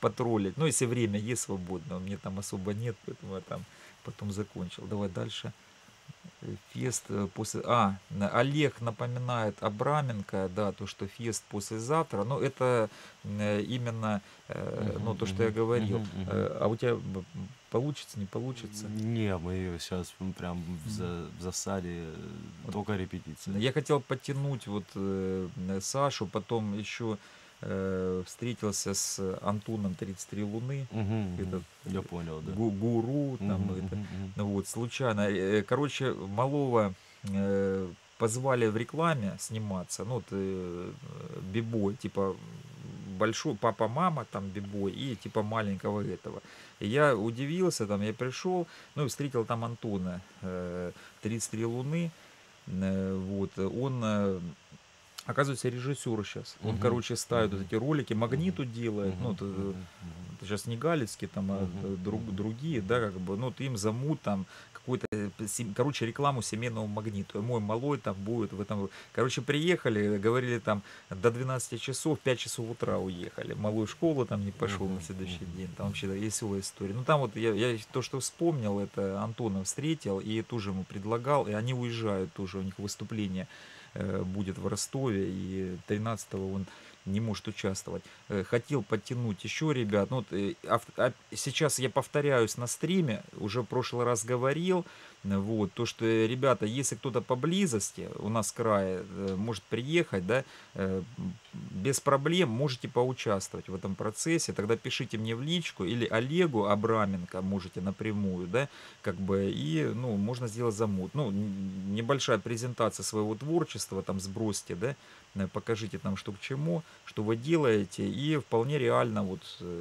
потроллить. Ну, если время есть свободно, мне там особо нет, поэтому я там потом закончил. Давай дальше. Фест после... Олег напоминает Абраменко, да, то, что фест послезавтра. Ну, это именно, ну, то, что я говорил. А у тебя получится, не получится? Не, мы сейчас прям в засаде, только репетиция. Я хотел подтянуть вот Сашу, потом еще встретился с Антоном 33 Луны. Этот, я понял, да. Гуру, там, вот, случайно. Короче, малого позвали в рекламе сниматься, ну, вот, бибой, типа, большой папа-мама, там, бибой, и, типа, маленького этого. И я удивился, там, я пришел, ну, и встретил там Антона, 33 Луны, вот, он... Оказывается, режиссер сейчас. Он, короче, ставит вот эти ролики, Магниту делает. Ну, это сейчас не Галицкий, там, а другие, да, как бы, ну, им замут там какую-то, короче, рекламу семейного Магниту. И мой малой там будет в этом. Короче, приехали, говорили там до 12 часов, 5 часов утра уехали. Малой в школу там не пошел на следующий день. Там вообще веселая история. Ну, там вот я то, что вспомнил, это Антона встретил и тоже ему предлагал, и они уезжают тоже, у них выступление будет в Ростове, и 13-го он не может участвовать. Хотел подтянуть еще ребят. Ну, вот, сейчас я повторяюсь на стриме, уже в прошлый раз говорил, вот, то, что, ребята, если кто-то поблизости, у нас в крае, может приехать, да, без проблем можете поучаствовать в этом процессе, тогда пишите мне в личку, или Олегу Абраменко можете напрямую, да, как бы, и, ну, можно сделать замут. Ну, небольшая презентация своего творчества, там, сбросьте, да, покажите там, что к чему, что вы делаете, и вполне реально, вот,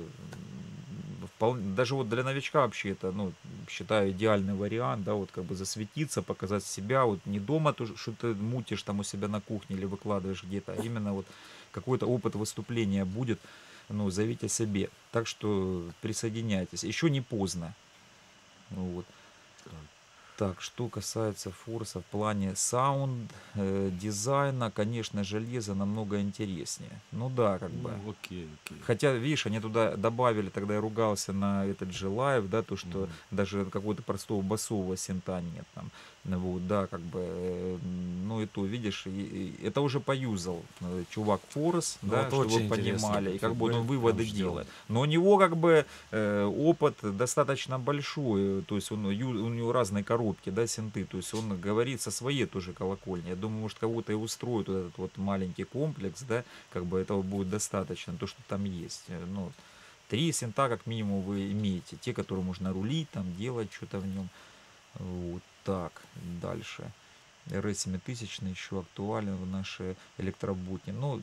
даже вот для новичка вообще это, ну, считаю, идеальный вариант, да, вот как бы засветиться, показать себя, вот не дома, что ты мутишь там у себя на кухне или выкладываешь где-то, а именно вот какой-то опыт выступления будет, ну, заявить о себе. Так что присоединяйтесь, еще не поздно. Вот. Так, что касается форса в плане саунд, дизайна, конечно, железо намного интереснее. Ну да, как бы. Окей. Хотя, видишь, они туда добавили, тогда я ругался на этот же лайв, да, то, что даже какого-то простого басового синта нет там. Вот, да, как бы, ну и то, видишь, это уже поюзал чувак Форс, Ну, да, вот чтобы вы очень интересно, понимали, и как бы он прям выводы ждем. делает. Но у него как бы опыт достаточно большой, то есть у него разные коробки, да, синты, то есть он говорит со своей тоже колокольни. Я думаю, может, кого-то и устроит вот этот вот маленький комплекс, да, как бы этого будет достаточно, то, что там есть. Ну, 3 синта как минимум вы имеете, те, которые можно рулить, там, делать что-то в нем. Вот так, дальше. RS-7000 еще актуален в наши электробутни. Ну,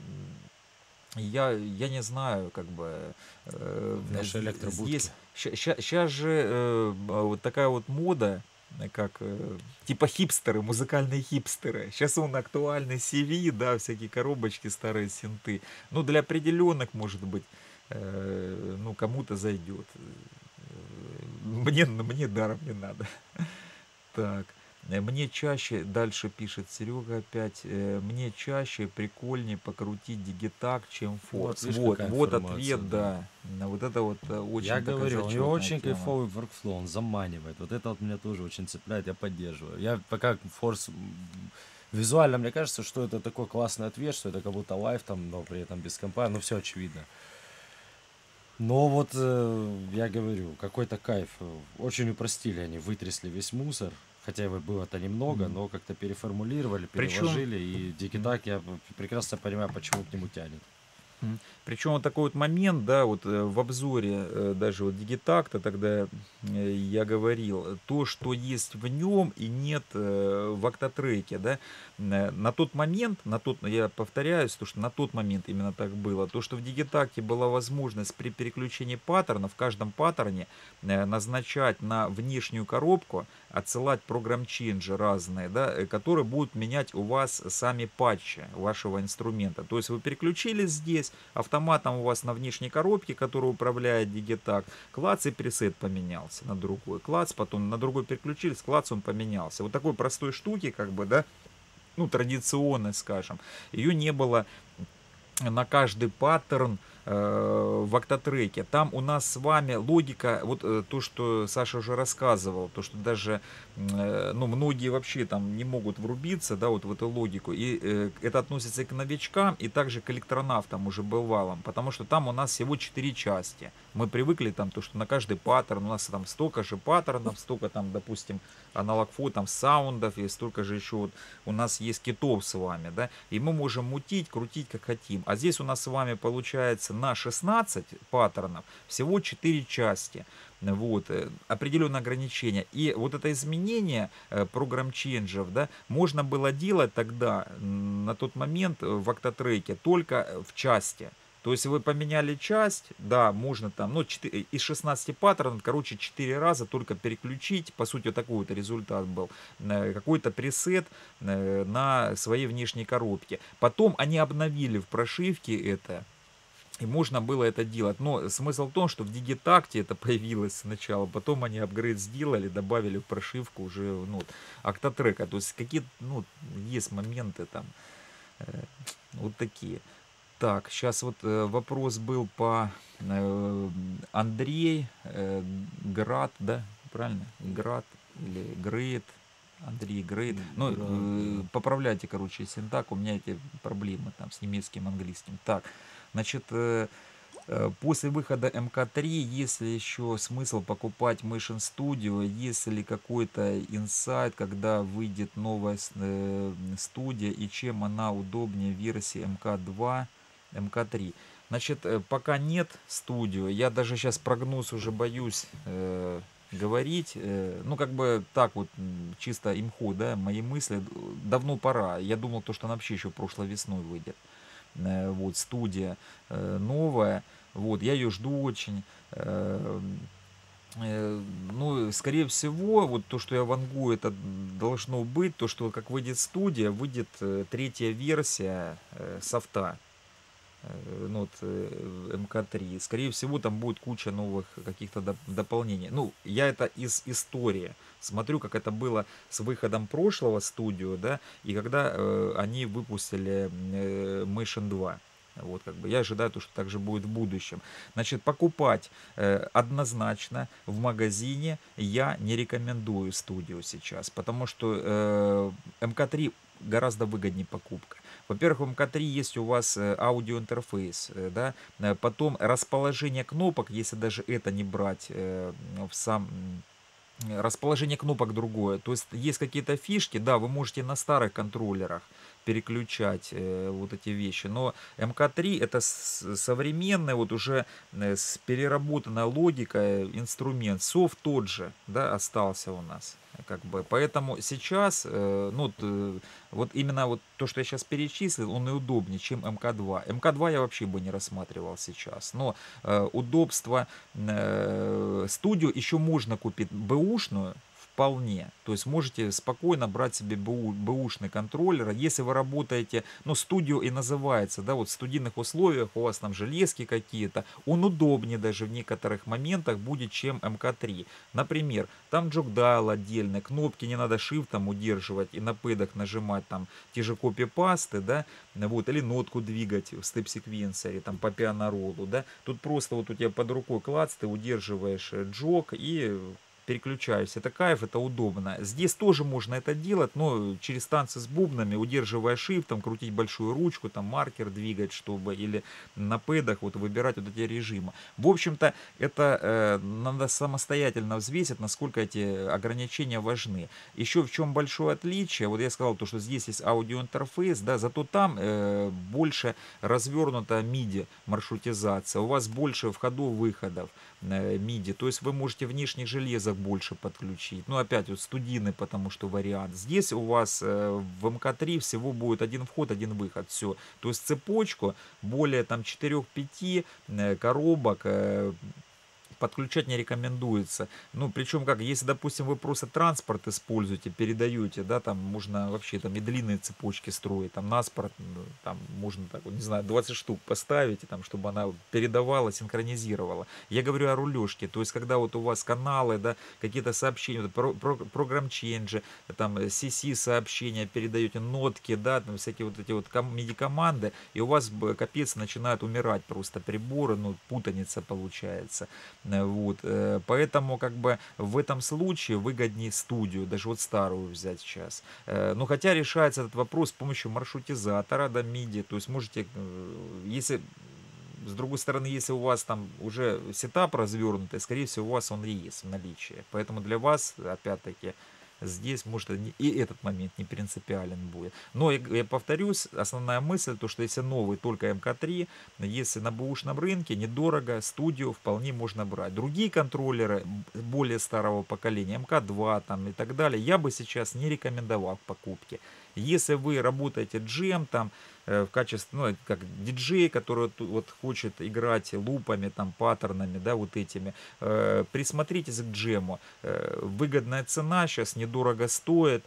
я не знаю, как бы... Наши электробудки. Сейчас же вот такая вот мода, как типа хипстеры, музыкальные хипстеры. Сейчас он актуальный CV, да, всякие коробочки, старые синты. Ну, для определенных, может быть, ну, кому-то зайдет. Мне даром не надо. Так. Мне чаще, дальше пишет Серега опять, мне чаще прикольнее покрутить дигитак, чем форс. видишь, Вот, какая вот информация, ответ, да. Вот это вот очень Я такая говорю, у него очень зачетная тема. кайфовый workflow, он заманивает. Вот это вот меня тоже очень цепляет, я поддерживаю. Я пока форс визуально, мне кажется, что это такой классный ответ, что это как будто лайв там, но при этом без компа, ну все очевидно. Но вот я говорю, какой-то кайф. Очень упростили они, вытрясли весь мусор. Хотя его было-то немного, но как-то переформулировали, Причем- переложили. И дигитак, я прекрасно понимаю, почему к нему тянет. Причем вот такой вот момент, да, вот в обзоре даже вот Digitakt тогда я говорил, то, что есть в нем и нет в Octatrekke, да, на тот момент, я повторяюсь, то, что на тот момент именно так было, то, что в Digitakt была возможность при переключении паттерна, в каждом паттерне назначать на внешнюю коробку, отсылать программ-ченджи разные, да, которые будут менять у вас сами патчи вашего инструмента. То есть вы переключились здесь, автоматом у вас на внешней коробке, которая управляет Digitakt, клац и пресет поменялся на другой. Клац, потом на другой переключились, клац, он поменялся. Вот такой простой штуки, как бы, да, ну, традиционной, скажем. Ее не было на каждый паттерн в октатреке. Там у нас с вами логика, вот то, что Саша уже рассказывал, то, что даже ну, многие вообще там не могут врубиться, да, вот в эту логику. И это относится и к новичкам, и также к электронавтам уже бывалым, потому что там у нас всего 4 части. Мы привыкли там, то, что на каждый паттерн у нас там столько же паттернов, столько там, допустим, аналог-фо, там саундов, и столько же еще вот у нас есть китов с вами, да, и мы можем мутить, крутить как хотим. А здесь у нас с вами получается на 16 паттернов всего 4 части. Вот, определенное ограничение. И вот это изменение программ-ченджев, да, можно было делать тогда, на тот момент в октатреке, только в части. То есть вы поменяли часть, да, можно там, ну, 4, из 16 паттернов, короче, 4 раза только переключить, по сути, такой вот результат был, какой-то пресет на своей внешней коробке. Потом они обновили в прошивке это, и можно было это делать. Но смысл в том, что в Digitakt это появилось сначала, потом они апгрейд сделали, добавили в прошивку уже, ну, октатрека. То есть какие, ну, есть моменты там вот такие. Так, сейчас вот вопрос был по Андрей Град, да, правильно? Град или Грейт, Андрей Грейт. Ну, Да. поправляйте, короче, синтак, у меня эти проблемы там с немецким, английским. Так, значит, после выхода МК3, есть ли еще смысл покупать Motion Studio, есть ли какой-то инсайт, когда выйдет новая студия и чем она удобнее версии МК2, МК3. Значит, пока нет студио, я даже сейчас прогноз уже боюсь говорить, ну как бы так вот чисто имхо, да, мои мысли, давно пора, я думал то, что она вообще еще прошлой весной выйдет, вот студия новая, вот я ее жду очень, ну, скорее всего, вот то, что я вангую, это должно быть, то, что как выйдет студия, выйдет третья версия софта, ну, вот, МК3. Скорее всего, там будет куча новых каких-то дополнений. Ну, я это из истории смотрю, как это было с выходом прошлого студио, да, и когда они выпустили Motion 2. Вот, как бы я ожидаю, то, что так же будет в будущем. Значит, покупать однозначно в магазине я не рекомендую студию сейчас, потому что МК3 гораздо выгоднее покупка. Во-первых, в МК3 есть у вас аудиоинтерфейс, да, потом расположение кнопок, если даже это не брать в сам расположение кнопок другое. То есть есть какие-то фишки, да, вы можете на старых контроллерах переключать вот эти вещи, но МК3 это современный, вот уже с переработанной логикой инструмент. Софт тот же, да, остался у нас. Как бы. Поэтому сейчас, ну, вот именно вот то, что я сейчас перечислил, он и удобнее, чем МК2. МК2 я вообще бы не рассматривал сейчас. Но удобство студию еще можно купить бэушную, вполне. То есть можете спокойно брать себе бэушный контроллер. Если вы работаете, ну, студио и называется, да, вот в студийных условиях, у вас там железки какие-то, он удобнее даже в некоторых моментах будет, чем МК3. Например, там джок-дайл отдельный, кнопки не надо шифтом удерживать и на пэдах нажимать там те же копипасты, да, вот, или нотку двигать в степ-секвенсоре, там по пиано-роллу, да. Тут просто вот у тебя под рукой клац, ты удерживаешь джок и переключаюсь. Это кайф, это удобно. Здесь тоже можно это делать, но через танцы с бубнами, удерживая shift, там, крутить большую ручку, там маркер двигать, чтобы, или на пэдах вот выбирать вот эти режимы. В общем-то, это надо самостоятельно взвесить, насколько эти ограничения важны. Еще в чем большое отличие, вот я сказал, то, что здесь есть аудиоинтерфейс, да, зато там больше развернута MIDI маршрутизация, у вас больше входов-выходов MIDI, то есть вы можете внешних железок больше подключить. Ну, опять вот студийный, потому что вариант. Здесь у вас в МК3 всего будет один вход, один выход, все. То есть цепочку более там 4-5 коробок подключать не рекомендуется. Ну, причем как, если, допустим, вы просто транспорт используете, передаете, да, там можно вообще там и длинные цепочки строить, там наспорт, там можно так, вот, не знаю, 20 штук поставить, там, чтобы она передавала, синхронизировала. Я говорю о рулежке, то есть когда вот у вас каналы, да, какие-то сообщения, вот, программ-ченджи, там, CC сообщения передаете, нотки, да, там всякие вот эти вот MIDI-команды, и у вас капец начинают умирать просто приборы, ну, путаница получается. Вот. Поэтому как бы в этом случае выгоднее студию, даже вот старую взять сейчас. Ну хотя решается этот вопрос с помощью маршрутизатора, да, MIDI, то есть можете, если с другой стороны, если у вас там уже сетап развернутый, скорее всего у вас он есть в наличии. Поэтому для вас, опять-таки, здесь может и этот момент не принципиален будет. Но я повторюсь, основная мысль, то что если новый только МК3, если на бэушном рынке недорого, студию вполне можно брать. Другие контроллеры более старого поколения, МК2 там и так далее, я бы сейчас не рекомендовал к покупке. Если вы работаете джем там в качестве, ну, как диджей, который вот хочет играть лупами, там, паттернами, да, вот этими, присмотритесь к джему. Выгодная цена сейчас, недорого стоит.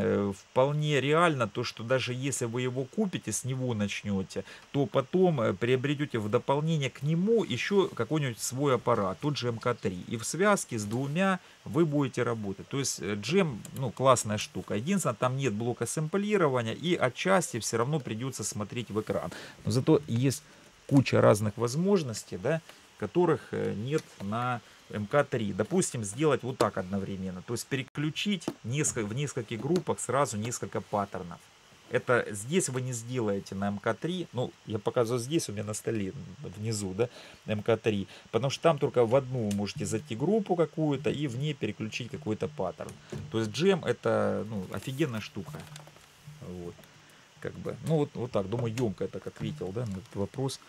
Вполне реально то, что даже если вы его купите, с него начнете, то потом приобретете в дополнение к нему еще какой-нибудь свой аппарат, тот же МК3. И в связке с двумя вы будете работать. То есть джем, ну, классная штука. Единственное, там нет блока сэмплирования, и отчасти все равно придется смотреть в экран. Но зато есть куча разных возможностей, да, которых нет на МК3. Допустим, сделать вот так одновременно. То есть переключить в нескольких группах сразу несколько паттернов. Это здесь вы не сделаете на МК3. Ну, я показываю здесь у меня на столе внизу, да, МК3. Потому что там только в одну вы можете зайти группу какую-то и в ней переключить какой-то паттерн. То есть джем это, ну, офигенная штука. Вот. Как бы, ну вот так, думаю, емко это как ответил, да, на этот вопрос.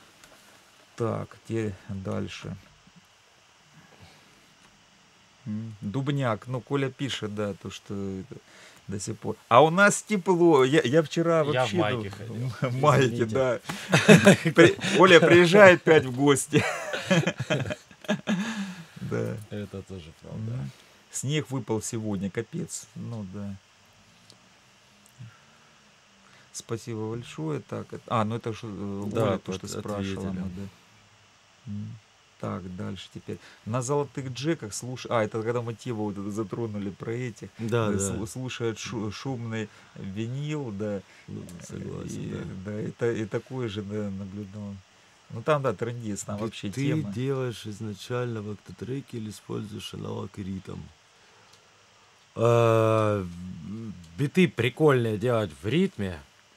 Так, где дальше? Дубняк, ну Коля пишет, да, то что это, до сих пор. А у нас тепло. Я вчера вообще... Я в майке ходил. В майке, да. Коля приезжает опять в гости. Да. Это тоже правда. Снег выпал сегодня, капец. Ну да. Спасибо большое. Так, ну это же Оля, то, что спрашивала. Да. Так, дальше теперь. На золотых джеках слушай. Это когда мы тему вот затронули про этих. Да. Слушают шумный винил, да. Согласен, да. Это и такое же, да, наблюдал. Ну там, да, трындец, там вообще ты тема. делаешь изначально в октотреке или используешь аналог и ритм? Биты прикольные делать в ритме.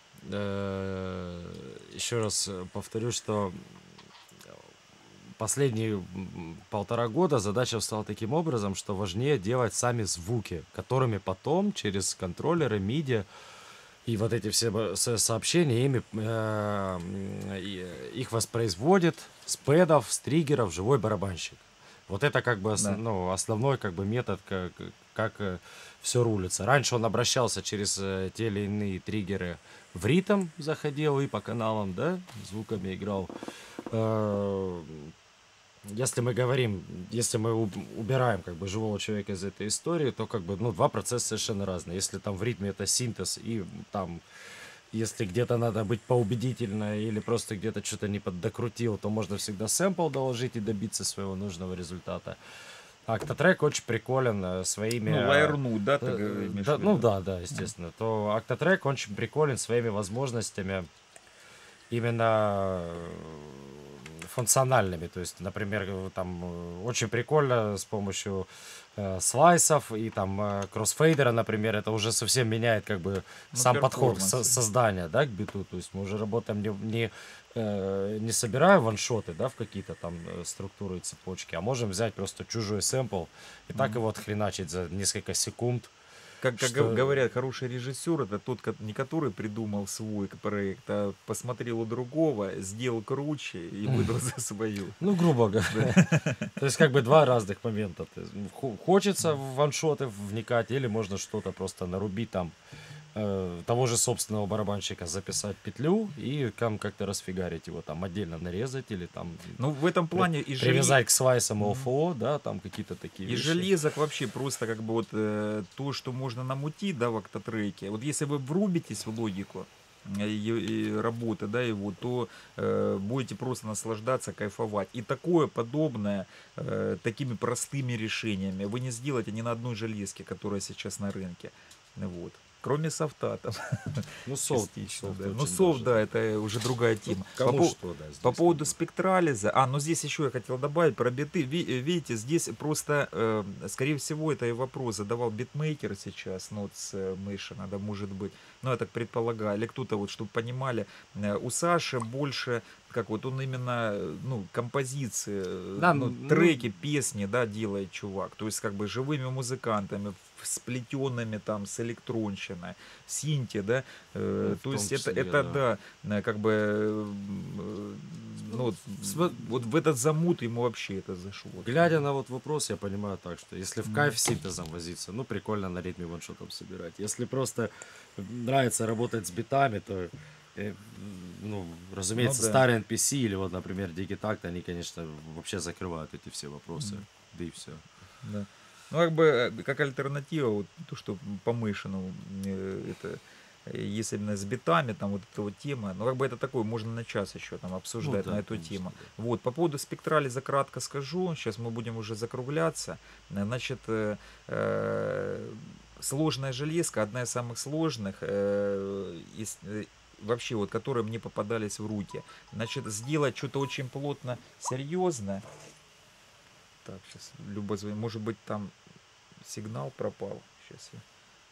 Еще раз повторю, что последние 1,5 года задача стала таким образом, что важнее делать сами звуки, которыми потом через контроллеры, MIDI и вот эти все сообщения, их воспроизводит с пэдов, с триггеров живой барабанщик. Вот это как бы основной как бы метод, как все рулится. Раньше он обращался через те или иные триггеры в ритм, заходил и по каналам, да, звуками играл. Если мы убираем как бы живого человека из этой истории, то как бы, два процесса совершенно разные. Если там в ритме это синтез и там, если где-то надо быть поубедительно или просто где-то что-то не докрутил, то можно всегда сэмпл доложить и добиться своего нужного результата. Октотрек очень приколен своими... лайернуть, да, ты имеешь в виду? Да, естественно. То Октотрек очень приколен своими возможностями именно функциональными. То есть, например, там очень прикольно с помощью слайсов и там кроссфейдера, например, это уже совсем меняет как бы сам подход создания, да, к биту. То есть мы уже работаем не собираем ваншоты, да, в какие-то там структуры и цепочки, а можем взять просто чужой сэмпл и так его отхреначить за несколько секунд. Как говорят, хороший режиссер это тот, не который придумал свой проект, а посмотрел у другого, сделал круче и выдал за свою. Ну, грубо говоря. То есть, как бы два разных момента. Хочется в ваншоты вникать, или можно что-то просто нарубить там того же собственного барабанщика записать петлю и там как-то расфигарить его, там отдельно нарезать или там Ну, в этом плане и привязать к свайсам ОФО, да, там какие-то такие И вещи. железок вообще просто как бы вот то, что можно намутить, да, в октотреке. Вот если вы врубитесь в логику и работы, да, его, то будете просто наслаждаться, кайфовать. И такое подобное такими простыми решениями вы не сделаете ни на одной железке, которая сейчас на рынке. Вот. Кроме софта там. Ну, софт, Частично, софт да. Ну, очень софт, даже. да, это уже другая Ну, тема. кому что, да, здесь По как поводу бы. спектрализа, ну здесь еще я хотел добавить про биты. Видите, здесь просто, скорее всего, это и вопрос задавал битмейкер сейчас, ну, вот с Мэйшена, да, может быть. Ну, я так предполагаю. Или кто-то, вот, чтобы понимали, у Саши больше, как вот он именно, ну, композиции, Да, ну, ну, треки, песни, да, делает чувак. То есть, как бы, живыми музыкантами, сплетенными там с электронщиной, синти, да. ну, в То том есть, это, числе, это да. да, как бы, ну, вот, вот в этот замут ему вообще это зашло. Глядя на вот вопрос, я понимаю так, что если в кайф синтезом возиться, ну прикольно на ритме ваншотом собирать. Если просто нравится работать с битами, то, ну, разумеется, да. старый NPC или вот, например, Digitakt, они, конечно, вообще закрывают эти все вопросы. Да и все. Да. Ну, как бы, как альтернатива, вот то, что по Мышину, это, если именно с битами, там вот эта вот тема, ну, как бы это такое, можно на час еще там Ну обсуждать на да, эту конечно, тему. да. Вот, по поводу спектрализа кратко скажу, сейчас мы будем уже закругляться. Значит, сложная железка, одна из самых сложных, вообще вот, которые мне попадались в руки. Значит, сделать что-то очень плотно, серьезно. Так, сейчас Люба звонит. Может быть, там сигнал пропал. Сейчас я.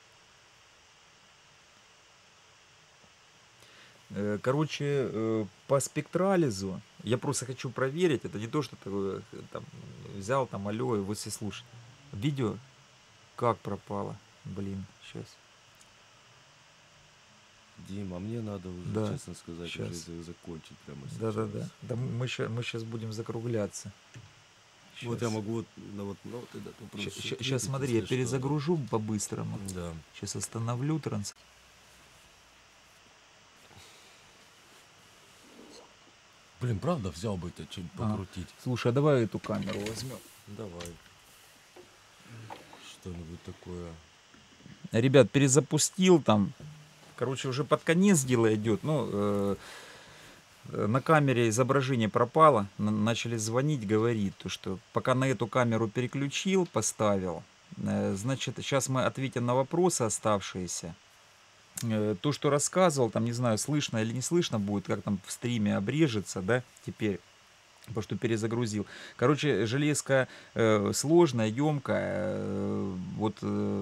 Короче, по спектрализу я просто хочу проверить. Это не то, что ты там взял там алло, и вы все слушаете. Видео как пропало? Блин, сейчас. Дима, мне надо уже, Да, честно сказать, щас. уже это закончить прямо сейчас. Да-да-да. Да мы сейчас будем закругляться. Вот я могу вот, вот этот вопрос Сейчас ответить, смотри, я если что. перезагружу по-быстрому. Да. Сейчас остановлю Блин, правда взял бы это что-нибудь покрутить? Слушай, а давай эту камеру возьмем. Давай. Что-нибудь такое. Ребят, перезапустил там. Короче, уже под конец дело идет. Ну, на камере изображение пропало. Начали звонить, говорит, то, что пока на эту камеру переключил, поставил. Значит, сейчас мы ответим на вопросы оставшиеся. То, что рассказывал, там, не знаю, слышно или не слышно будет, как там в стриме обрежется, да, теперь. Потому что перезагрузил. Короче, железка сложная, емкая. Вот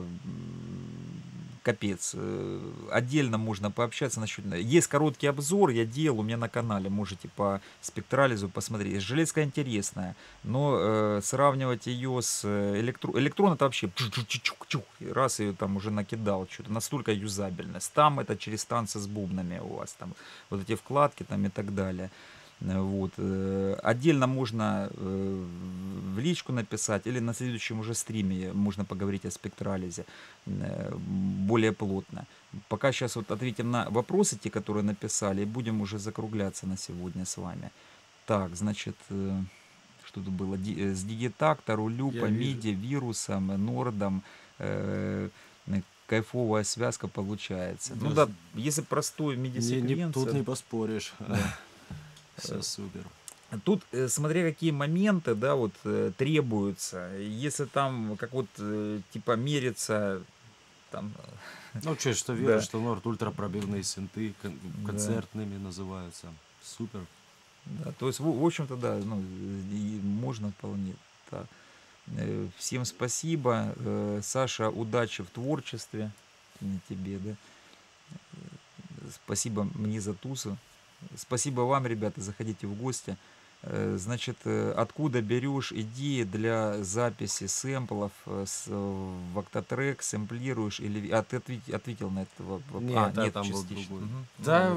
капец. Отдельно можно пообщаться насчет. Есть короткий обзор, я делал у меня на канале. Можете по спектрализу посмотреть. Железка интересная, но сравнивать ее с электрон это вообще раз ее там уже накидал, что-то настолько юзабельность. Там это через танцы с бубнами у вас там вот эти вкладки там и так далее. Вот. Отдельно можно в личку написать или на следующем уже стриме можно поговорить о спектрализе более плотно. Пока сейчас вот ответим на вопросы, те, которые написали, и будем уже закругляться на сегодня с вами. Так, значит, что тут было? С Digitakt, Рулюпа, MIDI, вирусом, Нордом, кайфовая связка получается. Ну да, если простой MIDI-секвенция... Тут не поспоришь. Да. Все супер. Тут, смотря какие моменты, да, вот требуются. Если там, как вот, типа, мерится, там... Ну, что веришь, Да. что Норд ультрапробивные синты, концертными называются. Супер. Да, то есть, в общем-то, да, ну, и можно вполне. Так. Всем спасибо. Саша, удачи в творчестве. Тебе, да. Спасибо мне за тусу. Спасибо вам, ребята, заходите в гости. Значит, откуда берешь идеи для записи сэмплов в Octatrack, сэмплируешь или... А ты ответил на этот вопрос? Нет, там был частично. другой. Мгм. Да,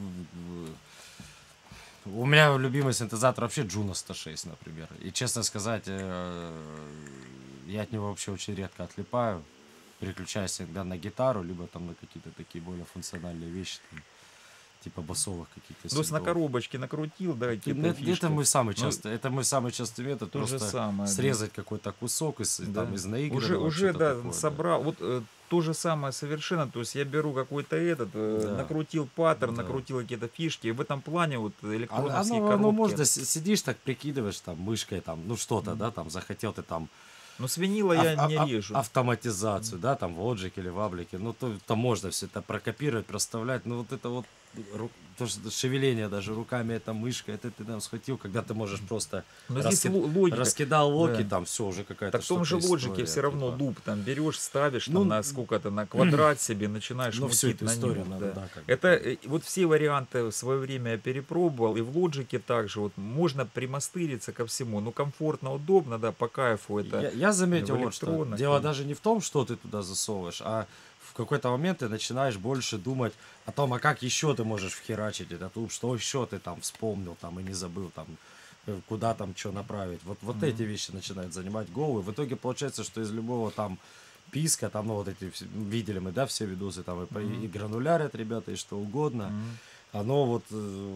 у меня любимый синтезатор вообще Juno 106, например. И честно сказать, я от него вообще очень редко отлипаю. переключаюсь иногда на гитару, либо там на какие-то такие более функциональные вещи, там, типа басовых каких-то То есть на синтов. коробочке накрутил, да, какие-то Это фишки. мой самый Ну, частый, это мой самый частый метод, то же просто самое, да. срезать какой-то кусок из, Да. там, из Уже, наигранного, уже, что-то да, такое, да. собрал. Вот то же самое совершенно. То есть я беру какой-то Да. накрутил паттерн, Да. накрутил какие-то фишки. И в этом плане вот электроновские Оно коробки. можно, сидишь так, прикидываешь там мышкой, там, ну что-то, да, там, захотел ты там Ну, с винила я не режу. автоматизацию, да, там в Logic или в Ableton, ну то можно все это прокопировать, проставлять, ну вот это вот то, что шевеление даже руками, это мышка, это ты там схватил, когда ты можешь просто Но здесь логика. раскидал локи, Да. там все уже какая-то Так в том же штука, лоджике история, все равно типа. луп там берешь, ставишь Ну, там на сколько-то, на квадрат себе, начинаешь ну, всю мутить эту на историю нем. надо, Да. да, как бы Это вот все варианты в свое время я перепробовал, и в лоджике также. Вот можно примастыриться ко всему. Ну, комфортно, удобно, да, по кайфу это. Я заметил в вот что. электронах, Дело да. даже не в том, что ты туда засовываешь, а в какой-то момент ты начинаешь больше думать о том, а как еще ты можешь вхерачить этот луп, что еще ты там вспомнил там и не забыл там, куда там что направить. Вот эти вещи начинают занимать голову. И в итоге получается, что из любого там писка, там, ну вот эти, видели мы, да, все видосы, там и гранулярят ребята, и что угодно. Оно вот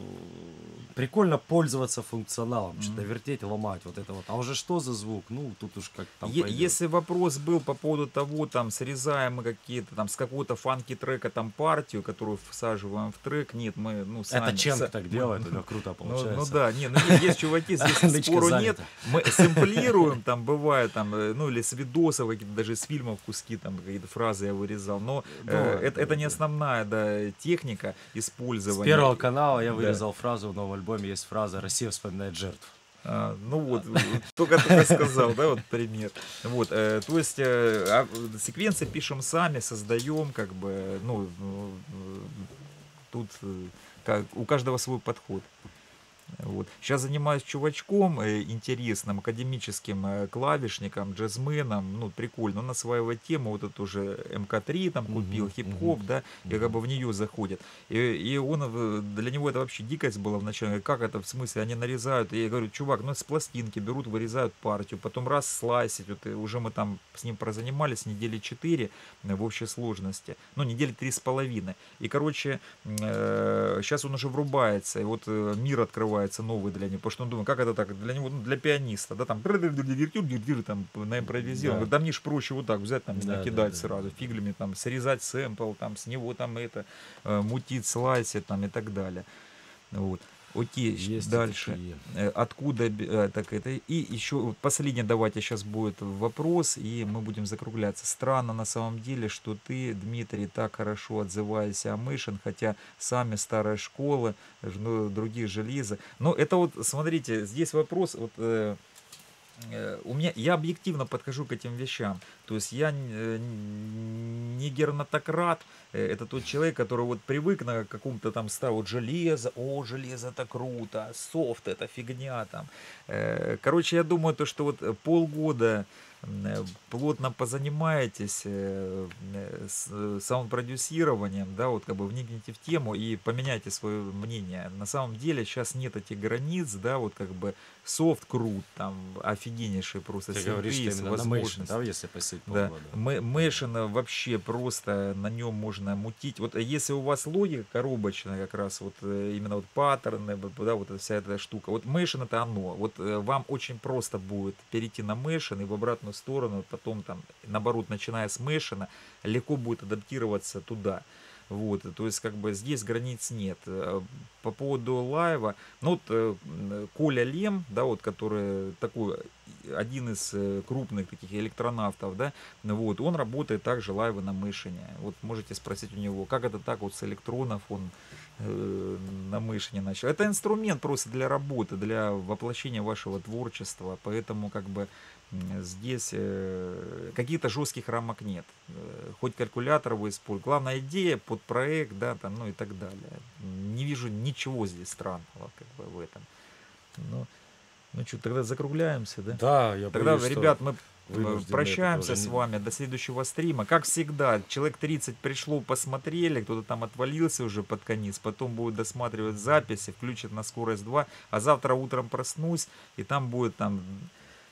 прикольно пользоваться функционалом, что-то вертеть, ломать, вот это вот. А уже что за звук? Ну, тут уж как там пойдет. Если вопрос был по поводу того, там, срезаем мы какие-то, там, с какого-то фанки-трека, там, партию, которую всаживаем в трек, нет, мы, ну, сами... Это Ченк так делает, у него круто Ну получается. да, не, ну есть чуваки, здесь Нычка спору нет. занята. Мы сэмплируем, там бывает, там, ну или с видосов, какие-то даже из фильмов куски, там какие-то фразы я вырезал. Но Бывает, это не да. основная, да, техника С использования. Первого канала я Да. вырезал фразу, в новом альбоме есть фраза «Россия вспоминает жертв». Ну вот, только сказал, да, вот пример. Вот, то есть секвенции пишем сами, создаем, как бы, ну, тут как, у каждого свой подход. Вот. Сейчас занимаюсь чувачком интересным, академическим клавишником, джазменом, ну, прикольно. Он осваивает тему, вот эту уже МК3 там купил, хип-хоп, да, и как бы в нее заходит. И он, для него это вообще дикость была вначале. Говорит, как это, в смысле, они нарезают? И я говорю, чувак, ну, с пластинки берут, вырезают партию, потом раз слайсить, вот, и уже мы там с ним прозанимались недели 4 в общей сложности, ну, недели 3,5. И, короче, сейчас он уже врубается, и вот мир открывается новый для него, потому что он думает, как это так, для него, ну, для пианиста, да, там, там наимпровизировал, Да. да мне ж проще вот так взять, там, Да, накидать да, сразу, фиглями, там, срезать сэмпл, там, с него там это, мутить, слайсить, там, и так далее. Вот. Окей, Есть и дальше. такие. Откуда так это? И еще вот последний, давайте сейчас будет вопрос, и мы будем закругляться. Странно на самом деле, что ты, Дмитрий, так хорошо отзываешься о Мышин, хотя сами старая школа, ну, другие железа. Но это вот, смотрите, здесь вопрос, вот, у меня, я объективно подхожу к этим вещам. То есть я не гернатократ, это тот человек, который вот привык на каком-то там вот железо, о, железо это круто, софт это фигня там. Короче, я думаю, то, что вот полгода плотно позанимаетесь саунд-продюсированием, да, вот как бы вникните в тему и поменяйте свое мнение. На самом деле сейчас нет этих границ, да, вот как бы софт крут, там офигеннейший просто Ты синты, говоришь, что именно на Мэйшн, возможности. да, если посидеть Да, полгода? Мэшина вообще просто на нем можно мутить. Вот если у вас логика коробочная, как раз вот именно вот паттерны, да, вот вся эта штука. Вот Мэшин это оно. Вот вам очень просто будет перейти на Мэшин и в обратную сторону, потом там, наоборот, начиная с Мэшина, легко будет адаптироваться туда. Вот, то есть, как бы здесь границ нет. По поводу лайва, ну вот Коля Лем, да, вот, который такой один из крупных таких электронавтов, да, вот, он работает также лайвы на Мышине. Вот можете спросить у него, как это так вот с электронов он на Мышине начал. Это инструмент просто для работы, для воплощения вашего творчества, поэтому как бы здесь каких-то жестких рамок нет. Хоть калькулятор вы используете. Главная идея под проект, да, там, ну и так далее. Не вижу ничего здесь странного как бы в этом. Ну что, тогда закругляемся, да? Да, я Тогда, боюсь, что ребят, мы вынуждены это прощаемся тоже с не- вами до следующего стрима. Как всегда, человек 30 пришло, посмотрели, кто-то там отвалился уже под конец, потом будет досматривать записи, включит на скорость 2, а завтра утром проснусь, и там будет там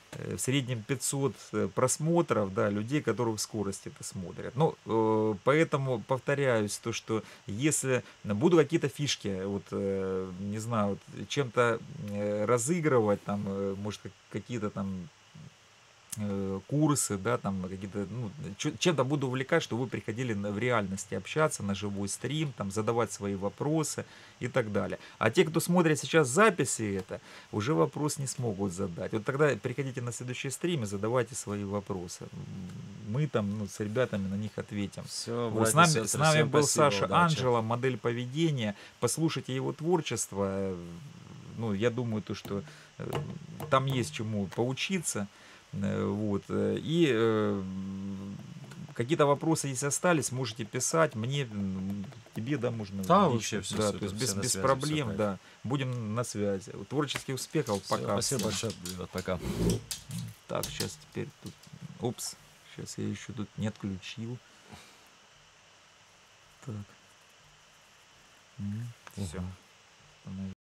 в среднем 500 просмотров, да, людей, которые в скорости это смотрят. Ну, поэтому повторяюсь, то, что если будут какие-то фишки, вот, не знаю, вот, чем-то разыгрывать, там, может, какие-то там курсы, да, там какие-то, ну, чем-то буду увлекать, что вы приходили в реальности общаться, на живой стрим, там, задавать свои вопросы и так далее. А те, кто смотрит сейчас записи это, уже вопрос не смогут задать. Вот тогда приходите на следующий стрим и задавайте свои вопросы. Мы там, ну, с ребятами на них ответим. Все, Вот, братья и с сестры, нами всем был спасибо, Саша удачи. Анджело, модель поведения. Послушайте его творчество. Ну, я думаю, то, что там есть чему поучиться. Вот. И какие-то вопросы, если остались, можете писать мне, тебе, да, можно. Да, лично, вообще всё да, супер, то есть все на без связи, проблем, всё кайф. да. Будем на связи. Творческих успехов, Всё, пока. спасибо всем. большое, ребят, пока. Так, сейчас теперь тут. Упс, сейчас я еще тут не отключил. Так. Все. Мгм.